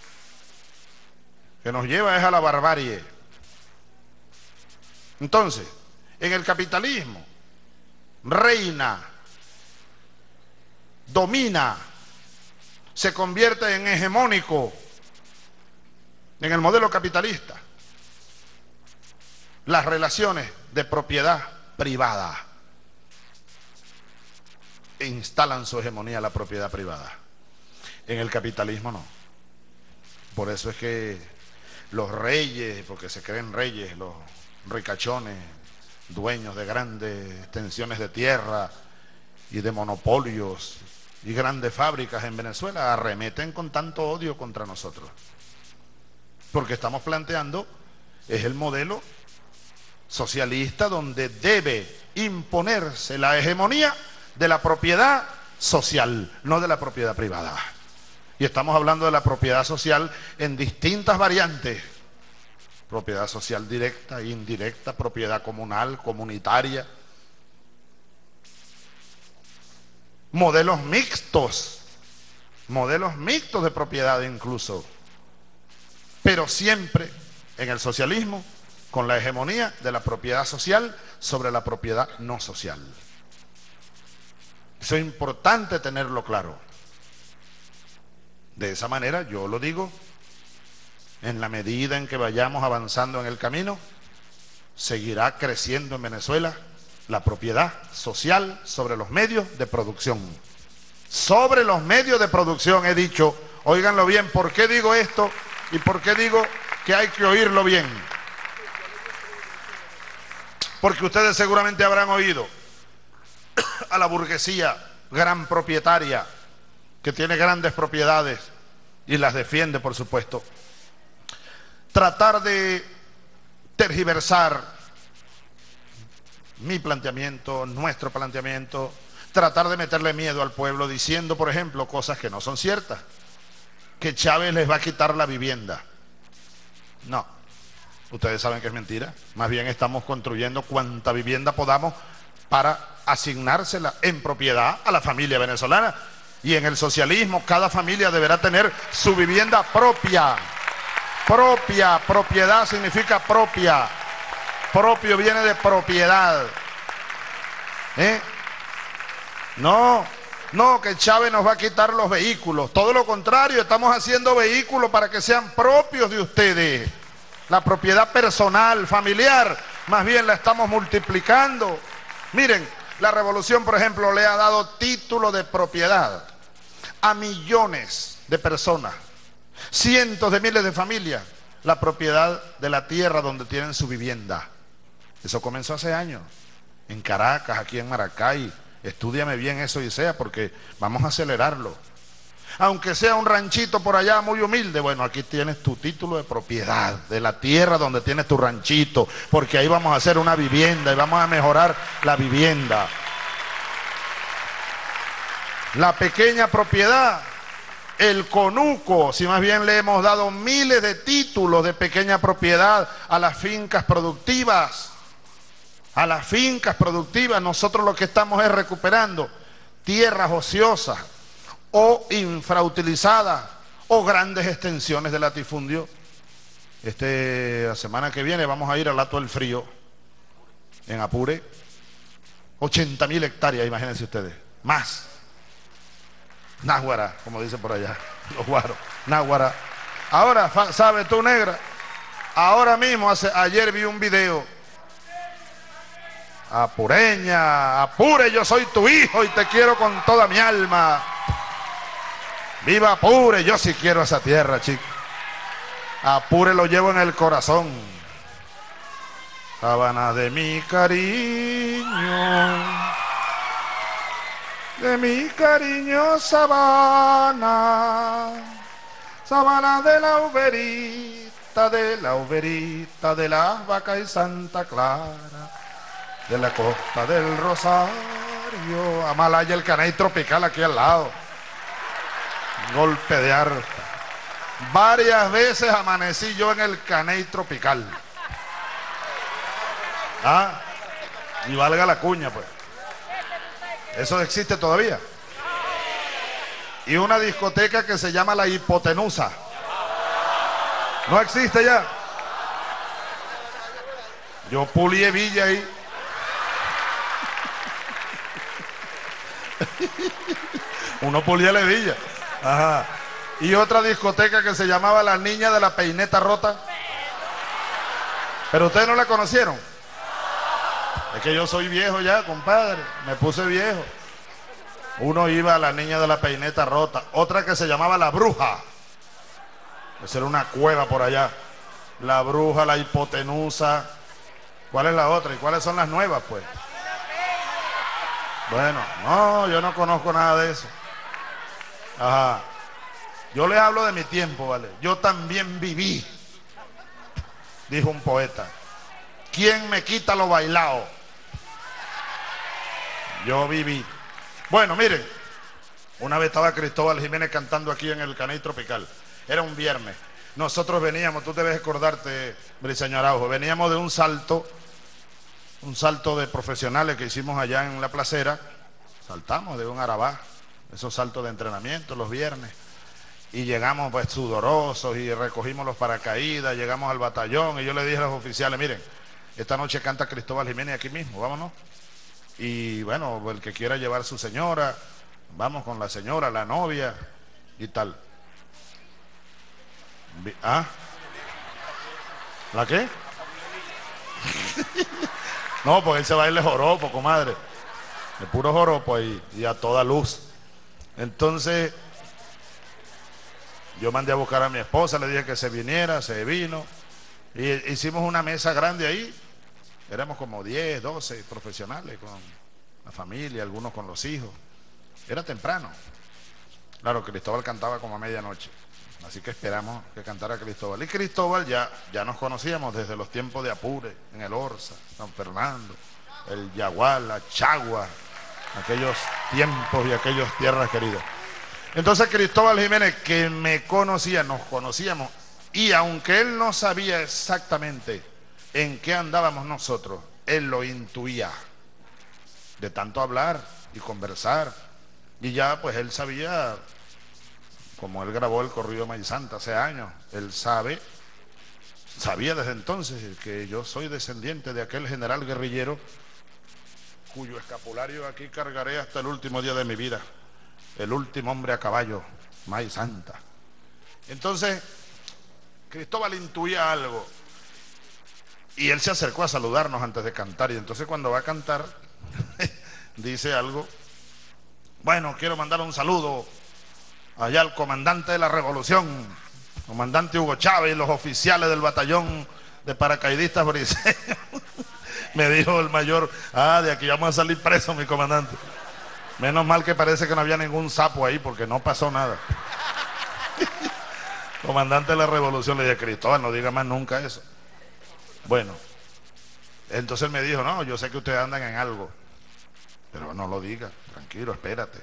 que nos lleva es a la barbarie. Entonces, en el capitalismo reina, domina, se convierte en hegemónico en el modelo capitalista las relaciones de propiedad privada. E instalan su hegemonía la propiedad privada. En el capitalismo no. Por eso es que los reyes, porque se creen reyes, los ricachones, dueños de grandes extensiones de tierra y de monopolios y grandes fábricas en Venezuela, arremeten con tanto odio contra nosotros. Porque estamos planteando, es el modelo socialista donde debe imponerse la hegemonía de la propiedad social, no de la propiedad privada. Y estamos hablando de la propiedad social en distintas variantes. Propiedad social directa, indirecta, propiedad comunal, comunitaria. Modelos mixtos, modelos mixtos de propiedad incluso. Pero siempre en el socialismo con la hegemonía de la propiedad social sobre la propiedad no social. Eso es importante tenerlo claro. De esa manera, yo lo digo, en la medida en que vayamos avanzando en el camino, seguirá creciendo en Venezuela la propiedad social sobre los medios de producción. Sobre los medios de producción, he dicho, óiganlo bien, ¿por qué digo esto? ¿Y por qué digo que hay que oírlo bien? Porque ustedes seguramente habrán oído a la burguesía gran propietaria que tiene grandes propiedades y las defiende, por supuesto, tratar de tergiversar mi planteamiento, nuestro planteamiento, tratar de meterle miedo al pueblo diciendo, por ejemplo, cosas que no son ciertas, que Chávez les va a quitar la vivienda. No, ustedes saben que es mentira. Más bien estamos construyendo cuanta vivienda podamos para asignársela en propiedad a la familia venezolana. Y en el socialismo cada familia deberá tener su vivienda propia. Propia, propiedad significa propia. Propio viene de propiedad. ¿Eh? No, no, que Chávez nos va a quitar los vehículos. Todo lo contrario, estamos haciendo vehículos para que sean propios de ustedes. La propiedad personal, familiar, más bien la estamos multiplicando. Miren, la revolución, por ejemplo, le ha dado título de propiedad a millones de personas, cientos de miles de familias, la propiedad de la tierra donde tienen su vivienda. Eso comenzó hace años, en Caracas, aquí en Maracay. Estúdiame bien eso, Isea, porque vamos a acelerarlo. Aunque sea un ranchito por allá muy humilde, bueno, aquí tienes tu título de propiedad de la tierra donde tienes tu ranchito, porque ahí vamos a hacer una vivienda y vamos a mejorar la vivienda. La pequeña propiedad, el conuco, si más bien le hemos dado miles de títulos de pequeña propiedad a las fincas productivas, a las fincas productivas. Nosotros lo que estamos es recuperando tierras ociosas o infrautilizadas o grandes extensiones de latifundio. Este, la semana que viene vamos a ir al Hato del Frío, en Apure, ochenta mil hectáreas, imagínense ustedes, más. Náguara, como dicen por allá, los guaros, Náguara. Ahora, ¿sabes tú, negra? Ahora mismo, hace, ayer vi un video. Apureña, Apure, yo soy tu hijo y te quiero con toda mi alma. Viva Apure, yo sí quiero esa tierra, chico. Apure lo llevo en el corazón. Sabana de mi cariño, de mi cariño, sabana, sabana de la uberita, de la uberita, de las vacas y Santa Clara, de la costa del Rosario, Amalaya, el Caney tropical aquí al lado. Golpe de harta. Varias veces amanecí yo en el Caney tropical. Ah, y valga la cuña, pues. Eso existe todavía. Y una discoteca que se llama La Hipotenusa. No existe ya. Yo pulié Villa ahí. Uno pulía la Villa. Ajá. Y otra discoteca que se llamaba La Niña de la Peineta Rota. Pero ustedes no la conocieron. Es que yo soy viejo ya, compadre. Me puse viejo. Uno iba a La Niña de la Peineta Rota. Otra que se llamaba La Bruja. Esa era una cueva por allá. La Bruja, La Hipotenusa. ¿Cuál es la otra? ¿Y cuáles son las nuevas, pues? Bueno, no, yo no conozco nada de eso. Ajá. Yo les hablo de mi tiempo, ¿vale? Yo también viví, dijo un poeta. ¿Quién me quita lo bailado? Yo viví. Bueno, miren, una vez estaba Cristóbal Jiménez cantando aquí en el Caney Tropical. Era un viernes. Nosotros veníamos, tú debes acordarte, Briceño Araujo, veníamos de un salto, un salto de profesionales que hicimos allá en la placera. Saltamos de un arabá, esos saltos de entrenamiento los viernes. Y llegamos pues sudorosos y recogimos los paracaídas, llegamos al batallón y yo le dije a los oficiales, miren, esta noche canta Cristóbal Jiménez aquí mismo, vámonos. Y bueno, el que quiera llevar su señora, vamos con la señora, la novia y tal. ¿Ah? ¿La qué? No, porque él se baila joropo, comadre. De puro joropo ahí y a toda luz. Entonces, yo mandé a buscar a mi esposa, le dije que se viniera, se vino. Y hicimos una mesa grande ahí. Éramos como diez, doce profesionales con la familia, algunos con los hijos. Era temprano. Claro, Cristóbal cantaba como a medianoche. Así que esperamos que cantara Cristóbal. Y Cristóbal ya, ya nos conocíamos desde los tiempos de Apure, en el Orza, San Fernando, el Yagual, la Chagua, aquellos tiempos y aquellas tierras queridas. Entonces Cristóbal Jiménez, que me conocía, nos conocíamos, y aunque él no sabía exactamente en qué andábamos nosotros, él lo intuía, de tanto hablar y conversar, y ya pues él sabía, como él grabó el corrido Maíz Santa hace años, él sabe, sabía desde entonces que yo soy descendiente de aquel general guerrillero cuyo escapulario aquí cargaré hasta el último día de mi vida, el último hombre a caballo, Maíz Santa. Entonces Cristóbal intuía algo y él se acercó a saludarnos antes de cantar, y entonces cuando va a cantar dice algo. Bueno, quiero mandar un saludo allá al comandante de la revolución, comandante Hugo Chávez, y los oficiales del batallón de paracaidistas briseños. Me dijo el mayor, ah, de aquí vamos a salir presos, mi comandante. Menos mal que parece que no había ningún sapo ahí, porque no pasó nada. Comandante de la revolución, le dije, Cristóbal, no diga más nunca eso. Bueno, entonces él me dijo, no, yo sé que ustedes andan en algo, pero no lo diga, tranquilo, espérate.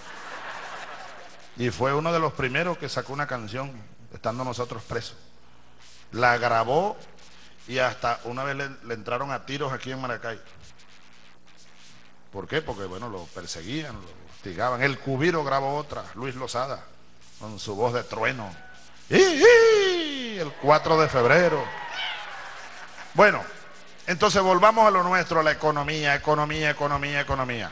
Y fue uno de los primeros que sacó una canción estando nosotros presos. La grabó y hasta una vez le, le entraron a tiros aquí en Maracay. ¿Por qué? Porque bueno, lo perseguían, lo hostigaban. El Cubiro grabó otra, Luis Lozada, con su voz de trueno. ¡Y, y! El cuatro de febrero. Bueno, entonces volvamos a lo nuestro, a la economía, economía, economía, economía.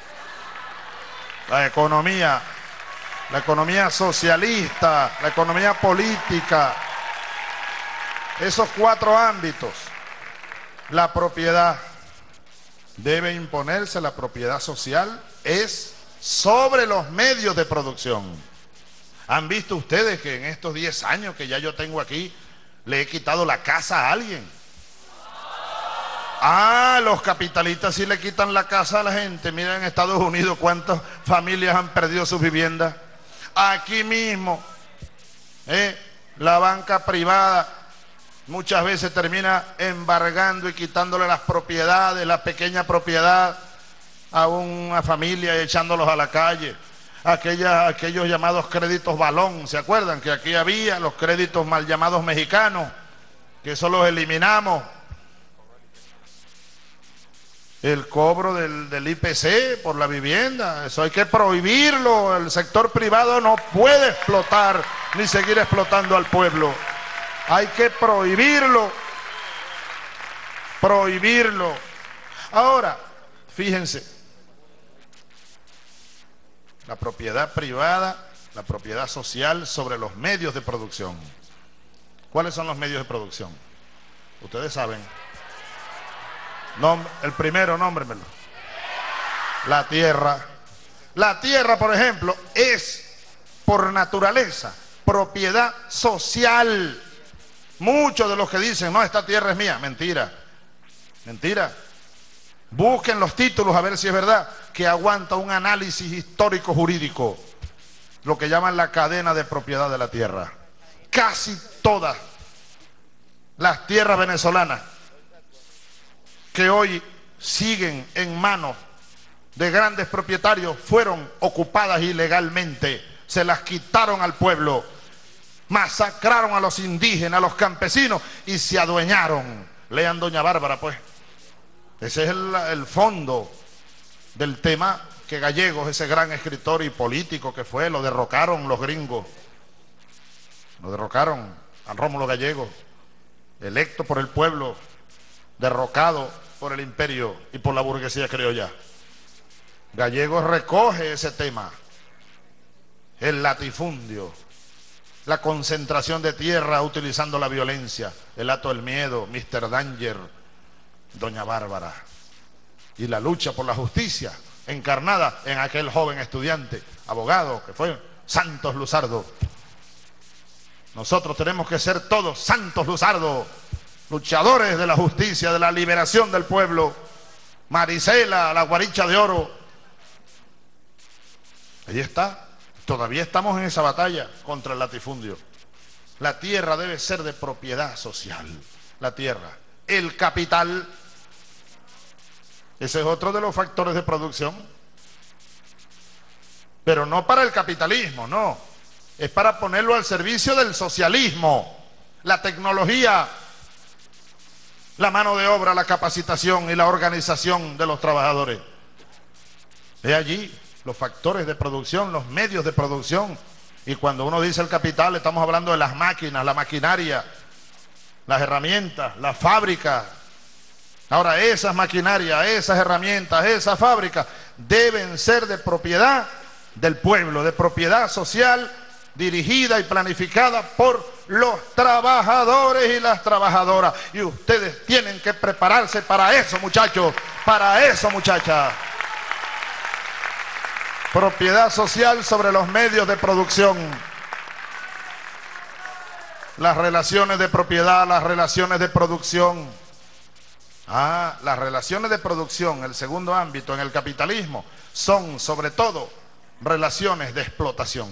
La economía. La economía socialista, la economía política, esos cuatro ámbitos. La propiedad, debe imponerse la propiedad social, es sobre los medios de producción. ¿Han visto ustedes que en estos diez años que ya yo tengo aquí, le he quitado la casa a alguien? Ah, los capitalistas sí le quitan la casa a la gente. Miren en Estados Unidos cuántas familias han perdido sus viviendas. Aquí mismo, ¿eh? La banca privada muchas veces termina embargando y quitándole las propiedades, la pequeña propiedad a una familia y echándolos a la calle. Aquellas, aquellos llamados créditos balón, ¿se acuerdan? Que aquí había los créditos mal llamados mexicanos, que eso los eliminamos. el cobro del, del I P C por la vivienda. Eso hay que prohibirlo. El sector privado no puede explotar ni seguir explotando al pueblo. Hay que prohibirlo. Prohibirlo. Ahora, fíjense, la propiedad privada, la propiedad social sobre los medios de producción. ¿Cuáles son los medios de producción? Ustedes saben. Nom- el primero, nómbremelo. La tierra. La tierra, por ejemplo, es por naturaleza propiedad social. Muchos de los que dicen, no, esta tierra es mía, mentira. Mentira. Busquen los títulos a ver si es verdad, que aguanta un análisis histórico jurídico, lo que llaman la cadena de propiedad de la tierra. Casi todas las tierras venezolanas que hoy siguen en manos de grandes propietarios fueron ocupadas ilegalmente, se las quitaron al pueblo, masacraron a los indígenas, a los campesinos y se adueñaron. Lean Doña Bárbara, pues. Ese es el, el fondo del tema, que Gallegos, ese gran escritor y político que fue, lo derrocaron los gringos. Lo derrocaron a Rómulo Gallegos, electo por el pueblo, derrocado por el imperio y por la burguesía criolla. Gallegos recoge ese tema, el latifundio, la concentración de tierra utilizando la violencia, el acto del miedo, mister Danger, Doña Bárbara, y la lucha por la justicia encarnada en aquel joven estudiante, abogado, que fue Santos Luzardo. Nosotros tenemos que ser todos Santos Luzardo, luchadores de la justicia, de la liberación del pueblo. Marisela, la guaricha de oro. Ahí está. Todavía estamos en esa batalla contra el latifundio. La tierra debe ser de propiedad social. La tierra. El capital. Ese es otro de los factores de producción. Pero no para el capitalismo, no. Es para ponerlo al servicio del socialismo. La tecnología, la mano de obra, la capacitación y la organización de los trabajadores. Es allí los factores de producción, los medios de producción. Y cuando uno dice el capital, estamos hablando de las máquinas, la maquinaria, las herramientas, las fábricas. Ahora, esas maquinarias, esas herramientas, esas fábricas deben ser de propiedad del pueblo, de propiedad social, dirigida y planificada por los trabajadores y las trabajadoras. Y ustedes tienen que prepararse para eso, muchachos, para eso, muchachas. Propiedad social sobre los medios de producción. Las relaciones de propiedad, las relaciones de producción. Ah, las relaciones de producción, el segundo ámbito en el capitalismo, son sobre todo relaciones de explotación.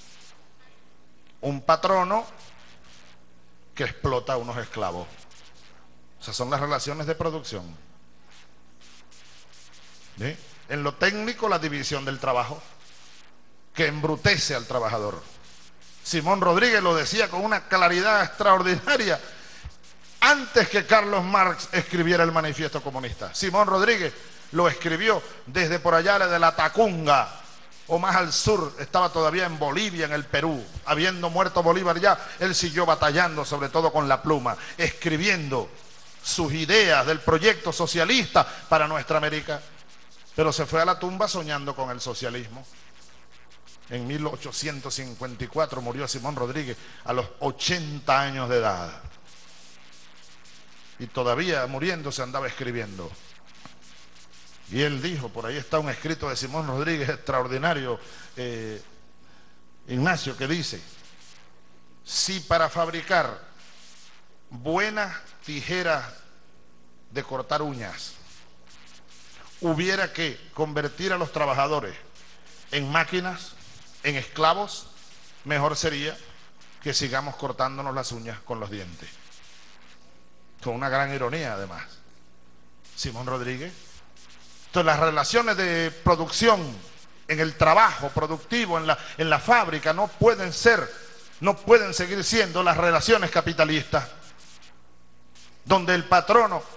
Un patrono que explota a unos esclavos. O sea, son las relaciones de producción. ¿Sí? En lo técnico, la división del trabajo, que embrutece al trabajador. Simón Rodríguez lo decía con una claridad extraordinaria antes que Carlos Marx escribiera el Manifiesto Comunista. Simón Rodríguez lo escribió desde por allá de la Tacunga, o más al sur, estaba todavía en Bolivia, en el Perú. Habiendo muerto Bolívar ya, él siguió batallando, sobre todo con la pluma, escribiendo sus ideas del proyecto socialista para nuestra América. Pero se fue a la tumba soñando con el socialismo. En mil ochocientos cincuenta y cuatro murió Simón Rodríguez a los ochenta años de edad. Y todavía muriendo se andaba escribiendo. Y él dijo, por ahí está un escrito de Simón Rodríguez extraordinario, eh, Ignacio, que dice: si para fabricar buenas tijeras de cortar uñas hubiera que convertir a los trabajadores en máquinas, en esclavos, mejor sería que sigamos cortándonos las uñas con los dientes. Con una gran ironía, además. Simón Rodríguez. Entonces, las relaciones de producción en el trabajo productivo, en la, en la fábrica, no pueden ser, no pueden seguir siendo las relaciones capitalistas, donde el patrono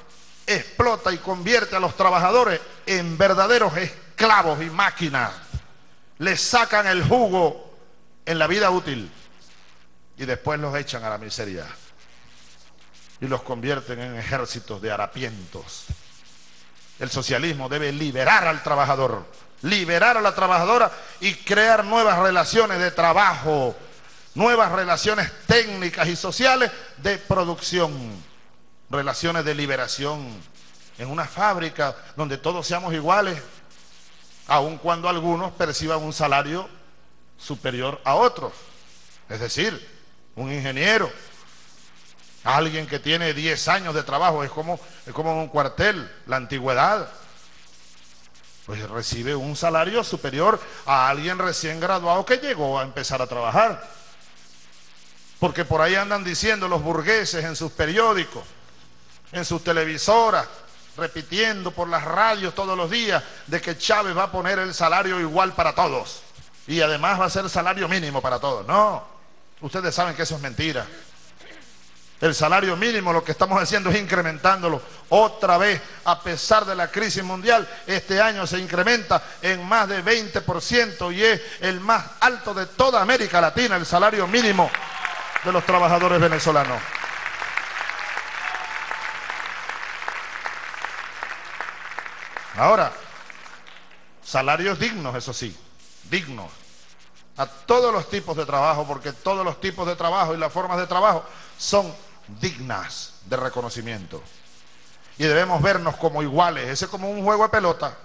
explota y convierte a los trabajadores en verdaderos esclavos y máquinas. Les sacan el jugo en la vida útil y después los echan a la miseria y los convierten en ejércitos de harapientos. El socialismo debe liberar al trabajador, liberar a la trabajadora y crear nuevas relaciones de trabajo, nuevas relaciones técnicas y sociales de producción, relaciones de liberación en una fábrica donde todos seamos iguales, aun cuando algunos perciban un salario superior a otros. Es decir, un ingeniero, alguien que tiene diez años de trabajo, es como, es como un cuartel, la antigüedad, pues recibe un salario superior a alguien recién graduado que llegó a empezar a trabajar. Porque por ahí andan diciendo los burgueses en sus periódicos, en sus televisoras, repitiendo por las radios todos los días de que Chávez va a poner el salario igual para todos y además va a ser salario mínimo para todos. No, ustedes saben que eso es mentira. El salario mínimo lo que estamos haciendo es incrementándolo otra vez. A pesar de la crisis mundial, este año se incrementa en más de veinte por ciento y es el más alto de toda América Latina, el salario mínimo de los trabajadores venezolanos. Ahora, salarios dignos, eso sí, dignos, a todos los tipos de trabajo, porque todos los tipos de trabajo y las formas de trabajo son dignas de reconocimiento. Y debemos vernos como iguales. Ese es como un juego de pelota.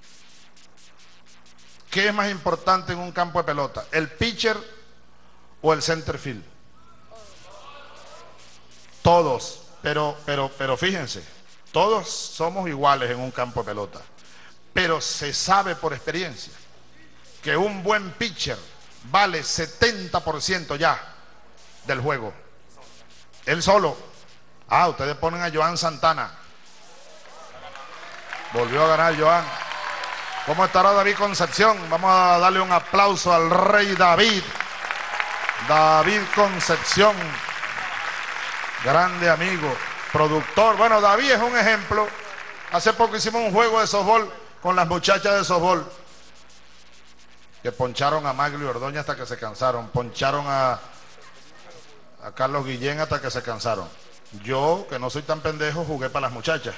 ¿Qué es más importante en un campo de pelota? ¿El pitcher o el center field? Todos, pero, pero, pero fíjense, todos somos iguales en un campo de pelota, pero se sabe por experiencia que un buen pitcher vale setenta por ciento ya del juego. Él solo. Ah, ustedes ponen a Joan Santana. Volvió a ganar Joan. ¿Cómo estará David Concepción? Vamos a darle un aplauso al rey David. David Concepción. Grande amigo, productor. Bueno, David es un ejemplo. Hace poco hicimos un juego de softball con las muchachas de softball que poncharon a Maglio Ordóñez hasta que se cansaron, poncharon a, a Carlos Guillén hasta que se cansaron. Yo, que no soy tan pendejo, jugué para las muchachas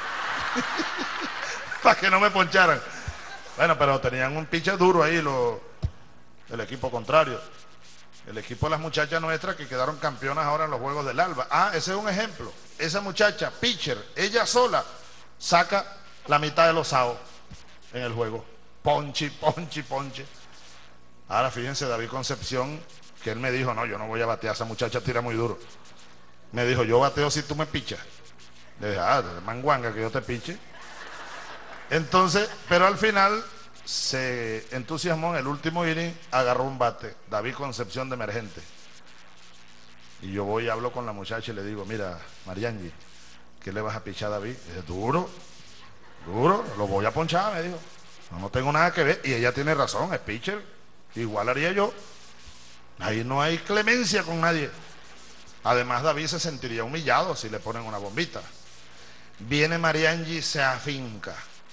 para que no me poncharan. Bueno, pero tenían un pitcher duro ahí lo, el equipo contrario. El equipo de las muchachas nuestras que quedaron campeonas ahora en los Juegos del Alba. Ah, ese es un ejemplo. Esa muchacha, pitcher, ella sola saca la mitad de los outs en el juego. Ponchi, ponchi, ponche. Ahora fíjense, David Concepción, que él me dijo, no, yo no voy a batear, esa muchacha tira muy duro. Me dijo, yo bateo si tú me pichas. Le dije, ah, manguanga que yo te piche. Entonces, pero al final se entusiasmó en el último inning, agarró un bate, David Concepción de emergente. Y yo voy y hablo con la muchacha y le digo, mira, Mariangi, ¿qué le vas a pichar a David? Y dice, duro, duro, lo voy a ponchar, me dijo. No, no tengo nada que ver. Y ella tiene razón, es pitcher, igual haría yo. Ahí no hay clemencia con nadie. Además, David se sentiría humillado si le ponen una bombita. Viene Mariangi, se afinca.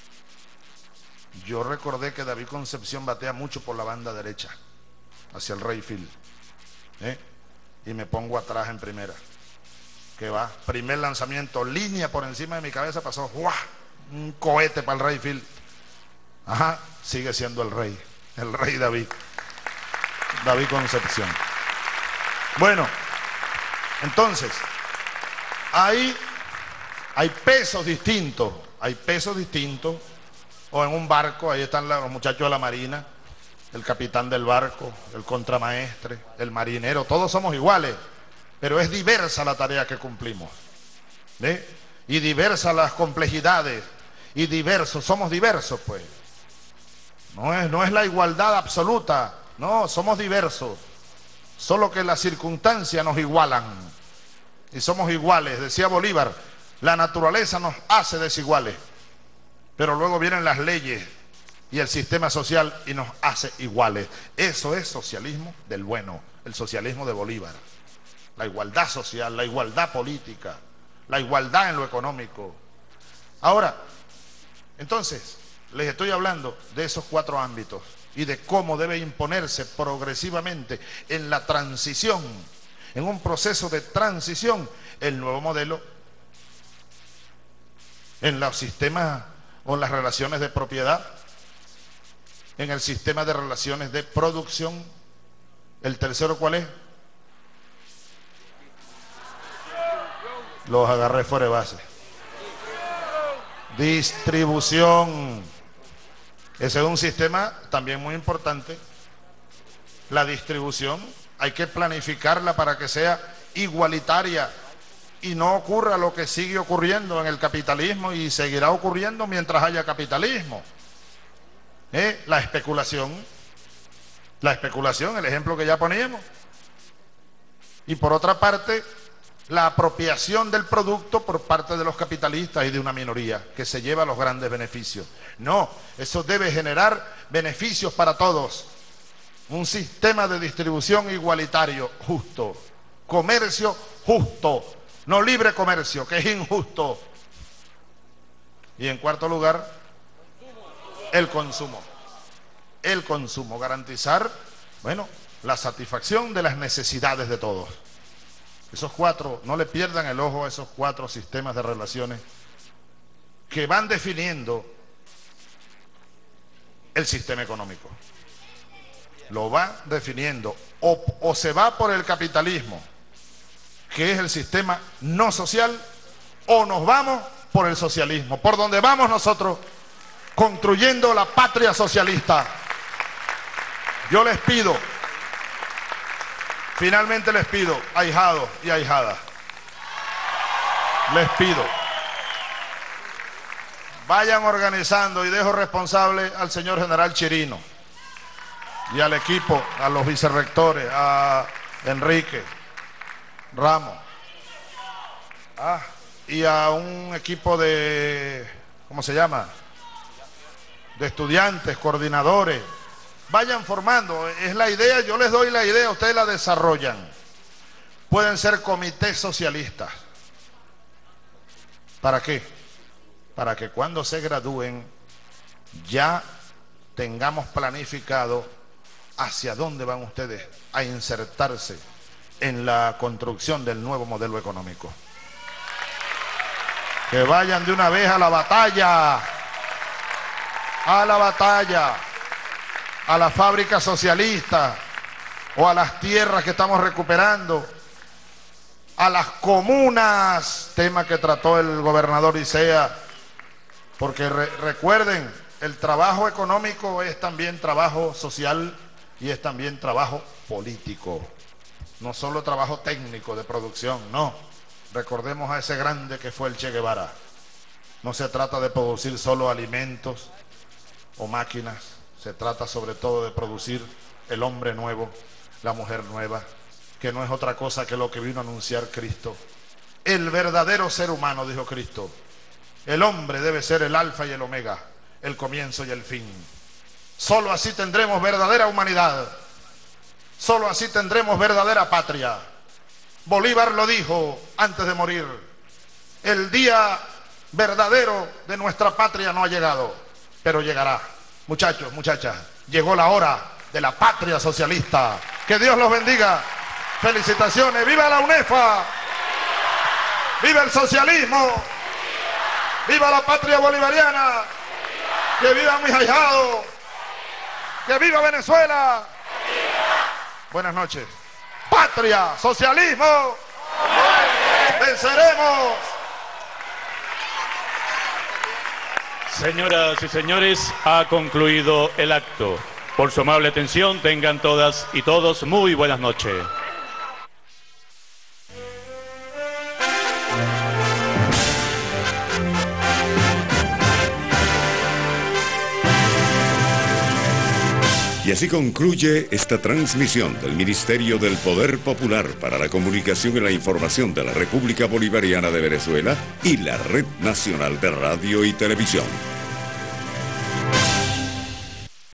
Yo recordé que David Concepción batea mucho por la banda derecha, hacia el right field, ¿eh? Y me pongo atrás en primera. Que va, primer lanzamiento, línea por encima de mi cabeza, pasó, ¡guau! Un cohete para el right field. Ajá, sigue siendo el rey, el rey David, David Concepción. Bueno, entonces, ahí hay pesos distintos, hay pesos distintos. O en un barco, ahí están los muchachos de la marina, el capitán del barco, el contramaestre, el marinero, todos somos iguales, pero es diversa la tarea que cumplimos, ¿ve? Y diversas las complejidades, y diversos, somos diversos pues. No es, no es la igualdad absoluta, no, somos diversos, solo que las circunstancias nos igualan, y somos iguales, decía Bolívar, la naturaleza nos hace desiguales. Pero luego vienen las leyes y el sistema social y nos hace iguales. Eso es socialismo del bueno, el socialismo de Bolívar. La igualdad social, la igualdad política, la igualdad en lo económico, Ahora, entonces, les estoy hablando de esos cuatro ámbitos y de cómo debe imponerse progresivamente en la transición, en un proceso de transición, el nuevo modelo en los sistemas o en las relaciones de propiedad, en el sistema de relaciones de producción. ¿El tercero cuál es? Los agarré fuera de base. Distribución. Ese es un sistema también muy importante. La distribución hay que planificarla para que sea igualitaria y no ocurra lo que sigue ocurriendo en el capitalismo y seguirá ocurriendo mientras haya capitalismo. ¿Eh? La especulación. La especulación, el ejemplo que ya poníamos. Y por otra parte, la apropiación del producto por parte de los capitalistas y de una minoría que se lleva los grandes beneficios. No, eso debe generar beneficios para todos. Un sistema de distribución igualitario, justo. Comercio justo, no libre comercio, que es injusto. Y en cuarto lugar, el consumo. El consumo, garantizar, bueno, la satisfacción de las necesidades de todos. Esos cuatro, no le pierdan el ojo a esos cuatro sistemas de relaciones que van definiendo el sistema económico. Lo va definiendo. O, o se va por el capitalismo, que es el sistema no social, o nos vamos por el socialismo, por donde vamos nosotros, construyendo la patria socialista. Yo les pido, finalmente les pido, ahijados y ahijadas, les pido, vayan organizando, y dejo responsable al señor general Chirino y al equipo, a los vicerrectores, a Enrique Ramos, ah, y a un equipo de, ¿cómo se llama?, de estudiantes, coordinadores. Vayan formando, es la idea, yo les doy la idea, ustedes la desarrollan. Pueden ser comités socialistas. ¿Para qué? Para que cuando se gradúen ya tengamos planificado hacia dónde van ustedes a insertarse en la construcción del nuevo modelo económico. Que vayan de una vez a la batalla, a la batalla. A la fábrica socialista o a las tierras que estamos recuperando, a las comunas, tema que trató el gobernador Isea, porque re recuerden, el trabajo económico es también trabajo social y es también trabajo político, no solo trabajo técnico de producción, no. Recordemos a ese grande que fue el Che Guevara. No se trata de producir solo alimentos o máquinas. Se trata sobre todo de producir el hombre nuevo, la mujer nueva, que no es otra cosa que lo que vino a anunciar Cristo. El verdadero ser humano, dijo Cristo. El hombre debe ser el alfa y el omega, el comienzo y el fin. Solo así tendremos verdadera humanidad. Solo así tendremos verdadera patria. Bolívar lo dijo antes de morir. El día verdadero de nuestra patria no ha llegado, pero llegará. Muchachos, muchachas, llegó la hora de la patria socialista. Que Dios los bendiga. Felicitaciones. ¡Viva la UNEFA! ¡Viva el socialismo! ¡Viva la patria bolivariana! ¡Que viva mis ahijados! ¡Que viva Venezuela! Buenas noches. ¡Patria! ¡Socialismo! ¡Venceremos! Señoras y señores, ha concluido el acto. Por su amable atención, tengan todas y todos muy buenas noches. Y así concluye esta transmisión del Ministerio del Poder Popular para la Comunicación y la Información de la República Bolivariana de Venezuela y la Red Nacional de Radio y Televisión.